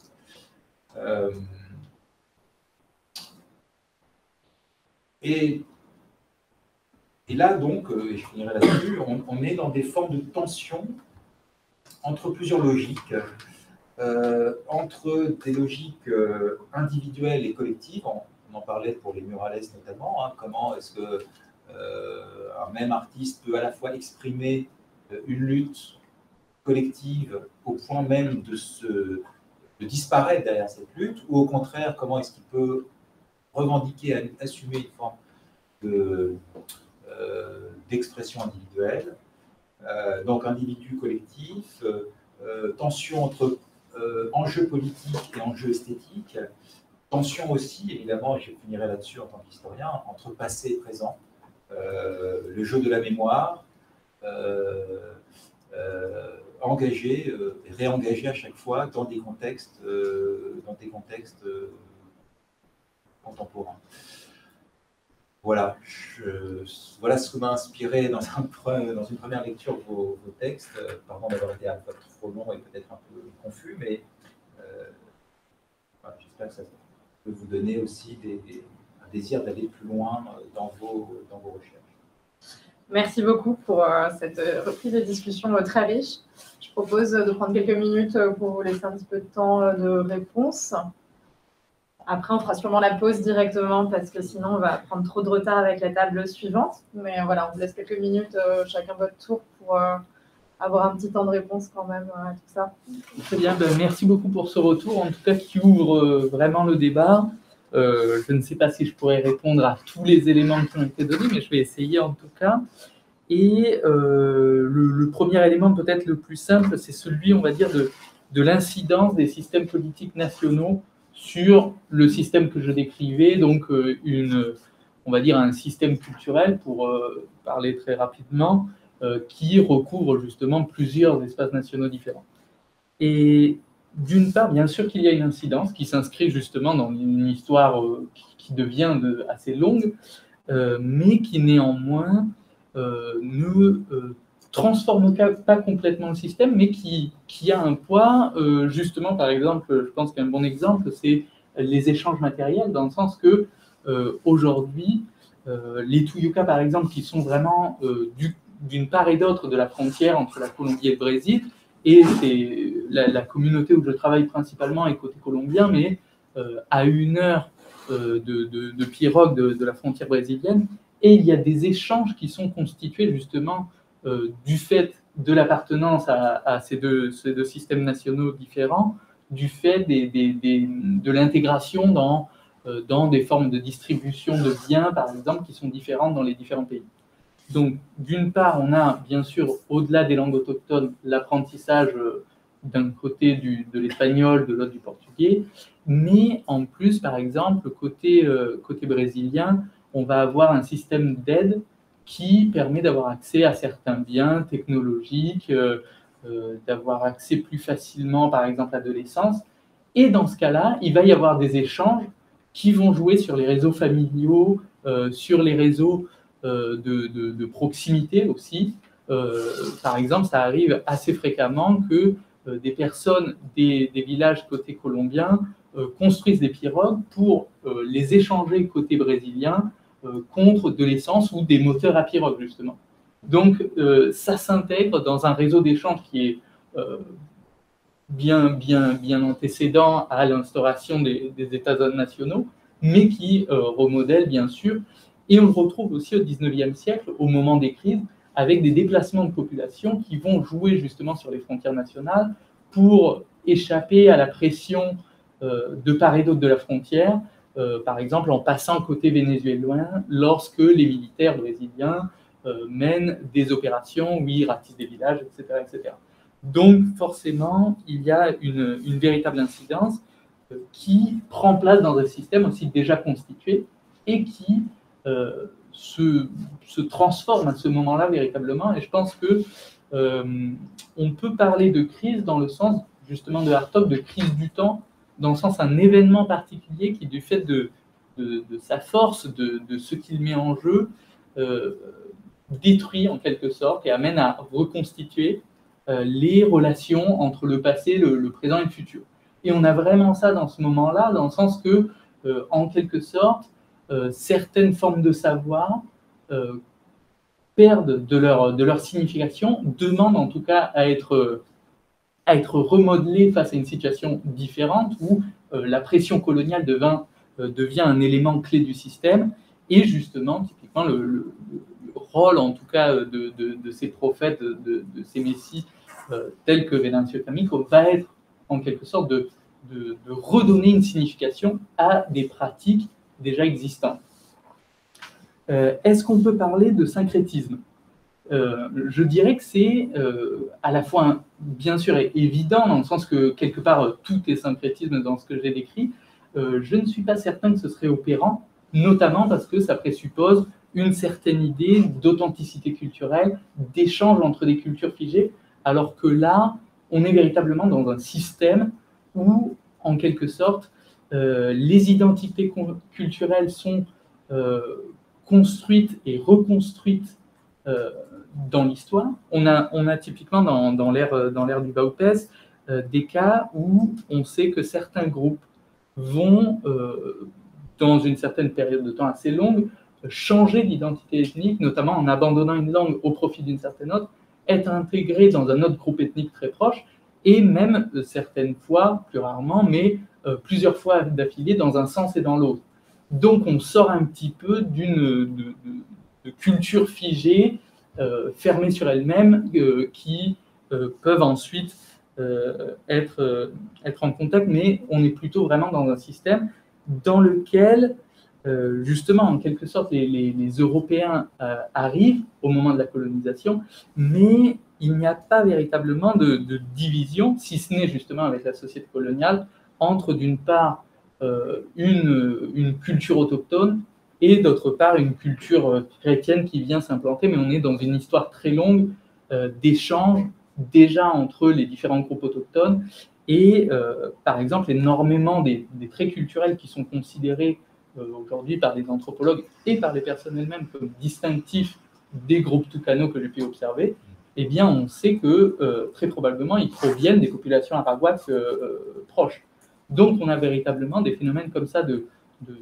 Et là, donc, et je finirai là-dessus, on est dans des formes de tension entre plusieurs logiques, entre des logiques individuelles et collectives, on en parlait pour les muralistes notamment, comment est-ce que un même artiste peut à la fois exprimer une lutte collective au point même de disparaître derrière cette lutte, ou au contraire, comment est-ce qu'il peut revendiquer, assumer une forme d'expression individuelle, donc individu collectif, tension entre enjeux politiques et enjeux esthétiques, tension aussi, évidemment, et je finirai là-dessus en tant qu'historien, entre passé et présent, le jeu de la mémoire, engagé et réengagé à chaque fois dans des contextes, contemporains. Voilà, voilà ce que m'a inspiré dans une première lecture vos textes. Pardon d'avoir été un peu trop long et peut-être un peu confus, mais voilà, j'espère que ça peut vous donner aussi un désir d'aller plus loin dans vos recherches. Merci beaucoup pour cette reprise de discussion très riche. Je propose de prendre quelques minutes pour vous laisser un petit peu de temps de réponse. Après, on fera sûrement la pause directement parce que sinon, on va prendre trop de retard avec la table suivante. Mais voilà, on vous laisse quelques minutes, chacun votre tour, pour avoir un petit temps de réponse quand même à tout ça. Très bien, merci beaucoup pour ce retour, en tout cas qui ouvre vraiment le débat. Je ne sais pas si je pourrais répondre à tous les éléments qui ont été donnés, mais je vais essayer en tout cas. Et le premier élément, peut-être le plus simple, c'est celui, on va dire, de l'incidence des systèmes politiques nationaux sur le système que je décrivais, donc on va dire un système culturel, pour parler très rapidement, qui recouvre justement plusieurs espaces nationaux différents. Et d'une part, bien sûr qu'il y a une incidence qui s'inscrit justement dans une histoire qui devient assez longue, mais qui néanmoins ne transforme pas complètement le système, mais qui a un poids, justement, par exemple, je pense qu'un bon exemple, c'est les échanges matériels, dans le sens que aujourd'hui, les Tuyuka, par exemple, qui sont vraiment d'une part et d'autre de la frontière entre la Colombie et le Brésil, et c'est la communauté où je travaille principalement est côté colombien, mais à 1 heure de pirogue de la frontière brésilienne, et il y a des échanges qui sont constitués justement du fait de l'appartenance à ces deux systèmes nationaux différents, du fait de l'intégration dans des formes de distribution de biens, par exemple, qui sont différentes dans les différents pays. Donc, d'une part, on a bien sûr, au-delà des langues autochtones, l'apprentissage d'un côté de l'espagnol, de l'autre du portugais, mais en plus, par exemple, côté brésilien, on va avoir un système d'aide qui permet d'avoir accès à certains biens technologiques, d'avoir accès plus facilement, par exemple, à de l'essence. Et dans ce cas-là, il va y avoir des échanges qui vont jouer sur les réseaux familiaux, sur les réseaux de proximité aussi. Par exemple, ça arrive assez fréquemment que des personnes des villages côté colombien construisent des pirogues pour les échanger côté brésilien contre de l'essence ou des moteurs à pirogue, justement. Donc, ça s'intègre dans un réseau d'échange qui est bien antécédent à l'instauration des États nationaux, mais qui remodèle, bien sûr. Et on le retrouve aussi au XIXe siècle, au moment des crises, avec des déplacements de population qui vont jouer justement sur les frontières nationales pour échapper à la pression de part et d'autre de la frontière, par exemple en passant côté vénézuélien, lorsque les militaires brésiliens mènent des opérations où ils ratissent des villages, etc., etc. Donc forcément, il y a une véritable incidence qui prend place dans un système aussi déjà constitué et qui se transforme à ce moment-là véritablement. Et je pense que on peut parler de crise dans le sens justement de Hartog, de crise du temps, dans le sens un événement particulier qui, du fait de sa force, de ce qu'il met en jeu, détruit en quelque sorte et amène à reconstituer les relations entre le passé, le présent et le futur. Et on a vraiment ça dans ce moment-là, dans le sens que, en quelque sorte, certaines formes de savoir perdent de leur signification, demandent en tout cas à être remodelées face à une situation différente où la pression coloniale devient un élément clé du système. Et justement, typiquement, le rôle, en tout cas, de ces prophètes, de ces messies tels que Venancio Kamiko, va être en quelque sorte de redonner une signification à des pratiques déjà existantes. Est-ce qu'on peut parler de syncrétisme ? Je dirais que c'est à la fois, bien sûr, évident, dans le sens que, quelque part, tout est syncrétisme dans ce que j'ai décrit. Je ne suis pas certain que ce serait opérant, notamment parce que ça présuppose une certaine idée d'authenticité culturelle, d'échange entre des cultures figées, alors que là, on est véritablement dans un système où, en quelque sorte, les identités culturelles sont construites et reconstruites dans l'histoire. On a typiquement dans l'ère du Baupès des cas où on sait que certains groupes vont, dans une certaine période de temps assez longue, changer d'identité ethnique, notamment en abandonnant une langue au profit d'une certaine autre, être intégrés dans un autre groupe ethnique très proche, et même certaines fois, plus rarement, mais plusieurs fois d'affilée dans un sens et dans l'autre. Donc on sort un petit peu de culture figée, fermée sur elle-même, qui peuvent ensuite être en contact, mais on est plutôt vraiment dans un système dans lequel, justement, en quelque sorte, les Européens arrivent au moment de la colonisation, mais il n'y a pas véritablement de division, si ce n'est justement avec la société coloniale, entre d'une part une culture autochtone et d'autre part une culture chrétienne qui vient s'implanter, mais on est dans une histoire très longue d'échanges déjà entre les différents groupes autochtones et par exemple énormément des traits culturels qui sont considérés aujourd'hui par les anthropologues et par les personnes elles-mêmes comme distinctifs des groupes Tucano que j'ai pu observer, eh bien on sait que très probablement ils proviennent des populations araguaques proches. Donc on a véritablement des phénomènes comme ça de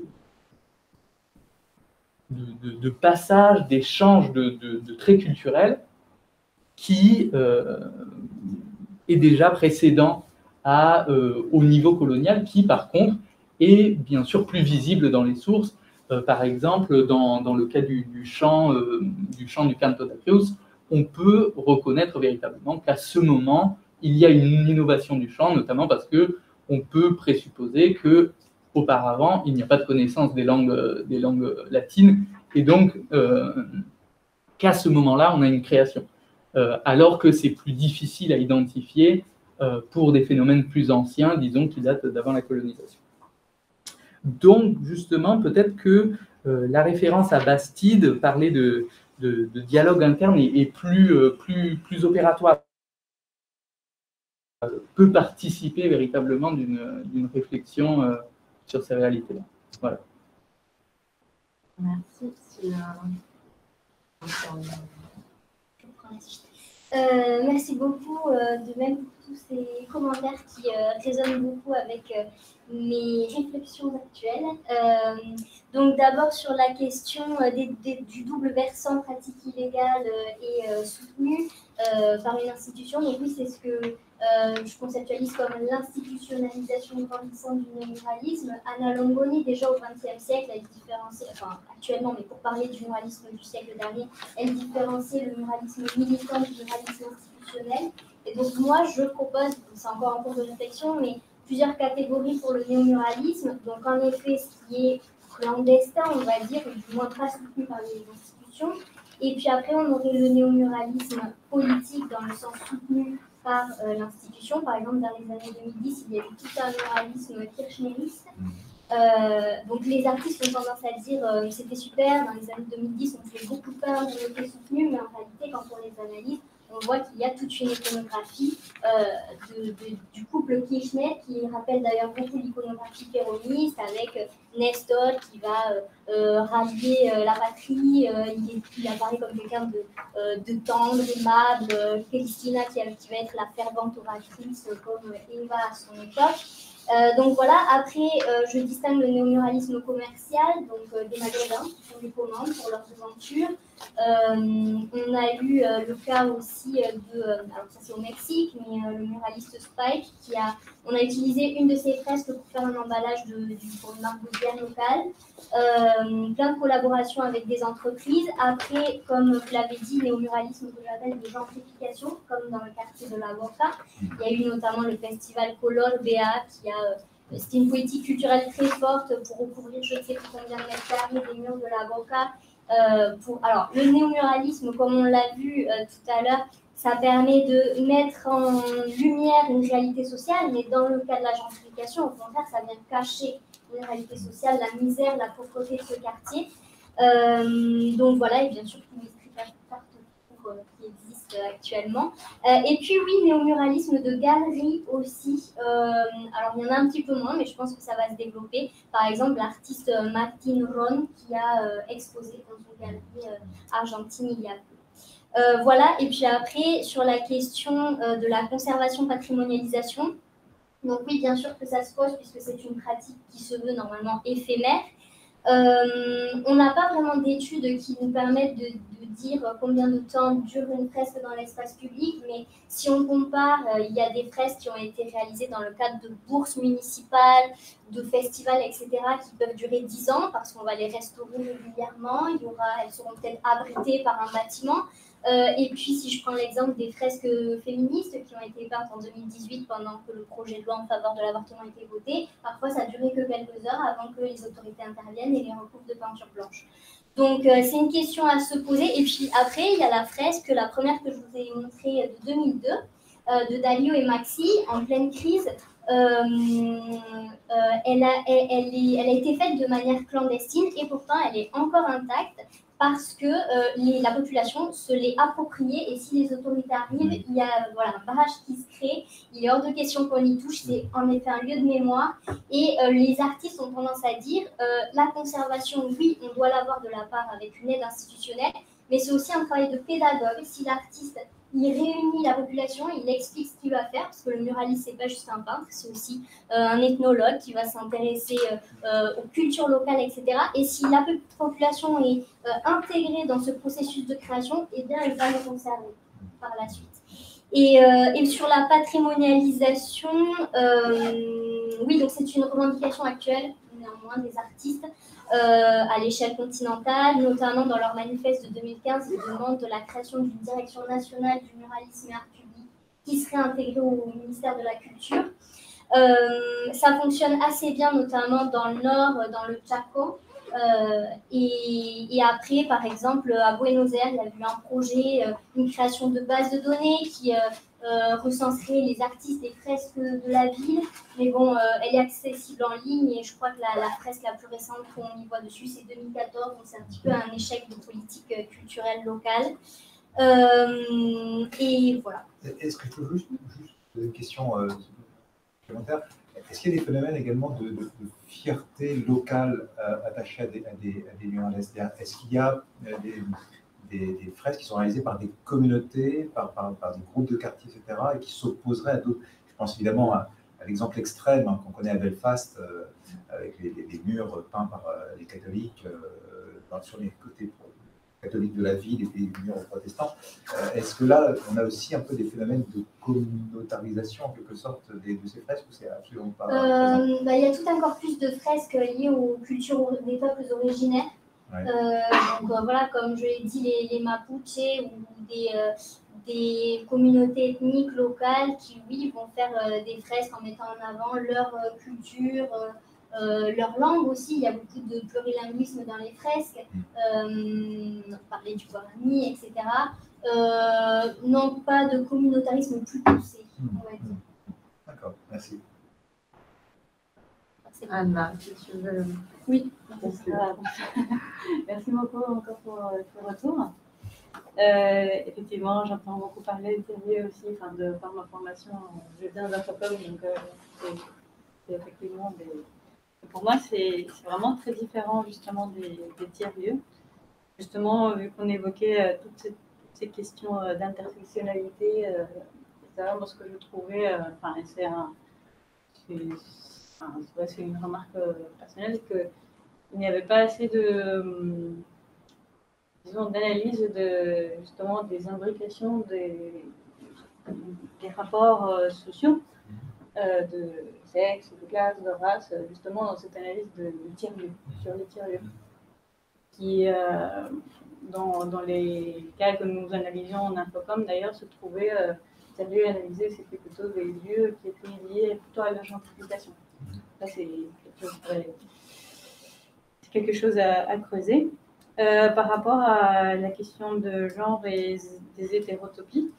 passage, d'échange de traits culturels qui est déjà précédent au niveau colonial, qui par contre est bien sûr plus visible dans les sources. Par exemple, dans le cas du chant du Canto da Cruz, on peut reconnaître véritablement qu'à ce moment, il y a une innovation du chant, notamment parce qu'on peut présupposer qu'auparavant, il n'y a pas de connaissance des langues latines, et donc qu'à ce moment-là, on a une création. Alors que c'est plus difficile à identifier pour des phénomènes plus anciens, disons, qui datent d'avant la colonisation. Donc, justement, peut-être que la référence à Bastide, parler de dialogue interne est plus opératoire, peut participer véritablement d'une réflexion sur ces réalités-là. Voilà. Merci. Merci beaucoup de même pour tous ces commentaires qui résonnent beaucoup avec mes réflexions actuelles. Donc d'abord sur la question du double versant pratique illégale et soutenu par une institution. Donc oui, c'est ce que je conceptualise comme l'institutionnalisation grandissante du néomuralisme. Anna Longoni, déjà au XXe siècle, elle différenciait, enfin actuellement, mais pour parler du muralisme du siècle dernier, elle différenciait le muralisme militant du muralisme institutionnel. Et donc moi, je propose, c'est encore en cours de réflexion, mais plusieurs catégories pour le néomuralisme. Donc en effet, ce qui est clandestin, on va dire, ou du moins pas soutenu par les institutions. Et puis après, on aurait le néomuralisme politique dans le sens soutenu par l'institution. Par exemple, dans les années 2010, il y a eu tout un muralisme kirchneriste. Donc les artistes ont tendance à dire c'était super, dans les années 2010 on fait beaucoup peur, on était soutenu, mais en réalité quand on les analyse, on voit qu'il y a toute une iconographie du couple Kirchner qui rappelle d'ailleurs beaucoup l'iconographie péroniste avec Nestor qui va rallier la patrie, il apparaît comme quelqu'un de tendre, aimable, Cristina qui va être la fervente oratrice comme Eva à son époque. Donc voilà, après je distingue le néomuralisme commercial, donc des magasins qui font des commandes pour leurs aventures. On a eu le cas aussi alors ça c'est au Mexique, mais le muraliste Spike on a utilisé une de ses fresques pour faire un emballage pour une marque de bière locale. Plein de collaborations avec des entreprises. Après, comme vous l'avez dit, néomuralisme que j'appelle de gentrification, comme dans le quartier de la Boca. Il y a eu notamment le festival Color BA c'était une politique culturelle très forte pour recouvrir je ne sais plus combien de mètres carrés des murs de la Boca. Alors, le néomuralisme, comme on l'a vu tout à l'heure, ça permet de mettre en lumière une réalité sociale, mais dans le cas de la gentrification, au contraire, ça vient cacher une réalité sociale, la misère, la pauvreté de ce quartier. Donc voilà, et bien sûr tous les street art qui existent actuellement. Et puis oui, néomuralisme de galerie aussi. Alors il y en a un petit peu moins, mais je pense que ça va se développer. Par exemple, l'artiste Martin Ron qui a exposé dans une galerie argentine il y a peu. Voilà, et puis après, sur la question de la conservation patrimonialisation, Donc oui, bien sûr que ça se pose puisque c'est une pratique qui se veut normalement éphémère. On n'a pas vraiment d'études qui nous permettent de dire combien de temps dure une fresque dans l'espace public, mais si on compare, il y a des fresques qui ont été réalisées dans le cadre de bourses municipales, de festivals, etc., qui peuvent durer 10 ans parce qu'on va les restaurer régulièrement. Elles seront peut-être abritées par un bâtiment. Et puis, si je prends l'exemple des fresques féministes qui ont été peintes en 2018 pendant que le projet de loi en faveur de l'avortement a été voté, parfois ça a duré que quelques heures avant que les autorités interviennent et les recouvrent de peinture blanche. Donc, c'est une question à se poser. Et puis après, il y a la fresque, la première que je vous ai montrée de 2002, de Dalio et Maxi, en pleine crise. Elle a été faite de manière clandestine et pourtant elle est encore intacte parce que la population se l'est appropriée et si les autorités arrivent, il y a un barrage qui se crée, il est hors de question qu'on y touche, c'est en effet un lieu de mémoire et les artistes ont tendance à dire la conservation, oui, on doit l'avoir de la part avec une aide institutionnelle, mais c'est aussi un travail de pédagogue. Si l'artiste il réunit la population, il explique ce qu'il va faire, parce que le muraliste, c'est pas juste un peintre, c'est aussi un ethnologue qui va s'intéresser aux cultures locales, etc. Et si la population est intégrée dans ce processus de création, eh bien, elle va le conserver par la suite. Et sur la patrimonialisation, oui, donc c'est une revendication actuelle, néanmoins, des artistes à l'échelle continentale, notamment dans leur manifeste de 2015, ils demandent la création d'une direction nationale du muralisme et art public qui serait intégrée au ministère de la Culture. Ça fonctionne assez bien, notamment dans le Nord, dans le Chaco. Et après, par exemple, à Buenos Aires, il y a eu un projet, une création de base de données qui recenserait les artistes et fresques de la ville. Mais bon, elle est accessible en ligne et je crois que la fresque la plus récente qu'on y voit dessus, c'est 2014. Donc c'est un petit peu un échec de politique culturelle locale. Et voilà. Est-ce que je peux juste une question supplémentaire? Est-ce qu'il y a des phénomènes également de fierté locale attachés à des lieux en l'Est? Est-ce qu'il y a des fresques qui sont réalisées par des communautés, par des groupes de quartiers, etc., et qui s'opposeraient à d'autres? Je pense évidemment à l'exemple extrême qu'on connaît à Belfast, avec les murs peints par les catholiques sur les côtés catholiques de la ville et des murs protestants. Est-ce que là, on a aussi un peu des phénomènes de communautarisation, en quelque sorte, de ces fresques, ou c'est absolument pas il y a tout un corpus de fresques liées aux cultures des peuples originaires. Ouais. Donc voilà, comme je l'ai dit, les Mapuche ou des communautés ethniques locales qui, oui, vont faire des fresques en mettant en avant leur culture, leur langue aussi. Il y a beaucoup de plurilinguisme dans les fresques, parler du Guarani, etc. Non, pas de communautarisme plus poussé, on va dire. D'accord, merci. Anna, si tu veux. Oui, merci beaucoup encore pour le retour. Effectivement, j'entends beaucoup parler de télé aussi, par ma formation, je viens d'Infocom, donc c'est effectivement pour moi, c'est vraiment très différent justement des tiers-lieux. Justement, vu qu'on évoquait toutes ces questions d'intersectionnalité, moi, ce que je trouvais, c'est une remarque personnelle, qu'il n'y avait pas assez d'analyse justement des imbrications des rapports sociaux, de sexe, de classe, de race, justement dans cette analyse de tiers-lieux, sur les tiers-lieux, qui, dans les cas que nous analysions en Infocom, d'ailleurs, se trouvait tiers-lieux analysé, c'était plutôt des lieux qui étaient liés plutôt à la gentrification. Là, c'est quelque chose à creuser. Par rapport à la question de genre et des hétérotopies,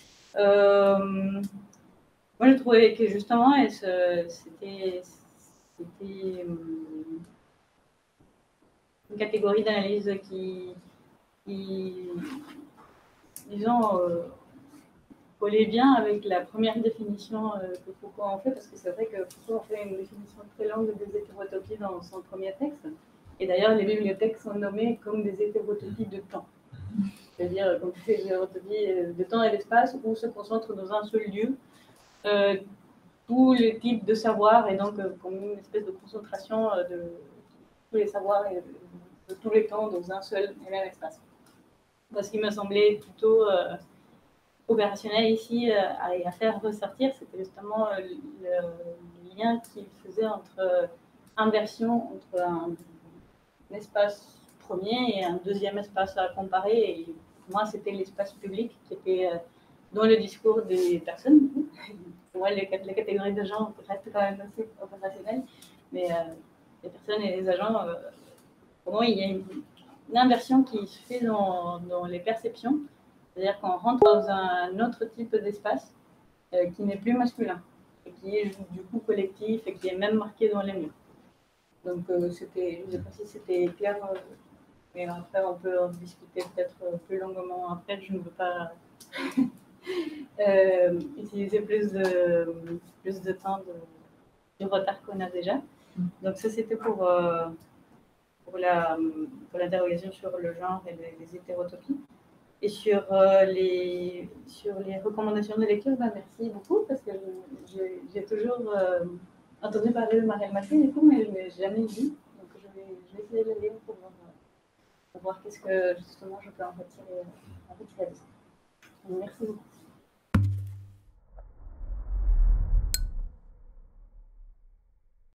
moi, je trouvais que justement, c'était une catégorie d'analyse qui disons, collait bien avec la première définition que Foucault en fait, parce que c'est vrai que Foucault a fait une définition très longue des hétérotopies dans son premier texte. Et d'ailleurs, les bibliothèques sont nommées comme des hétérotopies de temps. C'est-à-dire comme des hétérotopies de temps et d'espace où se concentrent dans un seul lieu tous les types de savoirs et donc comme une espèce de concentration de tous les savoirs et de tous les temps dans un seul et même espace. Ce qui me semblait plutôt opérationnel ici à faire ressortir, c'était justement le lien qu'il faisait entre inversion entre un espace premier et un deuxième espace à comparer. Et pour moi, c'était l'espace public qui était dans le discours des personnes. Pour moi, les catégories de gens restent quand même assez opérationnelles, mais les personnes et les agents, pour moi, il y a une inversion qui se fait dans les perceptions. C'est-à-dire qu'on rentre dans un autre type d'espace qui n'est plus masculin, et qui est du coup collectif et qui est même marqué dans les murs. Donc, je ne sais pas si c'était clair, mais après, on peut en discuter peut-être plus longuement après. Je ne veux pas utiliser plus de temps du retard qu'on a déjà. Donc, ça, c'était pour l'interrogation sur le genre et les hétérotopies. Et sur les recommandations de lecture, merci beaucoup, parce que j'ai toujours entendu parler de Marielle Massé, du coup, mais je ne l'ai jamais lu. Donc, je vais essayer de le lire pour voir qu'est-ce que, justement, je peux en retirer de ça. Merci beaucoup.